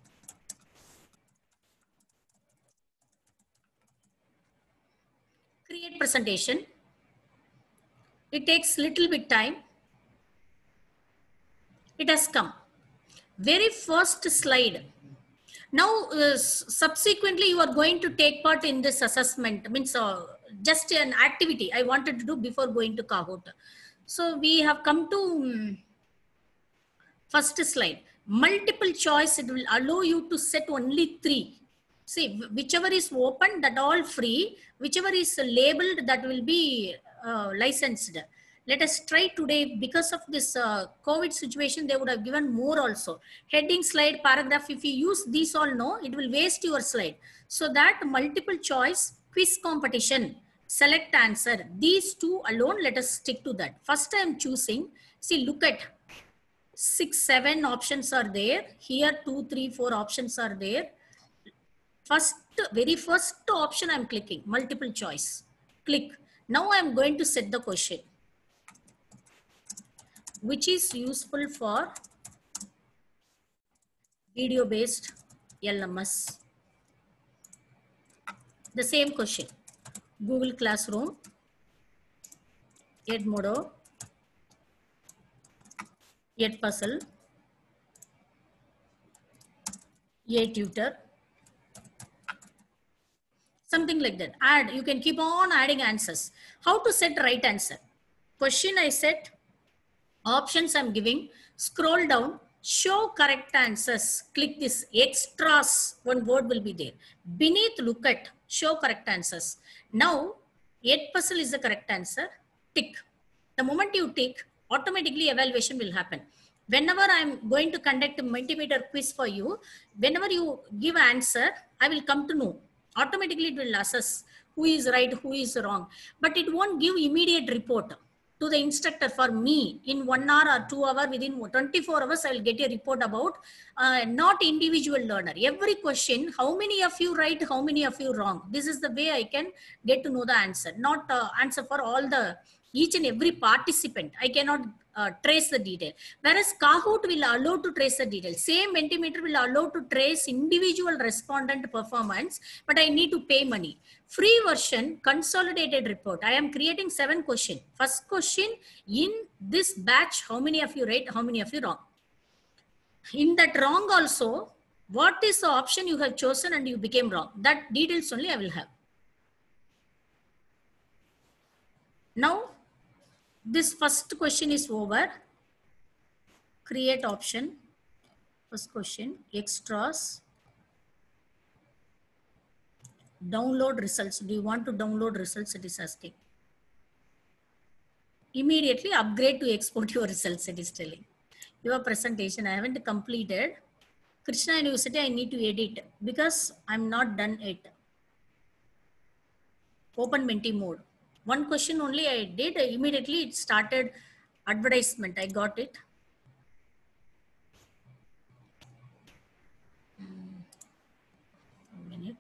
Create presentation. It takes little bit time. It has come. Very first slide. Now, uh, subsequently, you are going to take part in this assessment, means uh, just an activity I wanted to do before going to Kahoot. So we have come to um, first slide. Multiple choice, it will allow you to set only three. See, whichever is open, that all free. Whichever is labeled, that will be uh, licensed. Let us try today. Because of this uh, COVID situation, they would have given more also. Heading, slide, paragraph. If you use these all, no, it will waste your slide. So that multiple choice, quiz competition, select answer. These two alone, let us stick to that. First, I am choosing. See, look at six, seven options are there. Here, two, three, four options are there. First, very first option I am clicking, multiple choice. Click. Now I am going to set the question, which is useful for video-based L M S. The same question, Google Classroom, Edmodo, Edpuzzle, Etutor, something like that. Add, you can keep on adding answers. How to set right answer? Question I set, options I'm giving, scroll down, show correct answers. Click this extras, one word will be there. Beneath, look at, show correct answers. Now, Edpuzzle is the correct answer. Tick. The moment you tick, automatically evaluation will happen. Whenever I'm going to conduct a Mentimeter quiz for you, whenever you give answer, I will come to know. Automatically it will assess who is right, who is wrong. But it won't give immediate report to the instructor. For me, in one hour or two hour, within twenty-four hours, I will get a report about uh, not individual learner. Every question, how many of you right, how many of you wrong. This is the way I can get to know the answer, not uh, answer for all the, each and every participant. I cannot uh, trace the detail. Whereas Kahoot will allow to trace the detail. Same Mentimeter will allow to trace individual respondent performance, but I need to pay money. Free version, consolidated report. I am creating seven questions. First question, in this batch, how many of you right, how many of you wrong? In that wrong also, what is the option you have chosen and you became wrong? That details only I will have. Now, this first question is over. Create option. First question, extras. Download results. Do you want to download results? It is asking. Immediately upgrade to export your results. It is telling. Your presentation, I haven't completed. Krishna University, I need to edit because I'm not done it. Open Menti mode. One question only I did. Immediately it started advertisement. I got it. A minute.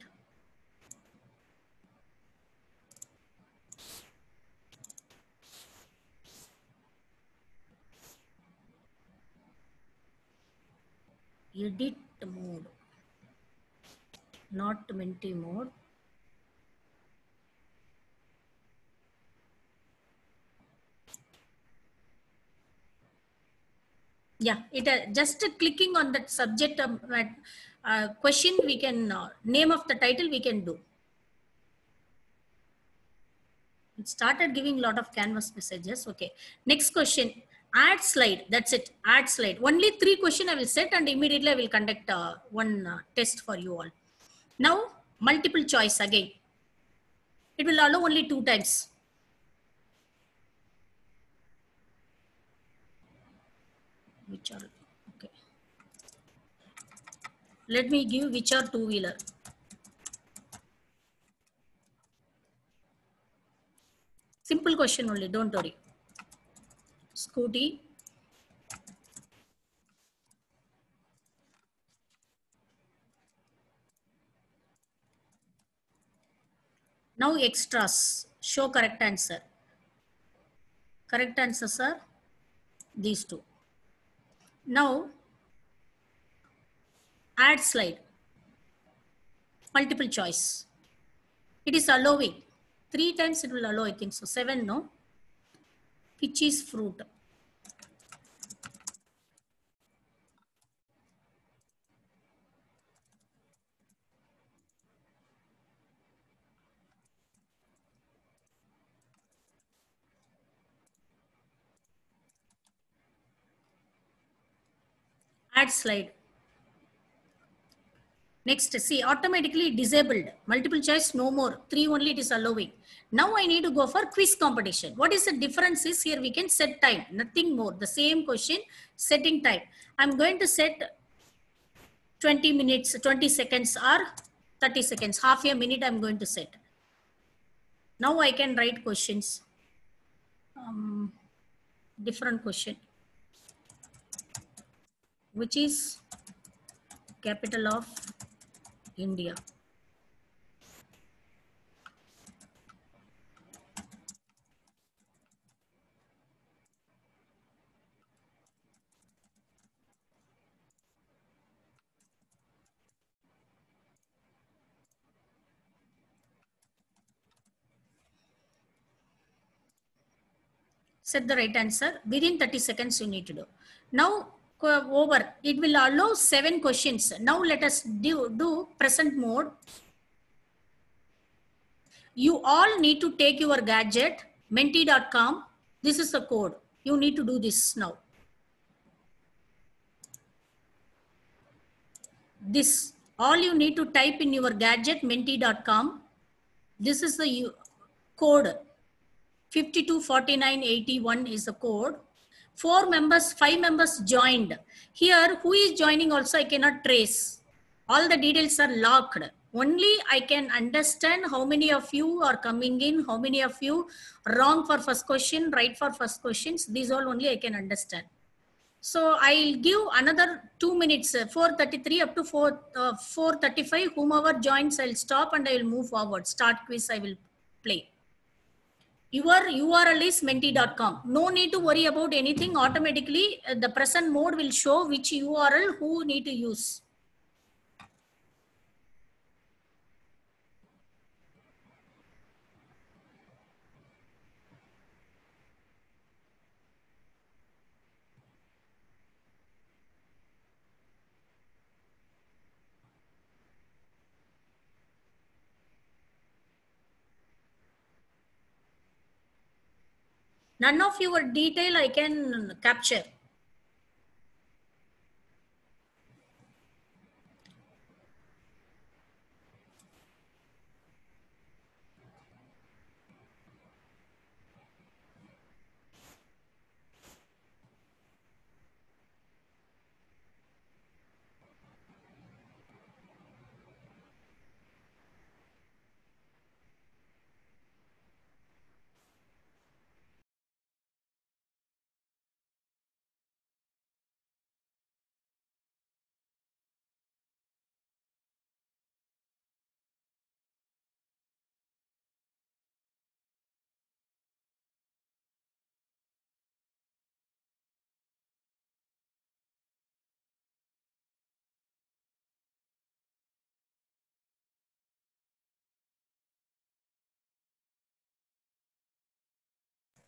Edit mode, not Menti mode. Yeah, it uh, just uh, clicking on that subject um, uh, question, we can uh, name of the title we can do. It started giving a lot of canvas messages. Okay, next question. Add slide. That's it. Add slide. Only three question I will set and immediately I will conduct uh, one uh, test for you all. Now multiple choice again. It will allow only two times. Which are okay. Let me give which are two wheeler. Simple question only. Don't worry. Scooty. Now extras. Show correct answer. Correct answers are these two. Now add slide. Multiple choice. It is allowing. Three times it will allow, I think so. Seven, no? Which is fruit? Add slide. Next, see, automatically disabled. Multiple choice, no more. Three only it is allowing. Now I need to go for quiz competition. What is the difference is here we can set time, nothing more. The same question, setting time. I'm going to set twenty minutes, twenty seconds or thirty seconds. Half a minute I'm going to set. Now I can write questions. Um, different question. Which is capital of India? Set the right answer. Within thirty seconds you need to do. Now over, it will allow seven questions. Now let us do, do present mode. You all need to take your gadget, menti dot com. This is the code. You need to do this now. This, all you need to type in your gadget, menti dot com. This is the code. fifty-two forty-nine eighty-one is the code. Four members, five members joined. Here, who is joining also I cannot trace. All the details are locked. Only I can understand how many of you are coming in, how many of you wrong for first question, right for first questions. These all only I can understand. So I'll give another two minutes, four thirty-three up to four, uh, four thirty-five. Whomever joins, I'll stop and I will move forward. Start quiz, I will play. Your U R L is menti dot com. No need to worry about anything. Automatically, uh, the present mode will show which U R L who need to use. None of your detail I can capture.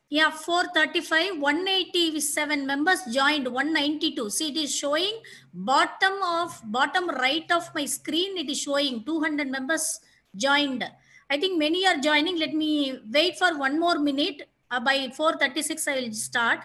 Yeah, four thirty-five, one eighty-seven members joined, one ninety-two. See, it is showing bottom of, bottom right of my screen, it is showing two hundred members joined. I think many are joining. Let me wait for one more minute. Uh, by four thirty-six, I will start.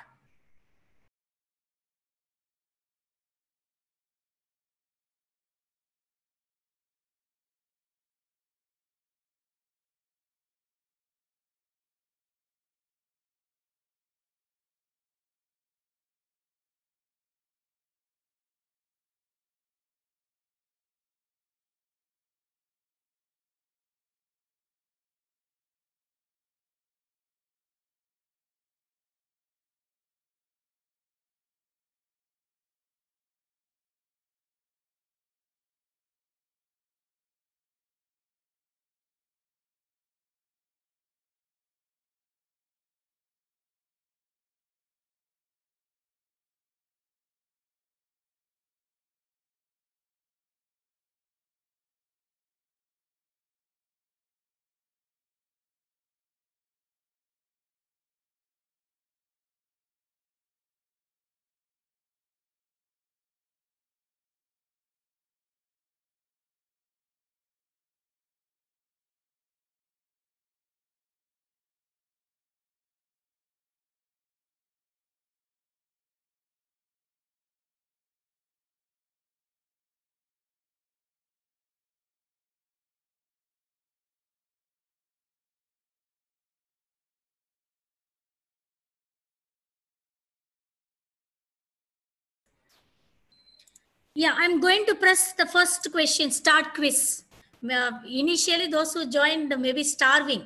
Yeah, I'm going to press the first question, start quiz. Uh, initially, those who joined may be starving.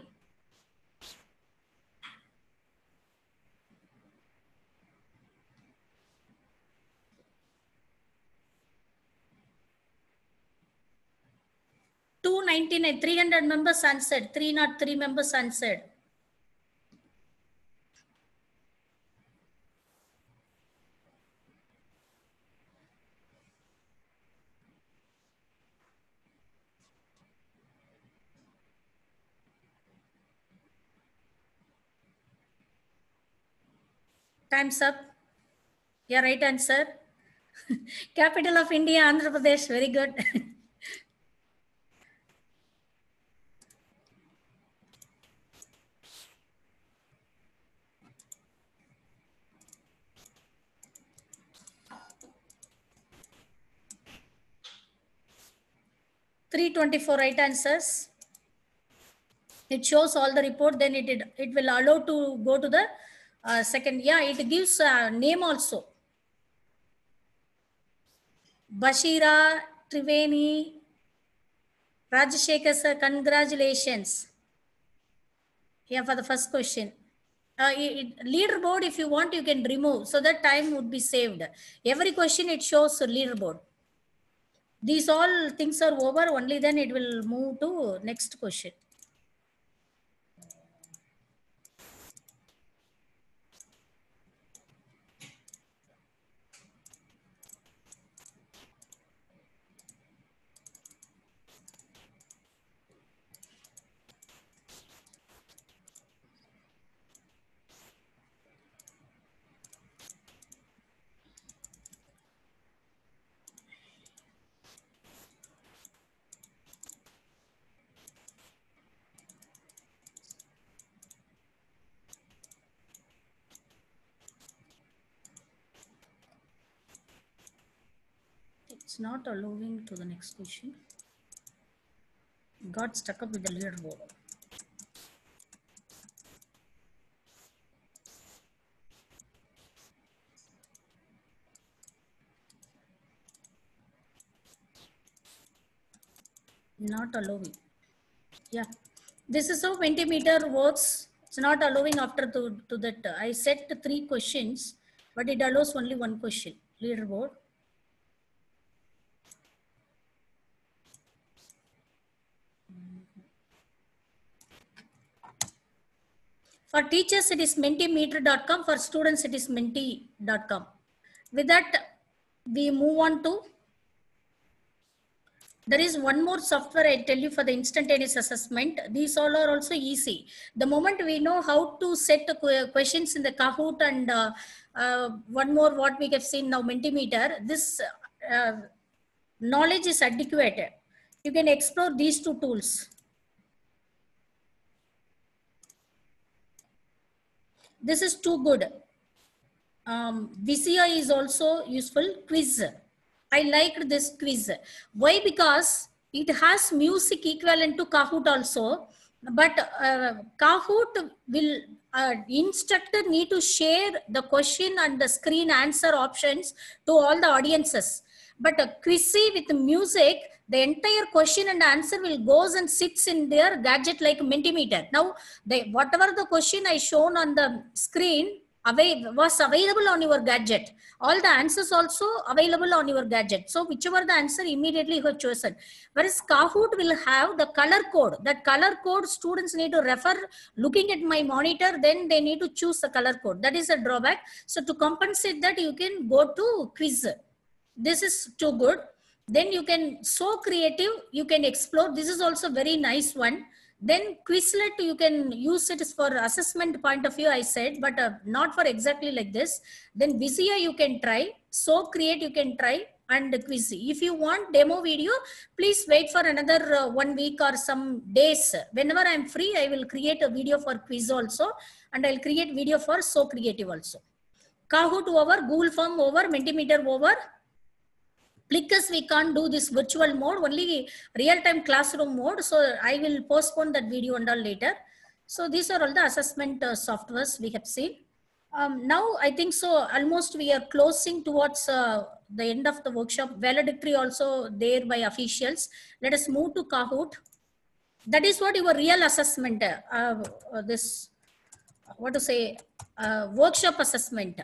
two ninety-nine, three hundred members answered, three hundred three members answered. Time's up. Yeah, right answer. Capital of India, Andhra Pradesh. Very good. three twenty-four right answers. It shows all the report, then it, it, it will allow to go to the uh, second. Yeah, it gives uh, name also. Bashira, Triveni, Rajashekar sir, congratulations. Yeah, for the first question. Uh, it, leaderboard, if you want, you can remove, so that time would be saved. Every question it shows leaderboard. These all things are over, only then it will move to next question. It's not allowing to the next question. Got stuck up with the leaderboard. Not allowing. Yeah, this is how Mentimeter works. It's not allowing after to, to that. I set three questions, but it allows only one question. Leaderboard. For teachers, it is mentimeter dot com. For students, it is menti dot com. With that, we move on to There is one more software I tell you for the instantaneous assessment. These all are also easy. The moment we know how to set the questions in the Kahoot and uh, uh, one more what we have seen now, Mentimeter, this uh, knowledge is adequate. You can explore these two tools. This is too good. Um, Visio is also useful. Quiz. I liked this quiz. Why? Because it has music equivalent to Kahoot also, but uh, Kahoot will uh, instructor need to share the question and the screen answer options to all the audiences. But a Quizzy with music, the entire question and answer will goes and sits in their gadget like Mentimeter. Now, they, whatever the question I shown on the screen, was available on your gadget. All the answers also available on your gadget. So whichever the answer immediately you have chosen. Whereas Kahoot will have the color code. That color code students need to refer looking at my monitor, then they need to choose the color code. That is a drawback. So to compensate that, you can go to quiz. This is too good. Then you can, so creative, you can explore. This is also very nice one. Then Quizlet, you can use it for assessment point of view, I said, but uh, not for exactly like this. Then Visio you can try, So Create you can try, and Quizzy. If you want demo video, please wait for another uh, one week or some days. Whenever I'm free, I will create a video for Quiz also, and I'll create video for So Creative also. Kahoot over, Google Form over, Mentimeter over. Plickers, we can't do this virtual mode, only real-time classroom mode. So I will postpone that video and all later. So these are all the assessment uh, softwares we have seen. Um, now I think so almost we are closing towards uh, the end of the workshop. Valedictory also there by officials. Let us move to Kahoot. That is what your real assessment, uh, uh, this, what to say, uh, workshop assessment.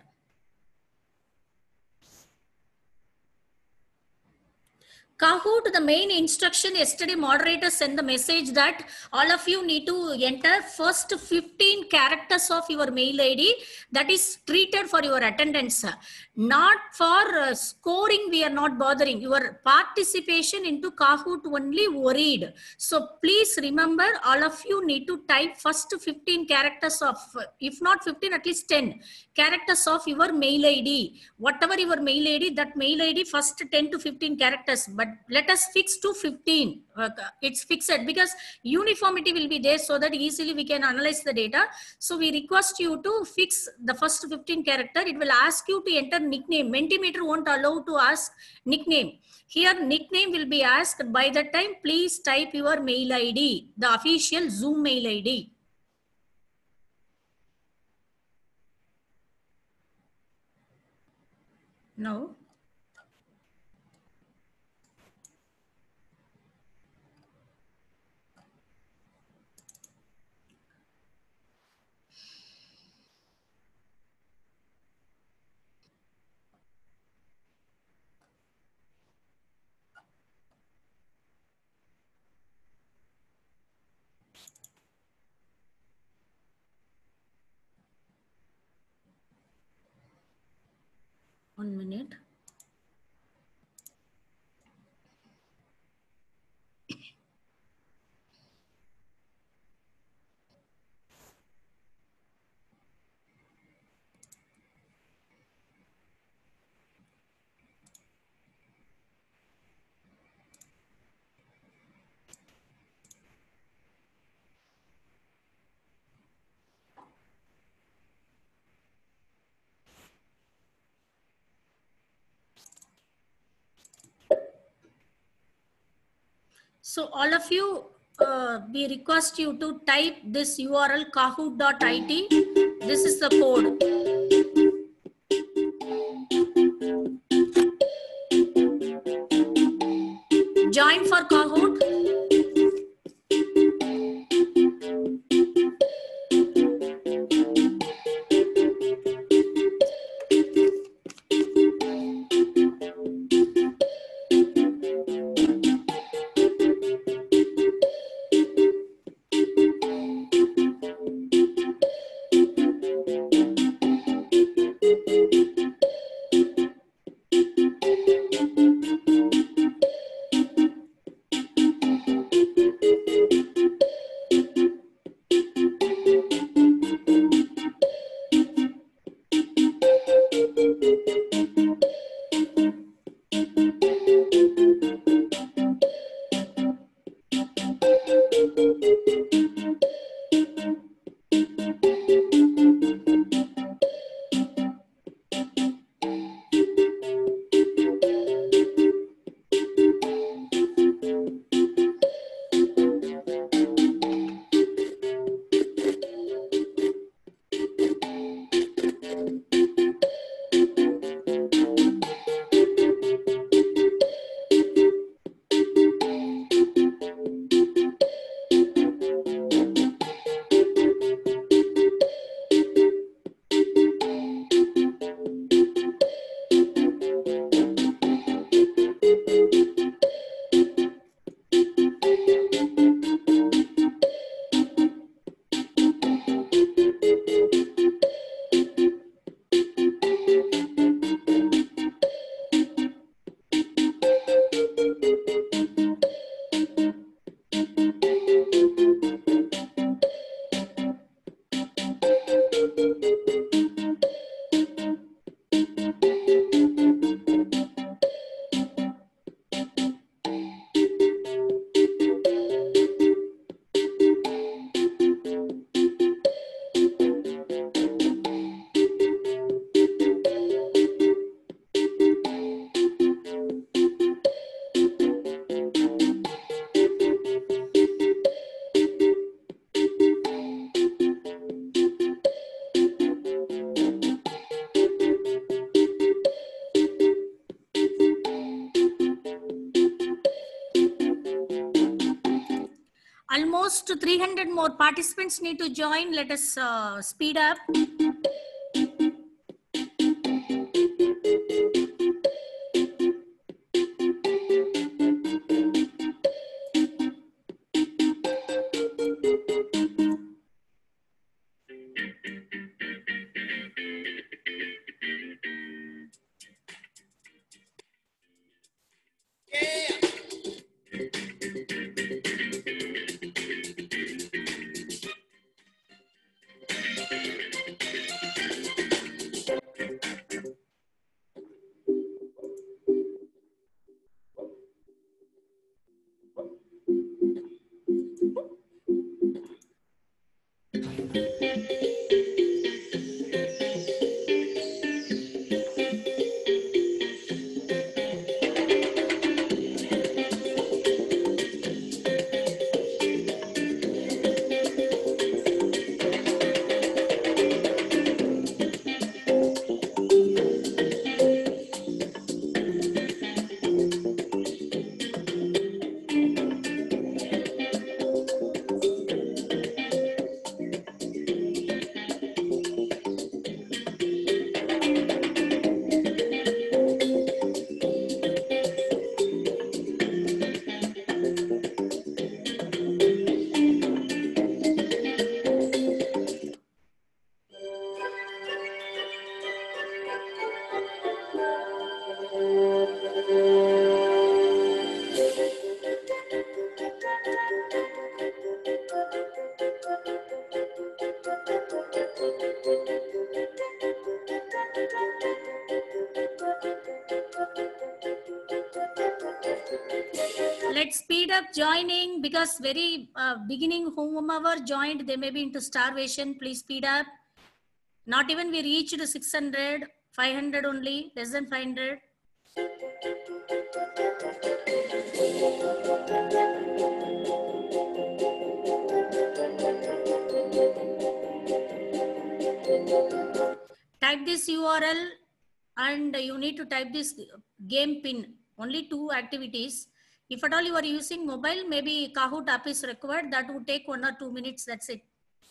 Kahoot, the main instruction yesterday, moderator sent the message that all of you need to enter first fifteen characters of your mail I D. That is treated for your attendance. Not for uh, scoring, we are not bothering. Your participation into Kahoot only worried. So please remember, all of you need to type first fifteen characters of, if not fifteen, at least ten characters of your mail I D. Whatever your mail I D, that mail I D first ten to fifteen characters. But let us fix to fifteen. Uh, it's fixed because uniformity will be there so that easily we can analyze the data. So we request you to fix the first fifteen character. It will ask you to enter nickname. Mentimeter won't allow to ask nickname. Here nickname will be asked. By that time, please type your mail I D, the official Zoom mail I D. No. One minute. So all of you, uh, we request you to type this U R L kahoot dot I T. This is the code. Join for Kahoot. Almost three hundred more participants need to join. Let us uh, speed up. Let's speed up joining because very uh, beginning whomever joined, they may be into starvation. Please speed up. Not even we reached six hundred, five hundred only, less than five hundred. Type this U R L and you need to type this game pin. Only two activities. If at all you are using mobile, maybe Kahoot app is required. That would take one or two minutes. That's it.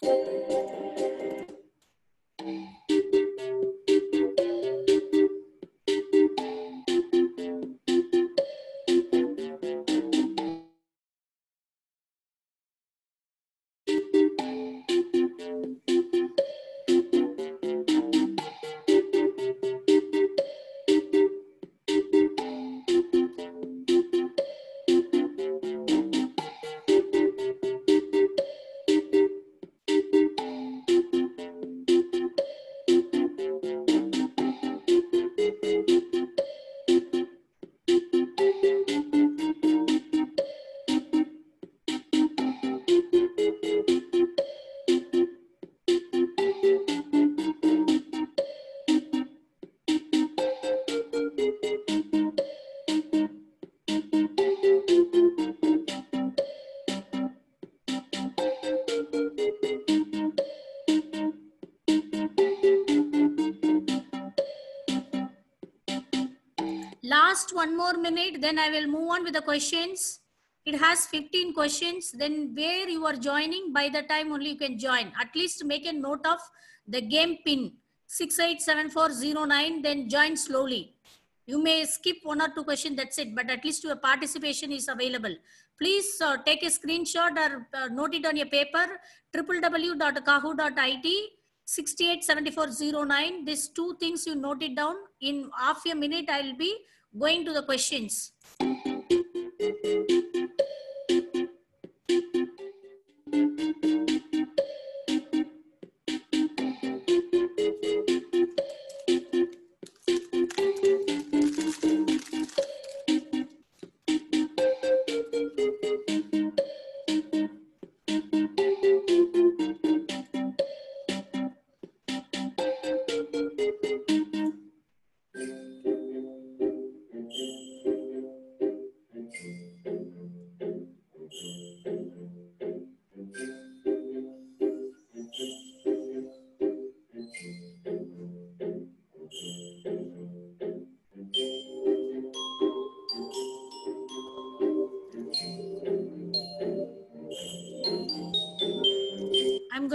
Last one more minute, then I will move on with the questions. It has fifteen questions. Then where you are joining, by the time only you can join. At least make a note of the game pin six eight seven four zero nine, then join slowly. You may skip one or two questions, that's it. But at least your participation is available. Please uh, take a screenshot or uh, note it on your paper, w w w dot kahoot dot I T six eight seven four zero nine. These two things you note it down. In half a minute, I will be going to the questions.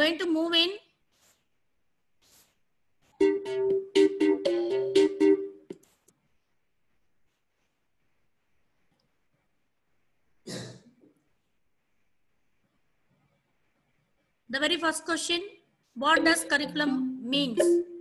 going to move in. The very first question, what does curriculum means?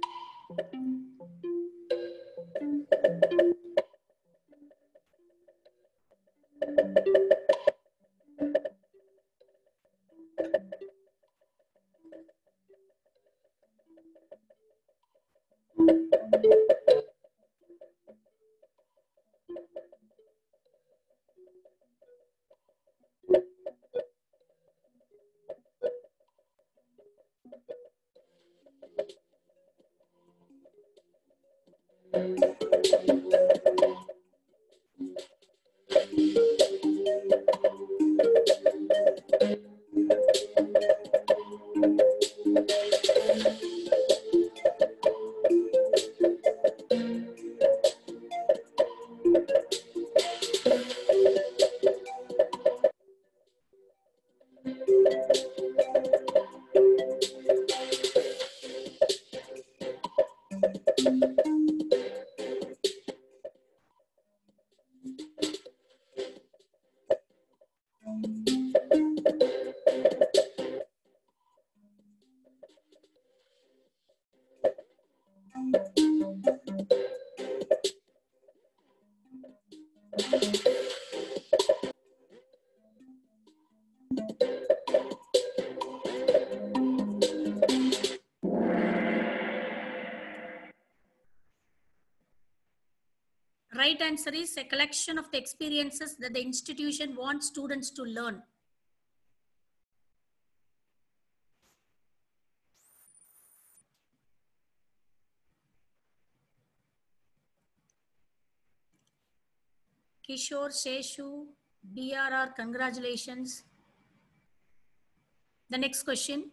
Right answer is a collection of the experiences that the institution wants students to learn. Kishore, Sheshu, B R R, congratulations. The next question.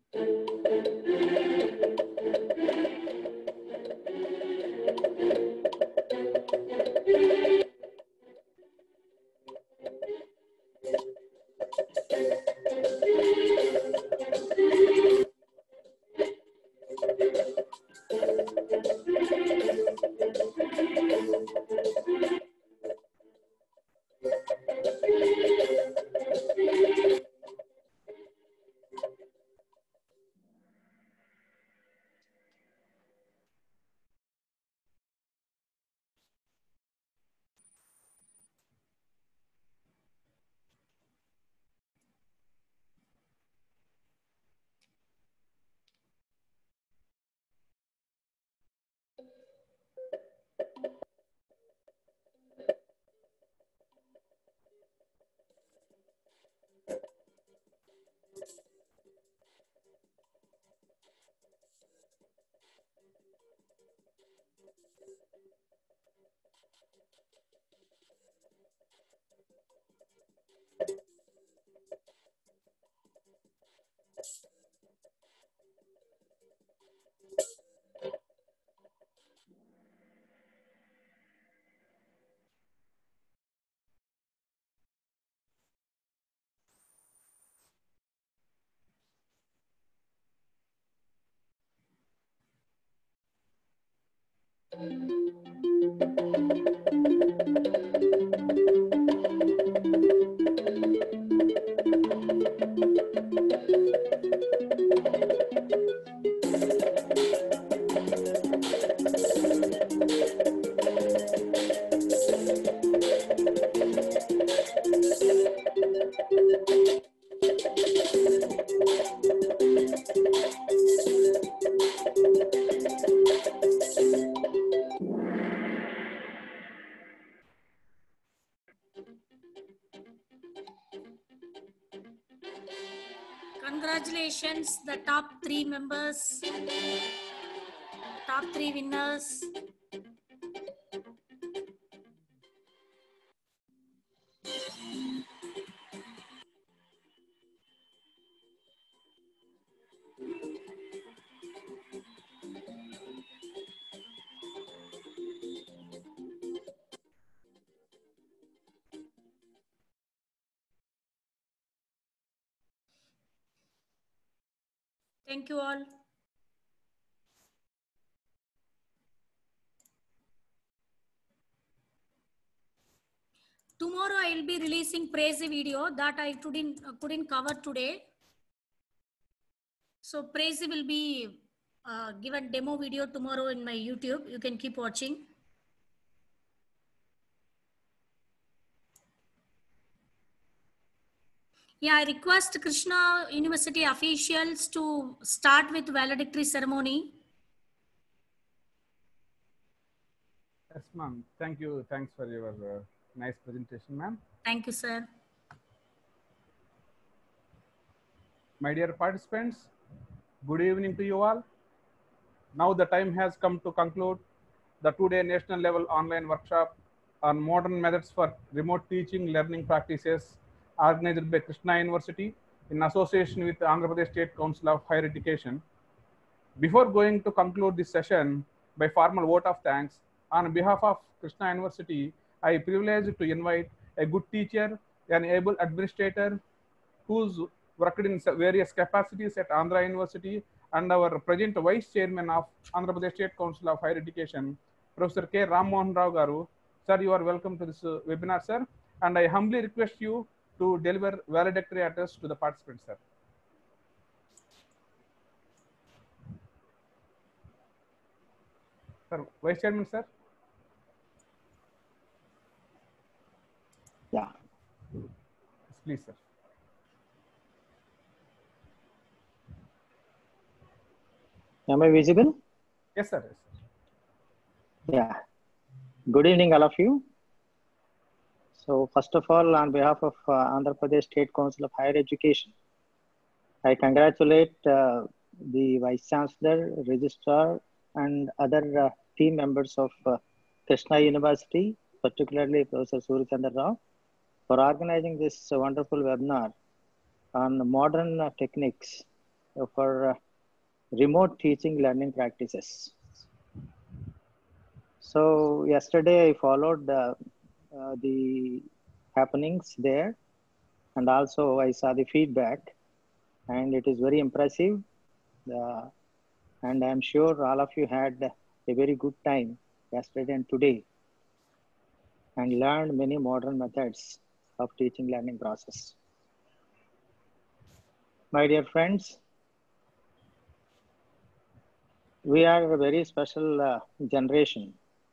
Congratulations, the top three members, top three winners. Thank you all. Tomorrow I will be releasing praise video that I couldn't, uh, couldn't cover today. So praise will be uh, given demo video tomorrow in my YouTube. You can keep watching. Yeah, I request Krishna University officials to start with valedictory ceremony. Yes, ma'am. Thank you. Thanks for your uh, nice presentation, ma'am. Thank you, sir. My dear participants, good evening to you all. Now the time has come to conclude the two-day national level online workshop on modern methods for remote teaching learning practices organized by Krishna University in association with the Andhra Pradesh State Council of Higher Education. Before going to conclude this session by formal vote of thanks, on behalf of Krishna University, I am privileged to invite a good teacher, an able administrator who's worked in various capacities at Andhra University, and our present Vice Chairman of Andhra Pradesh State Council of Higher Education, Professor K. Ram Mohan Rao Garu. Sir, you are welcome to this uh, webinar, sir. And I humbly request you to deliver valedictory address to the participants, sir. Sir, Vice Chairman, sir. Yeah. Yes, please, sir. Am I visible? Yes, sir. Yes, sir. Yeah. Good evening, all of you. So first of all, on behalf of uh, Andhra Pradesh State Council of Higher Education, I congratulate uh, the Vice Chancellor, Registrar, and other uh, team members of uh, Krishna University, particularly Professor Surya Chandra Rao, for organizing this uh, wonderful webinar on modern uh, techniques for uh, remote teaching learning practices. So yesterday I followed uh, uh, the happenings there, and also I saw the feedback, and it is very impressive. Uh, and I'm sure all of you had a very good time yesterday and today, and learned many modern methods of teaching learning process. My dear friends, we are a very special uh, generation,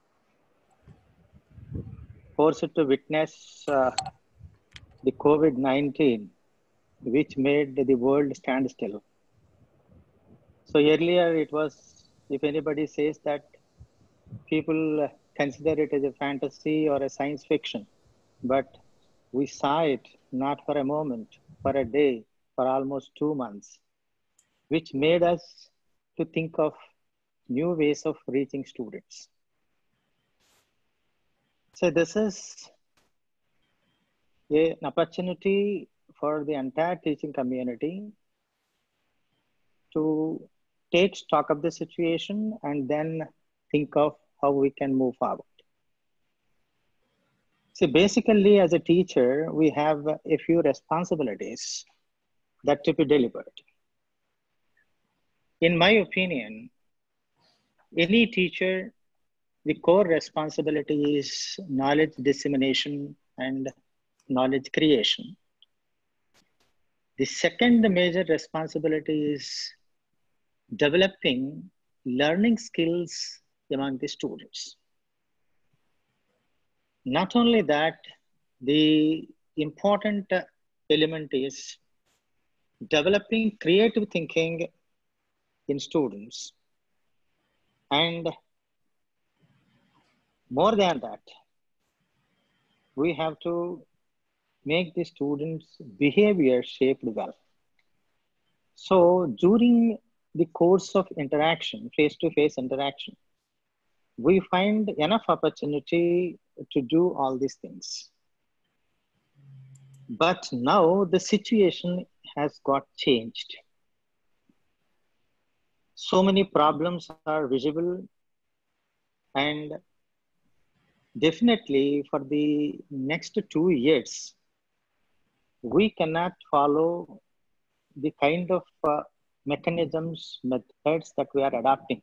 forced to witness uh, the COVID nineteen, which made the world stand still. So earlier it was, if anybody says that, people consider it as a fantasy or a science fiction, but we saw it not for a moment, for a day, for almost two months, which made us to think of new ways of reaching students. So this is a, an opportunity for the entire teaching community to take stock of the situation and then think of how we can move forward. See, basically as a teacher, we have a few responsibilities that to be delivered. In my opinion, any teacher, the core responsibility is knowledge dissemination and knowledge creation. The second major responsibility is developing learning skills among the students. Not only that, the important element is developing creative thinking in students. And more than that, we have to make the students' behavior shaped well. So during the course of interaction, face-to-face interaction, we find enough opportunity to do all these things. But now the situation has got changed. So many problems are visible, and definitely for the next two years, we cannot follow the kind of uh, mechanisms, methods that we are adopting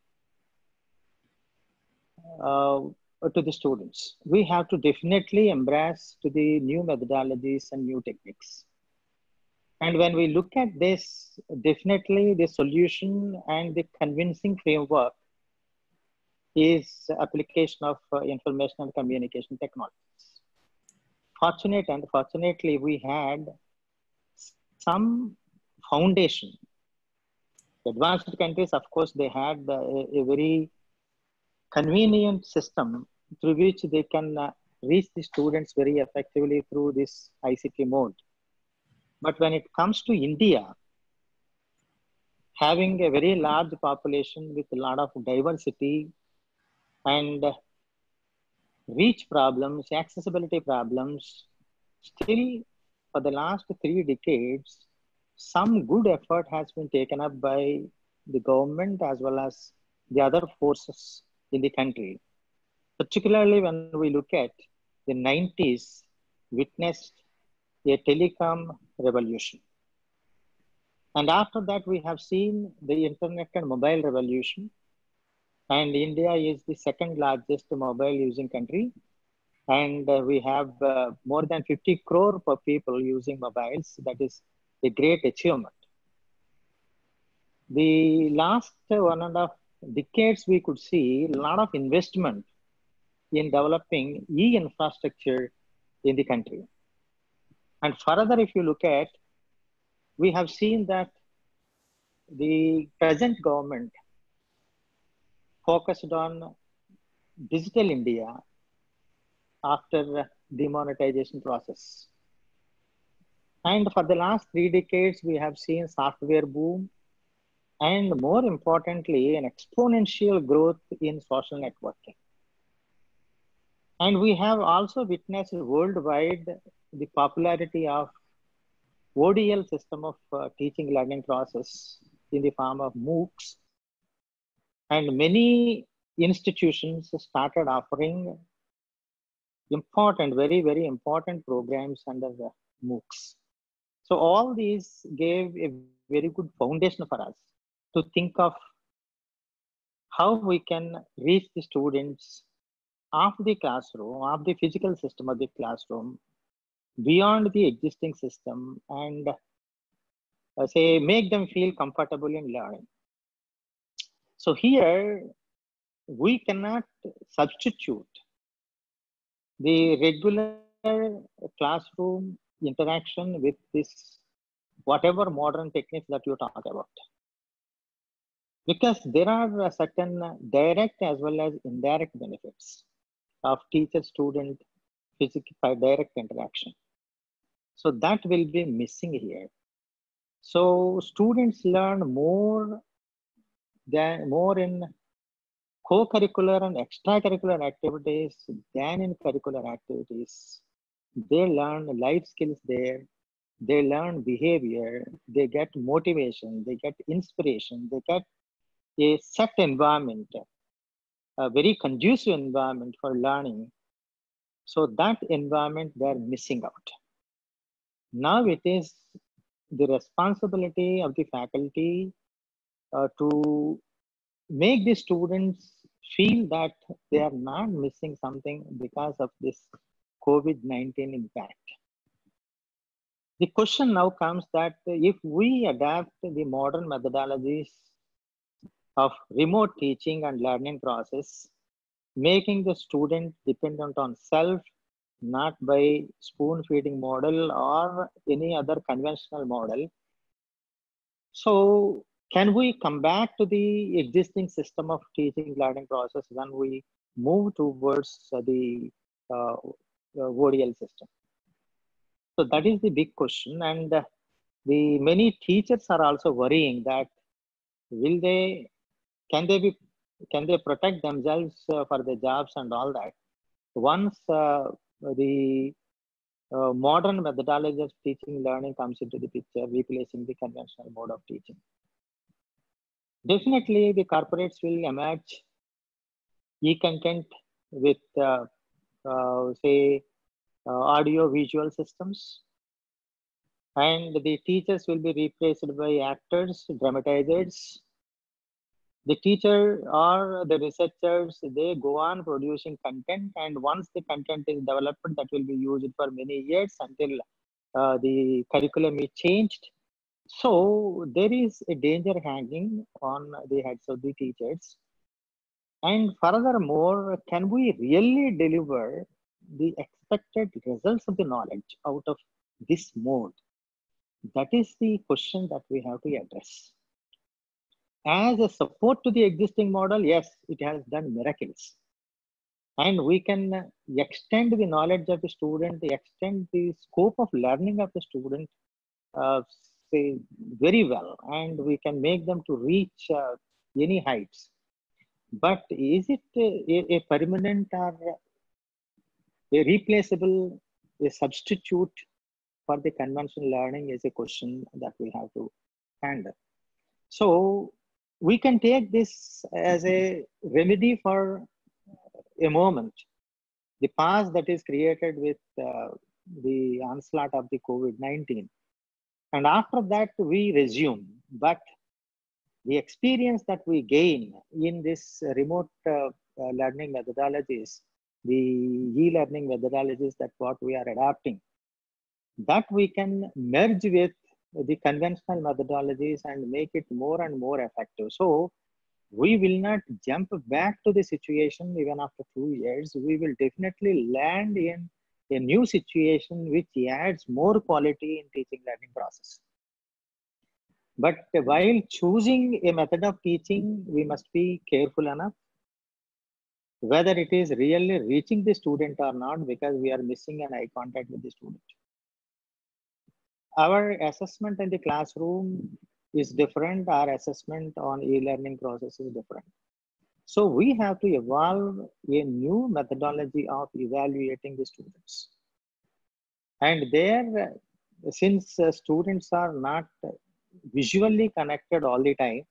uh, to the students. We have to definitely embrace to the new methodologies and new techniques. And when we look at this, definitely the solution and the convincing framework is application of uh, information and communication technologies. Fortunate and fortunately, we had some foundation. Advanced countries, of course, they had uh, a, a very convenient system through which they can uh, reach the students very effectively through this I C T mode. But when it comes to India, having a very large population with a lot of diversity and reach problems, accessibility problems, still for the last three decades, some good effort has been taken up by the government as well as the other forces in the country. Particularly when we look at the nineties, witnessed a telecom revolution. And after that, we have seen the internet and mobile revolution. And India is the second largest mobile using country. And uh, we have uh, more than fifty crore per people using mobiles. That is a great achievement. The last one and a half decades, we could see a lot of investment in developing e-infrastructure in the country. And further, if you look at, we have seen that the present government focused on digital India after demonetization process. And for the last three decades, we have seen software boom, and more importantly, an exponential growth in social networking. And we have also witnessed worldwide the popularity of O D L system of uh, teaching learning process in the form of MOOCs. And many institutions started offering important, very, very important programs under the MOOCs. So all these gave a very good foundation for us to think of how we can reach the students of the classroom, of the physical system of the classroom, beyond the existing system, and uh, say make them feel comfortable in learning. So here we cannot substitute the regular classroom interaction with this whatever modern techniques that you talk about, because there are certain direct as well as indirect benefits of teacher-student physical direct interaction. So that will be missing here. So students learn more than more in co-curricular and extracurricular activities than in curricular activities. They learn life skills there. They learn behavior. They get motivation. They get inspiration. They get a set environment, a very conducive environment for learning. So that environment they're missing out. Now it is the responsibility of the faculty uh, to make the students feel that they are not missing something because of this COVID nineteen impact. The question now comes that if we adapt the modern methodologies of remote teaching and learning process, making the student dependent on self, not by spoon feeding model or any other conventional model. So can we come back to the existing system of teaching learning process when we move towards the uh, O D L system? So that is the big question, and uh, the many teachers are also worrying that will they, can they be, can they protect themselves uh, for the jobs and all that once uh, the uh, modern methodology of teaching learning comes into the picture, replacing the conventional mode of teaching. Definitely, the corporates will emerge e-content with, uh, uh, say, uh, audio-visual systems, and the teachers will be replaced by actors, dramatizers. The teacher or the researchers, they go on producing content, and once the content is developed, that will be used for many years until uh, the curriculum is changed. So there is a danger hanging on the heads of the teachers. And furthermore, can we really deliver the expected results of the knowledge out of this mode? That is the question that we have to address. As a support to the existing model, yes, it has done miracles. And we can extend the knowledge of the student, extend the scope of learning of the student uh, say very well, and we can make them to reach uh, any heights. But is it a, a permanent or a replaceable, a substitute for the conventional learning is a question that we have to handle. So we can take this as a remedy for a moment, the pause that is created with uh, the onslaught of the COVID nineteen. And after that, we resume. But the experience that we gain in this remote uh, uh, learning methodologies, the e-learning methodologies that what we are adapting, that we can merge with the conventional methodologies and make it more and more effective. So we will not jump back to the situation even after two years. We will definitely land in a new situation which adds more quality in teaching learning process. But while choosing a method of teaching, we must be careful enough whether it is really reaching the student or not, because we are missing an eye contact with the student. Our assessment in the classroom is different. Our assessment on e-learning process is different. So we have to evolve a new methodology of evaluating the students. And there, since uh, students are not visually connected all the time.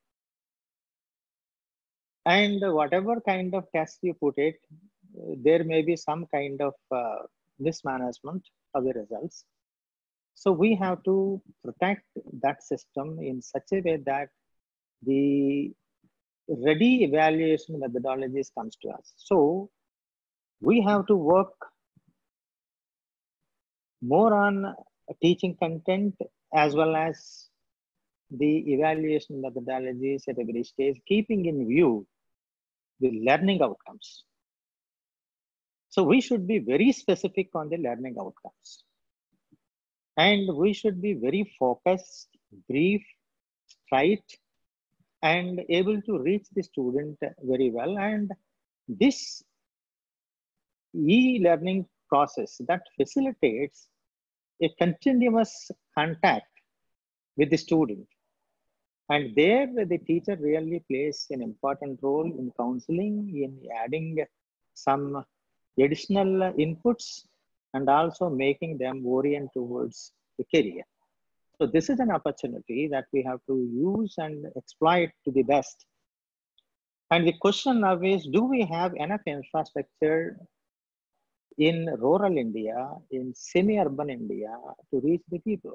And whatever kind of test you put it, there may be some kind of uh, mismanagement of the results. So we have to protect that system in such a way that the ready evaluation methodologies comes to us. So we have to work more on teaching content as well as the evaluation methodologies at every stage, keeping in view the learning outcomes. So we should be very specific on the learning outcomes. And we should be very focused, brief, straight, and able to reach the student very well. And this e-learning process that facilitates a continuous contact with the student. And there the teacher really plays an important role in counseling, in adding some additional inputs and also making them orient towards the career. So this is an opportunity that we have to use and exploit to the best. And the question now is, do we have enough infrastructure in rural India, in semi-urban India to reach the people?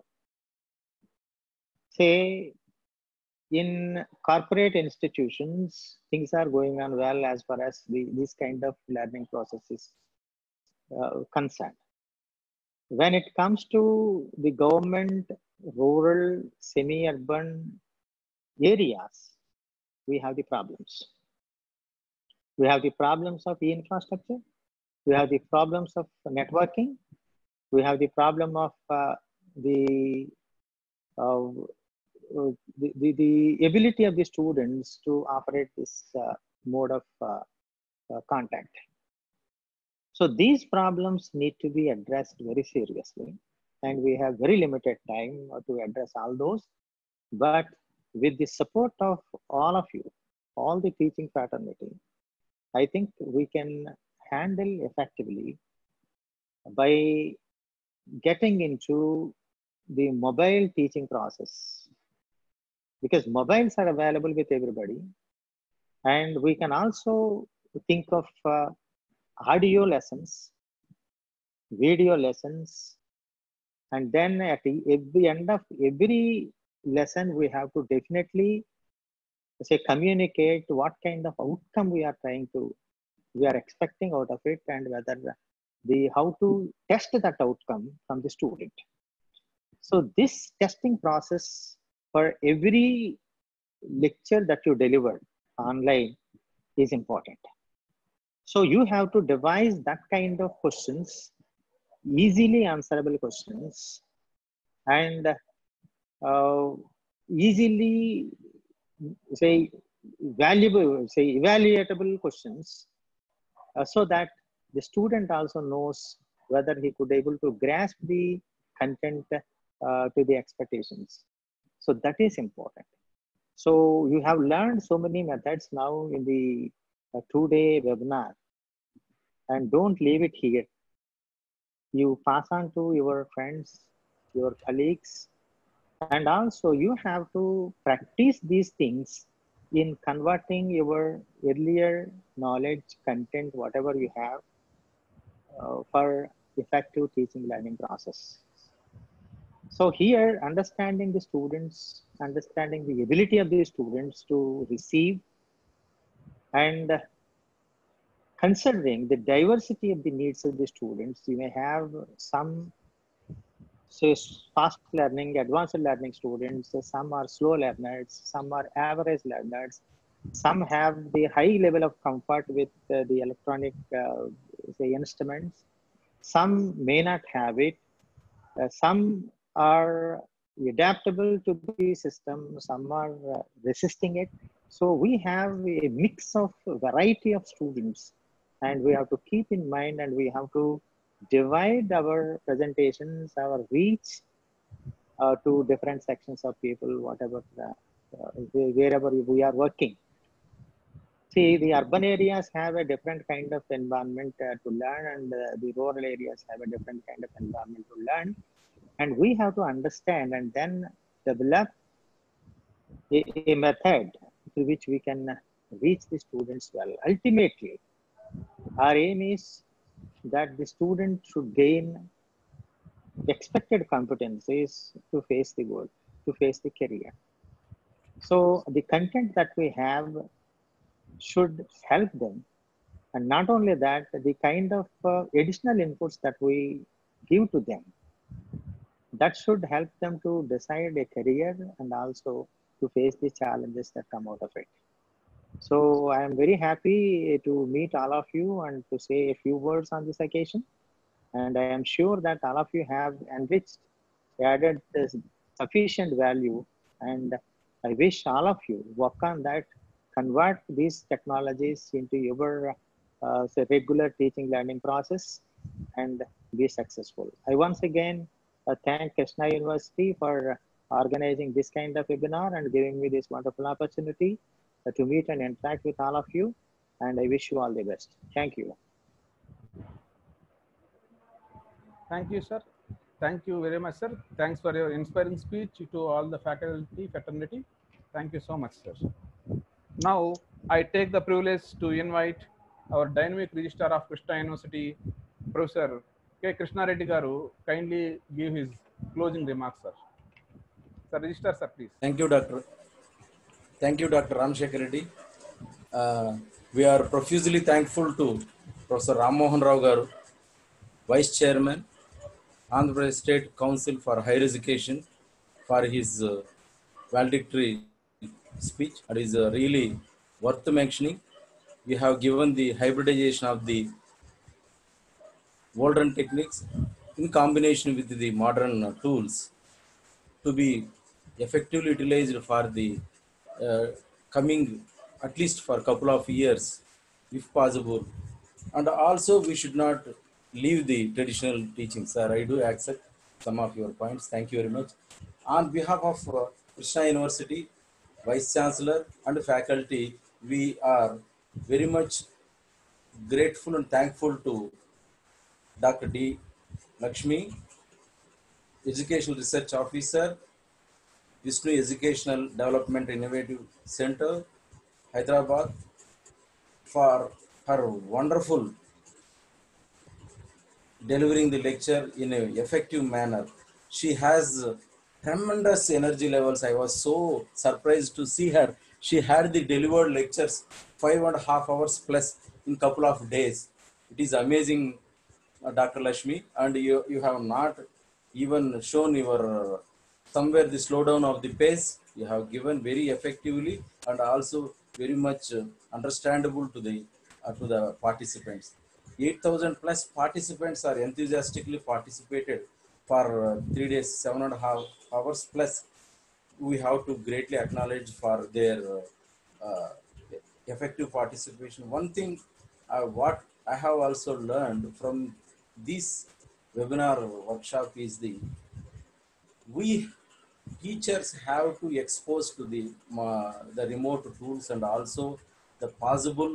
Say, in corporate institutions, things are going on well as far as the, this kind of learning process is uh, concerned. When it comes to the government, rural, semi-urban areas, we have the problems. We have the problems of the infrastructure. We have the problems of networking. We have the problem of uh, the, uh, the, the, the ability of the students to operate this uh, mode of uh, uh, contact. So these problems need to be addressed very seriously. And we have very limited time to address all those. But with the support of all of you, all the teaching fraternity, I think we can handle effectively by getting into the mobile teaching process, because mobiles are available with everybody. And we can also think of uh, audio lessons, video lessons, and then at the, at the end of every lesson, we have to definitely say communicate what kind of outcome we are trying to, we are expecting out of it, and whether the how to test that outcome from the student. So this testing process for every lecture that you deliver online is important. So you have to devise that kind of questions, easily answerable questions, and uh, easily say valuable, say evaluatable questions, uh, so that the student also knows whether he could able to grasp the content uh, to the expectations. So that is important. So you have learned so many methods now in the uh, two-day webinar, and don't leave it here. You pass on to your friends, your colleagues, and also you have to practice these things in converting your earlier knowledge, content, whatever you have, uh, for effective teaching learning process. So here, understanding the students, understanding the ability of the students to receive, and considering the diversity of the needs of the students. You may have some, say, fast learning, advanced learning students, some are slow learners, some are average learners, some have the high level of comfort with uh, the electronic uh, say instruments, some may not have it, uh, some are adaptable to the system, some are uh, resisting it. So we have a mix of variety of students, and we have to keep in mind, and we have to divide our presentations, our reach uh, to different sections of people, whatever, uh, uh, wherever we are working. See, the urban areas have a different kind of environment uh, to learn, and uh, the rural areas have a different kind of environment to learn. And we have to understand and then develop a, a method through which we can reach the students well. Ultimately, our aim is that the student should gain expected competencies to face the world, to face the career. So the content that we have should help them. And not only that, the kind of uh, additional inputs that we give to them, that should help them to decide a career and also to face the challenges that come out of it. So I am very happy to meet all of you and to say a few words on this occasion. And I am sure that all of you have enriched, added this sufficient value. And I wish all of you work on that, convert these technologies into your uh, say regular teaching learning process and be successful. I once again uh, thank Krishna University for organizing this kind of webinar and giving me this wonderful opportunity uh, to meet and interact with all of you. And I wish you all the best. Thank you. Thank you, sir. Thank you very much, sir. Thanks for your inspiring speech to all the faculty, fraternity. Thank you so much, sir. Now, I take the privilege to invite our dynamic registrar of Krishna University, Professor K. Krishna Reddy Garu, kindly give his closing remarks, sir. Sir, registrar, sir, please. Thank you, Doctor Thank you, Doctor Ramshekhar Reddy. Uh, we are profusely thankful to Professor Ram Mohan Rao Garu, Vice Chairman, Andhra Pradesh State Council for Higher Education, for his uh, valedictory speech. It is uh, really worth mentioning. We have given the hybridization of the olden techniques in combination with the modern uh, tools to be effectively utilized for the uh, coming, at least for a couple of years, if possible. And also, we should not leave the traditional teaching, sir. I do accept some of your points. Thank you very much. On behalf of uh, Krishna University, Vice Chancellor and faculty, we are very much grateful and thankful to Doctor D. Lakshmi, Educational Research Officer, Vishnu Educational Development Innovative Center, Hyderabad, for her wonderful delivering the lecture in an effective manner. She has tremendous energy levels. I was so surprised to see her. She had the delivered lectures five and a half hours plus in couple of days. It is amazing, uh, Doctor Lakshmi, and you, you have not even shown your uh, somewhere the slowdown of the pace. You have given very effectively and also very much uh, understandable to the uh, to the participants. eight thousand plus participants are enthusiastically participated for uh, three days, seven and a half hours plus. We have to greatly acknowledge for their uh, uh, effective participation. One thing uh, what I have also learned from this webinar workshop is the we teachers have to expose to the uh, the remote tools and also the possible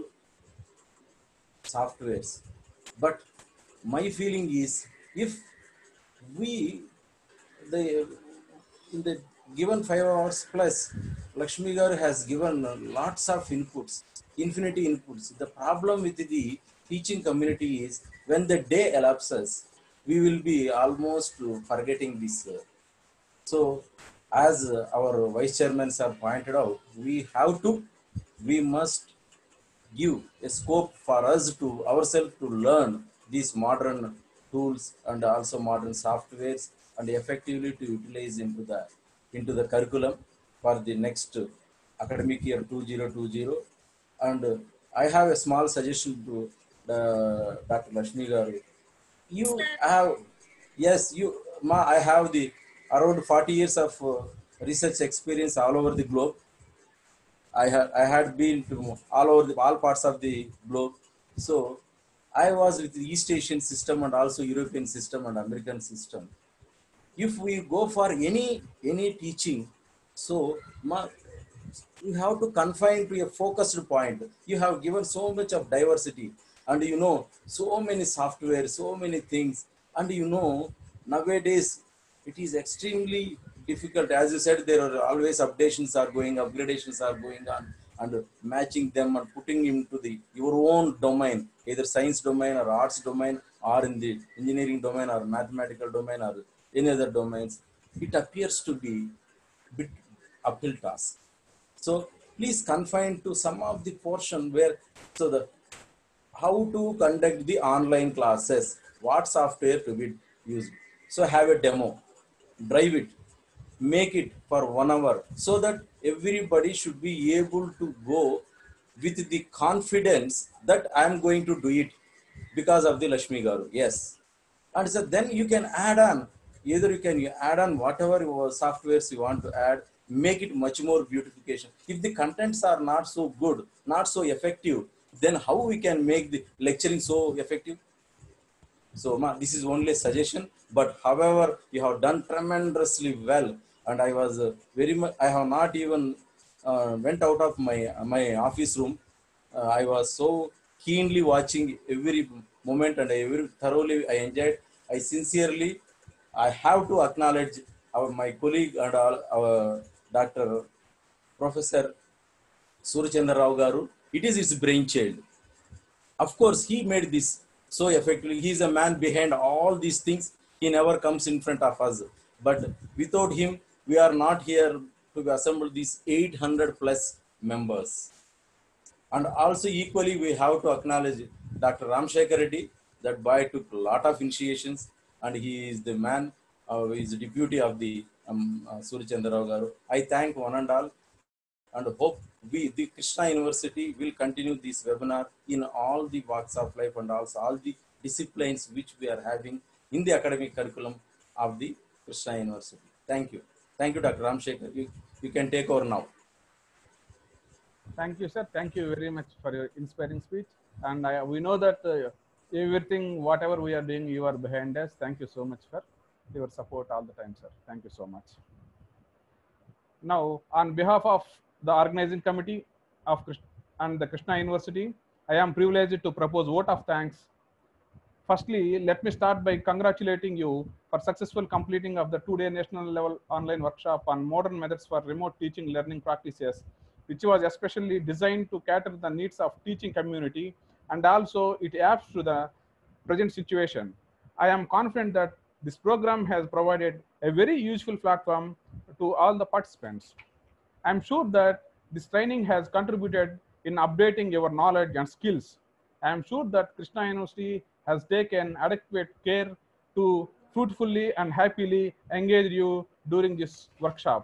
softwares. But my feeling is, if we the in the given five hours plus, Lakshmi Garu has given lots of inputs, infinity inputs. The problem with the teaching community is when the day elapses, we will be almost forgetting this. So, as our vice chairmen have pointed out, we have to, we must give a scope for us to ourselves to learn these modern tools and also modern softwares and effectively to utilize into the into the curriculum for the next academic year two thousand twenty. And I have a small suggestion to uh, Doctor Lakshmi Garu. You have, yes, you, ma, I have the around forty years of uh, research experience all over the globe. I had I had been to all over the, all parts of the globe. So I was with the East Asian system and also European system and American system. If we go for any any teaching, so ma, you have to confine to a focused point. You have given so much of diversity, and you know so many software, so many things, and you know nowadays it is extremely difficult. As you said, there are always updations are going, upgradations are going on, and matching them and putting into the your own domain, either science domain or arts domain, or in the engineering domain or mathematical domain or any other domains. It appears to be bit uphill task. So please confine to some of the portion where, so the how to conduct the online classes, what software to be used. So have a demo, drive it, make it for one hour, so that everybody should be able to go with the confidence that I am going to do it because of the Lakshmi Garu. Yes. And so then you can add on, either you can add on whatever softwares you want to add, make it much more beautification. If the contents are not so good, not so effective, then how we can make the lecturing so effective? So ma, this is only a suggestion, but however, you have done tremendously well. And I was uh, very much, I have not even uh, went out of my, uh, my office room. Uh, I was so keenly watching every moment and I very thoroughly I enjoyed. I sincerely, I have to acknowledge our, my colleague and all, our Doctor Professor Surachandra Rao Garu. It is his brainchild. Of course, he made this so effectively. He is a man behind all these things. He never comes in front of us. But without him, we are not here to assemble these eight hundred plus members. And also equally, we have to acknowledge Doctor Ramshekhar Reddy. That boy took a lot of initiations, and he is the man, uh, he is the deputy of the um, uh, Surachandra Rao Garu. I thank one and all, and hope we, the Krishna University, will continue this webinar in all the walks of life and also all the disciplines which we are having in the academic curriculum of the Krishna University. Thank you. Thank you, Doctor Ramshekhar. You, you can take over now. Thank you, sir. Thank you very much for your inspiring speech. And I, we know that uh, everything, whatever we are doing, you are behind us. Thank you so much for your support all the time, sir. Thank you so much. Now, on behalf of the organizing committee of Krishna and the Krishna University, I am privileged to propose vote of thanks. Firstly, let me start by congratulating you for successful completing of the two-day national level online workshop on modern methods for remote teaching learning practices, which was especially designed to cater the needs of teaching community, and also it adapts to the present situation. I am confident that this program has provided a very useful platform to all the participants. I am sure that this training has contributed in updating your knowledge and skills. I am sure that Krishna University has taken adequate care to fruitfully and happily engage you during this workshop.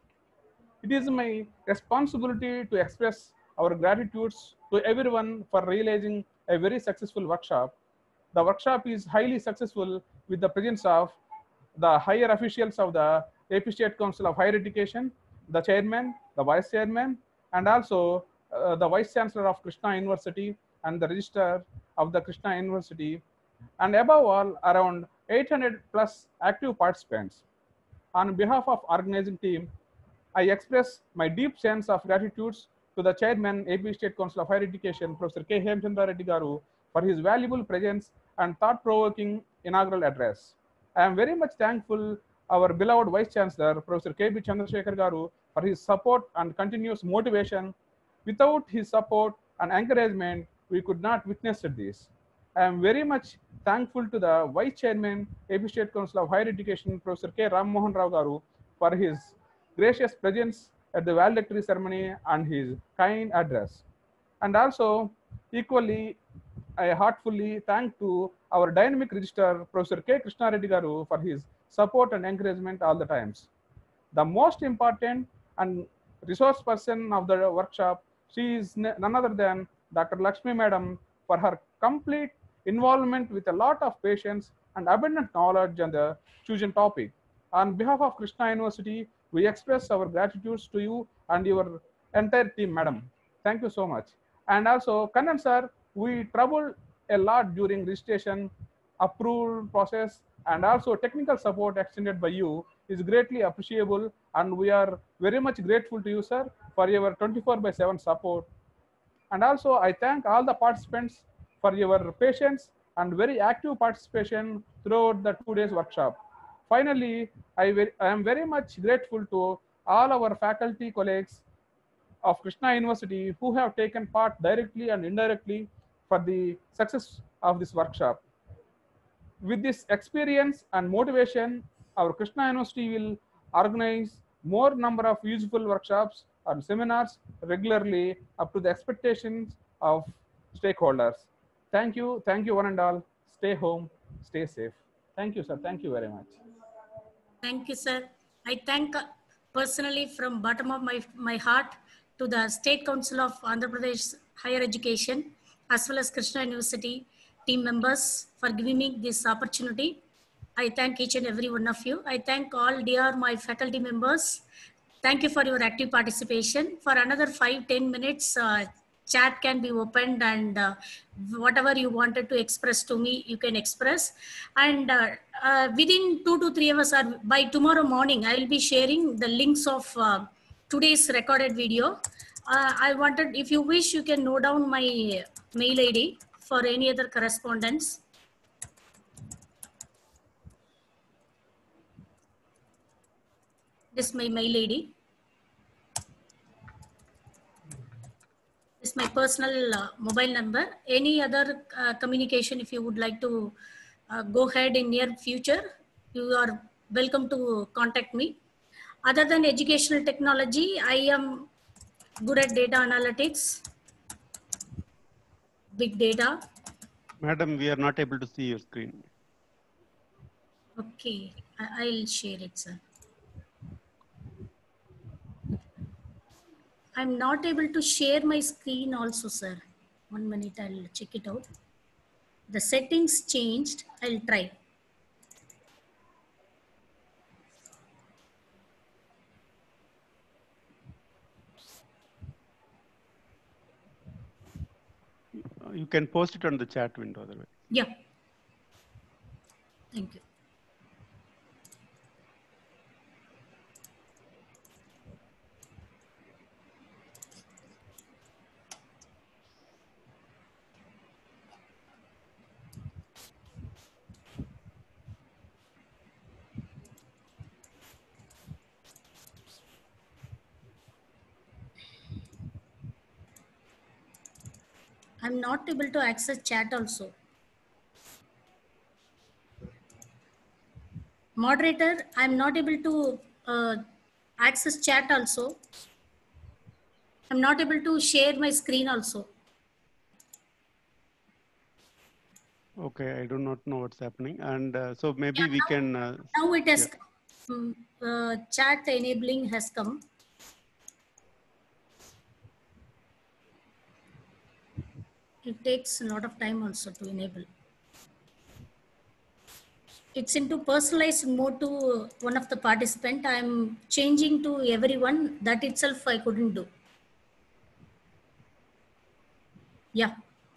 It is my responsibility to express our gratitudes to everyone for realizing a very successful workshop. The workshop is highly successful with the presence of the higher officials of the A P State Council of Higher Education, the chairman, the vice chairman, and also uh, the vice chancellor of Krishna University and the registrar of the Krishna University, and above all, around eight hundred plus active participants. On behalf of organizing team, I express my deep sense of gratitude to the chairman, A P State Council of Higher Education, Professor K. Hemchandra Reddy Garu, for his valuable presence and thought-provoking inaugural address. I am very much thankful our beloved Vice Chancellor, Professor K B Chandrasekhar Garu, for his support and continuous motivation. Without his support and encouragement, we could not witness this. I am very much thankful to the Vice Chairman, A P State Council of Higher Education, Professor K. Ram Mohan Rao Garu, for his gracious presence at the valedictory ceremony and his kind address. And also, equally, I heartfully thank to our dynamic registrar, Professor K. Krishna Reddy Garu, for his support and encouragement all the times. The most important and resource person of the workshop, she is none other than Doctor Lakshmi Madam, for her complete involvement with a lot of patience and abundant knowledge on the chosen topic. On behalf of Krishna University, we express our gratitude to you and your entire team, Madam. Thank you so much. And also, Kannan sir, we troubled a lot during registration, approval process, and also technical support extended by you is greatly appreciable, and we are very much grateful to you, sir, for your twenty-four by seven support. And also, I thank all the participants for your patience and very active participation throughout the two days workshop. Finally, I, very, I am very much grateful to all our faculty colleagues of Krishna University who have taken part directly and indirectly for the success of this workshop. With this experience and motivation, our Krishna University will organize more number of useful workshops and seminars regularly up to the expectations of stakeholders. Thank you. Thank you one and all. Stay home, stay safe. Thank you, sir. Thank you very much. Thank you, sir. I thank uh, personally from bottom of my, my heart to the State Council of Andhra Pradesh Higher Education, as well as Krishna University team members for giving me this opportunity. I thank each and every one of you. I thank all dear my faculty members. Thank you for your active participation. For another five, ten minutes, uh, chat can be opened, and uh, whatever you wanted to express to me, you can express. And uh, uh, within two to three hours, or by tomorrow morning, I will be sharing the links of uh, today's recorded video. Uh, I wanted, if you wish, you can note down my mail I D for any other correspondence. This is my mail I D. This is my personal uh, mobile number. Any other uh, communication, if you would like to uh, go ahead in near future, you are welcome to contact me. Other than educational technology, I am good at data analytics, big data. Madam, we are not able to see your screen. Okay, I I'll share it, sir. I'm not able to share my screen also, sir. One minute, I'll check it out. The settings changed. I'll try. You can post it on the chat window otherwise. Yeah. Thank you. I'm not able to access chat also. Moderator, I'm not able to uh, access chat also. I'm not able to share my screen also. Okay, I do not know what's happening. And uh, so maybe Yeah, we now, can... Uh, now it has, yeah. um, uh, chat enabling has come. It takes a lot of time also to enable. It's into personalized mode to one of the participant. I'm changing to everyone. That itself I couldn't do. Yeah.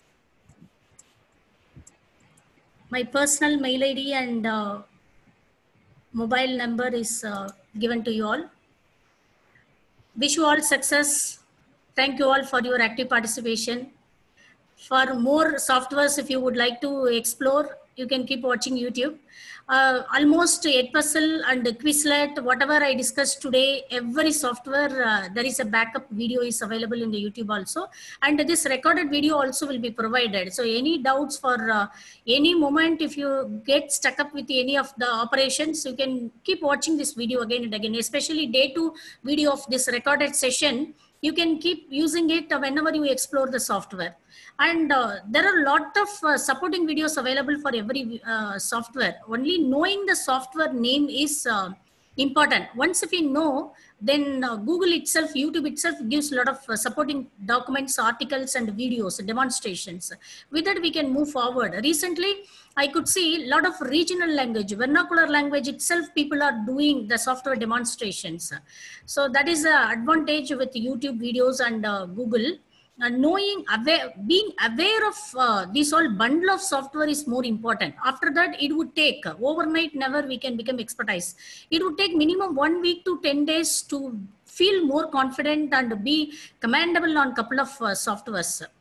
My personal mail I D and uh, mobile number is uh, given to you all. Wish you all success. Thank you all for your active participation. For more softwares, if you would like to explore, you can keep watching YouTube. Uh, almost Edpuzzle and Quizlet, whatever I discussed today, every software, uh, there is a backup video is available in the YouTube also. And this recorded video also will be provided. So any doubts for uh, any moment, if you get stuck up with any of the operations, you can keep watching this video again and again, especially day two video of this recorded session. You can keep using it whenever you explore the software. And uh, there are a lot of uh, supporting videos available for every uh, software. Only knowing the software name is uh, important. Once if you know, then uh, Google itself, YouTube itself gives a lot of uh, supporting documents, articles, and videos, demonstrations. With that, we can move forward. Recently, I could see a lot of regional language, vernacular language itself, people are doing the software demonstrations. So that is the advantage with YouTube videos and uh, Google. Uh, knowing, aware, being aware of uh, this whole bundle of software is more important. After that, it would take uh, overnight, never we can become expertise. It would take minimum one week to ten days to feel more confident and be commendable on couple of uh, softwares.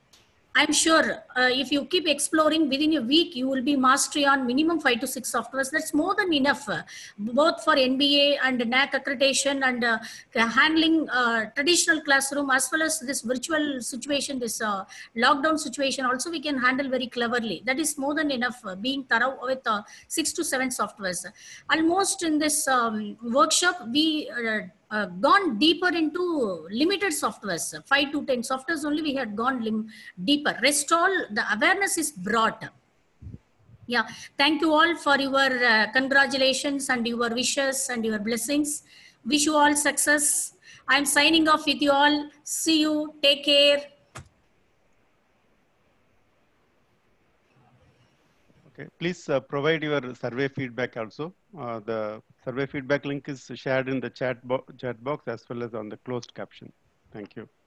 I'm sure uh, if you keep exploring, within a week, you will be mastery on minimum five to six softwares. That's more than enough, uh, both for N B A and N A C accreditation and uh, handling uh, traditional classroom as well as this virtual situation, this uh, lockdown situation. Also, we can handle very cleverly. That is more than enough, uh, being thorough with uh, six to seven softwares. Almost in this um, workshop, we uh, Uh, gone deeper into limited softwares, five to ten softwares only we had gone lim deeper. Rest all, the awareness is brought. Yeah, thank you all for your uh, congratulations and your wishes and your blessings. Wish you all success. I'm signing off with you all. See you. Take care. Okay, please uh, provide your survey feedback also. Uh, the survey feedback link is shared in the chat, bo chat box as well as on the closed caption. Thank you.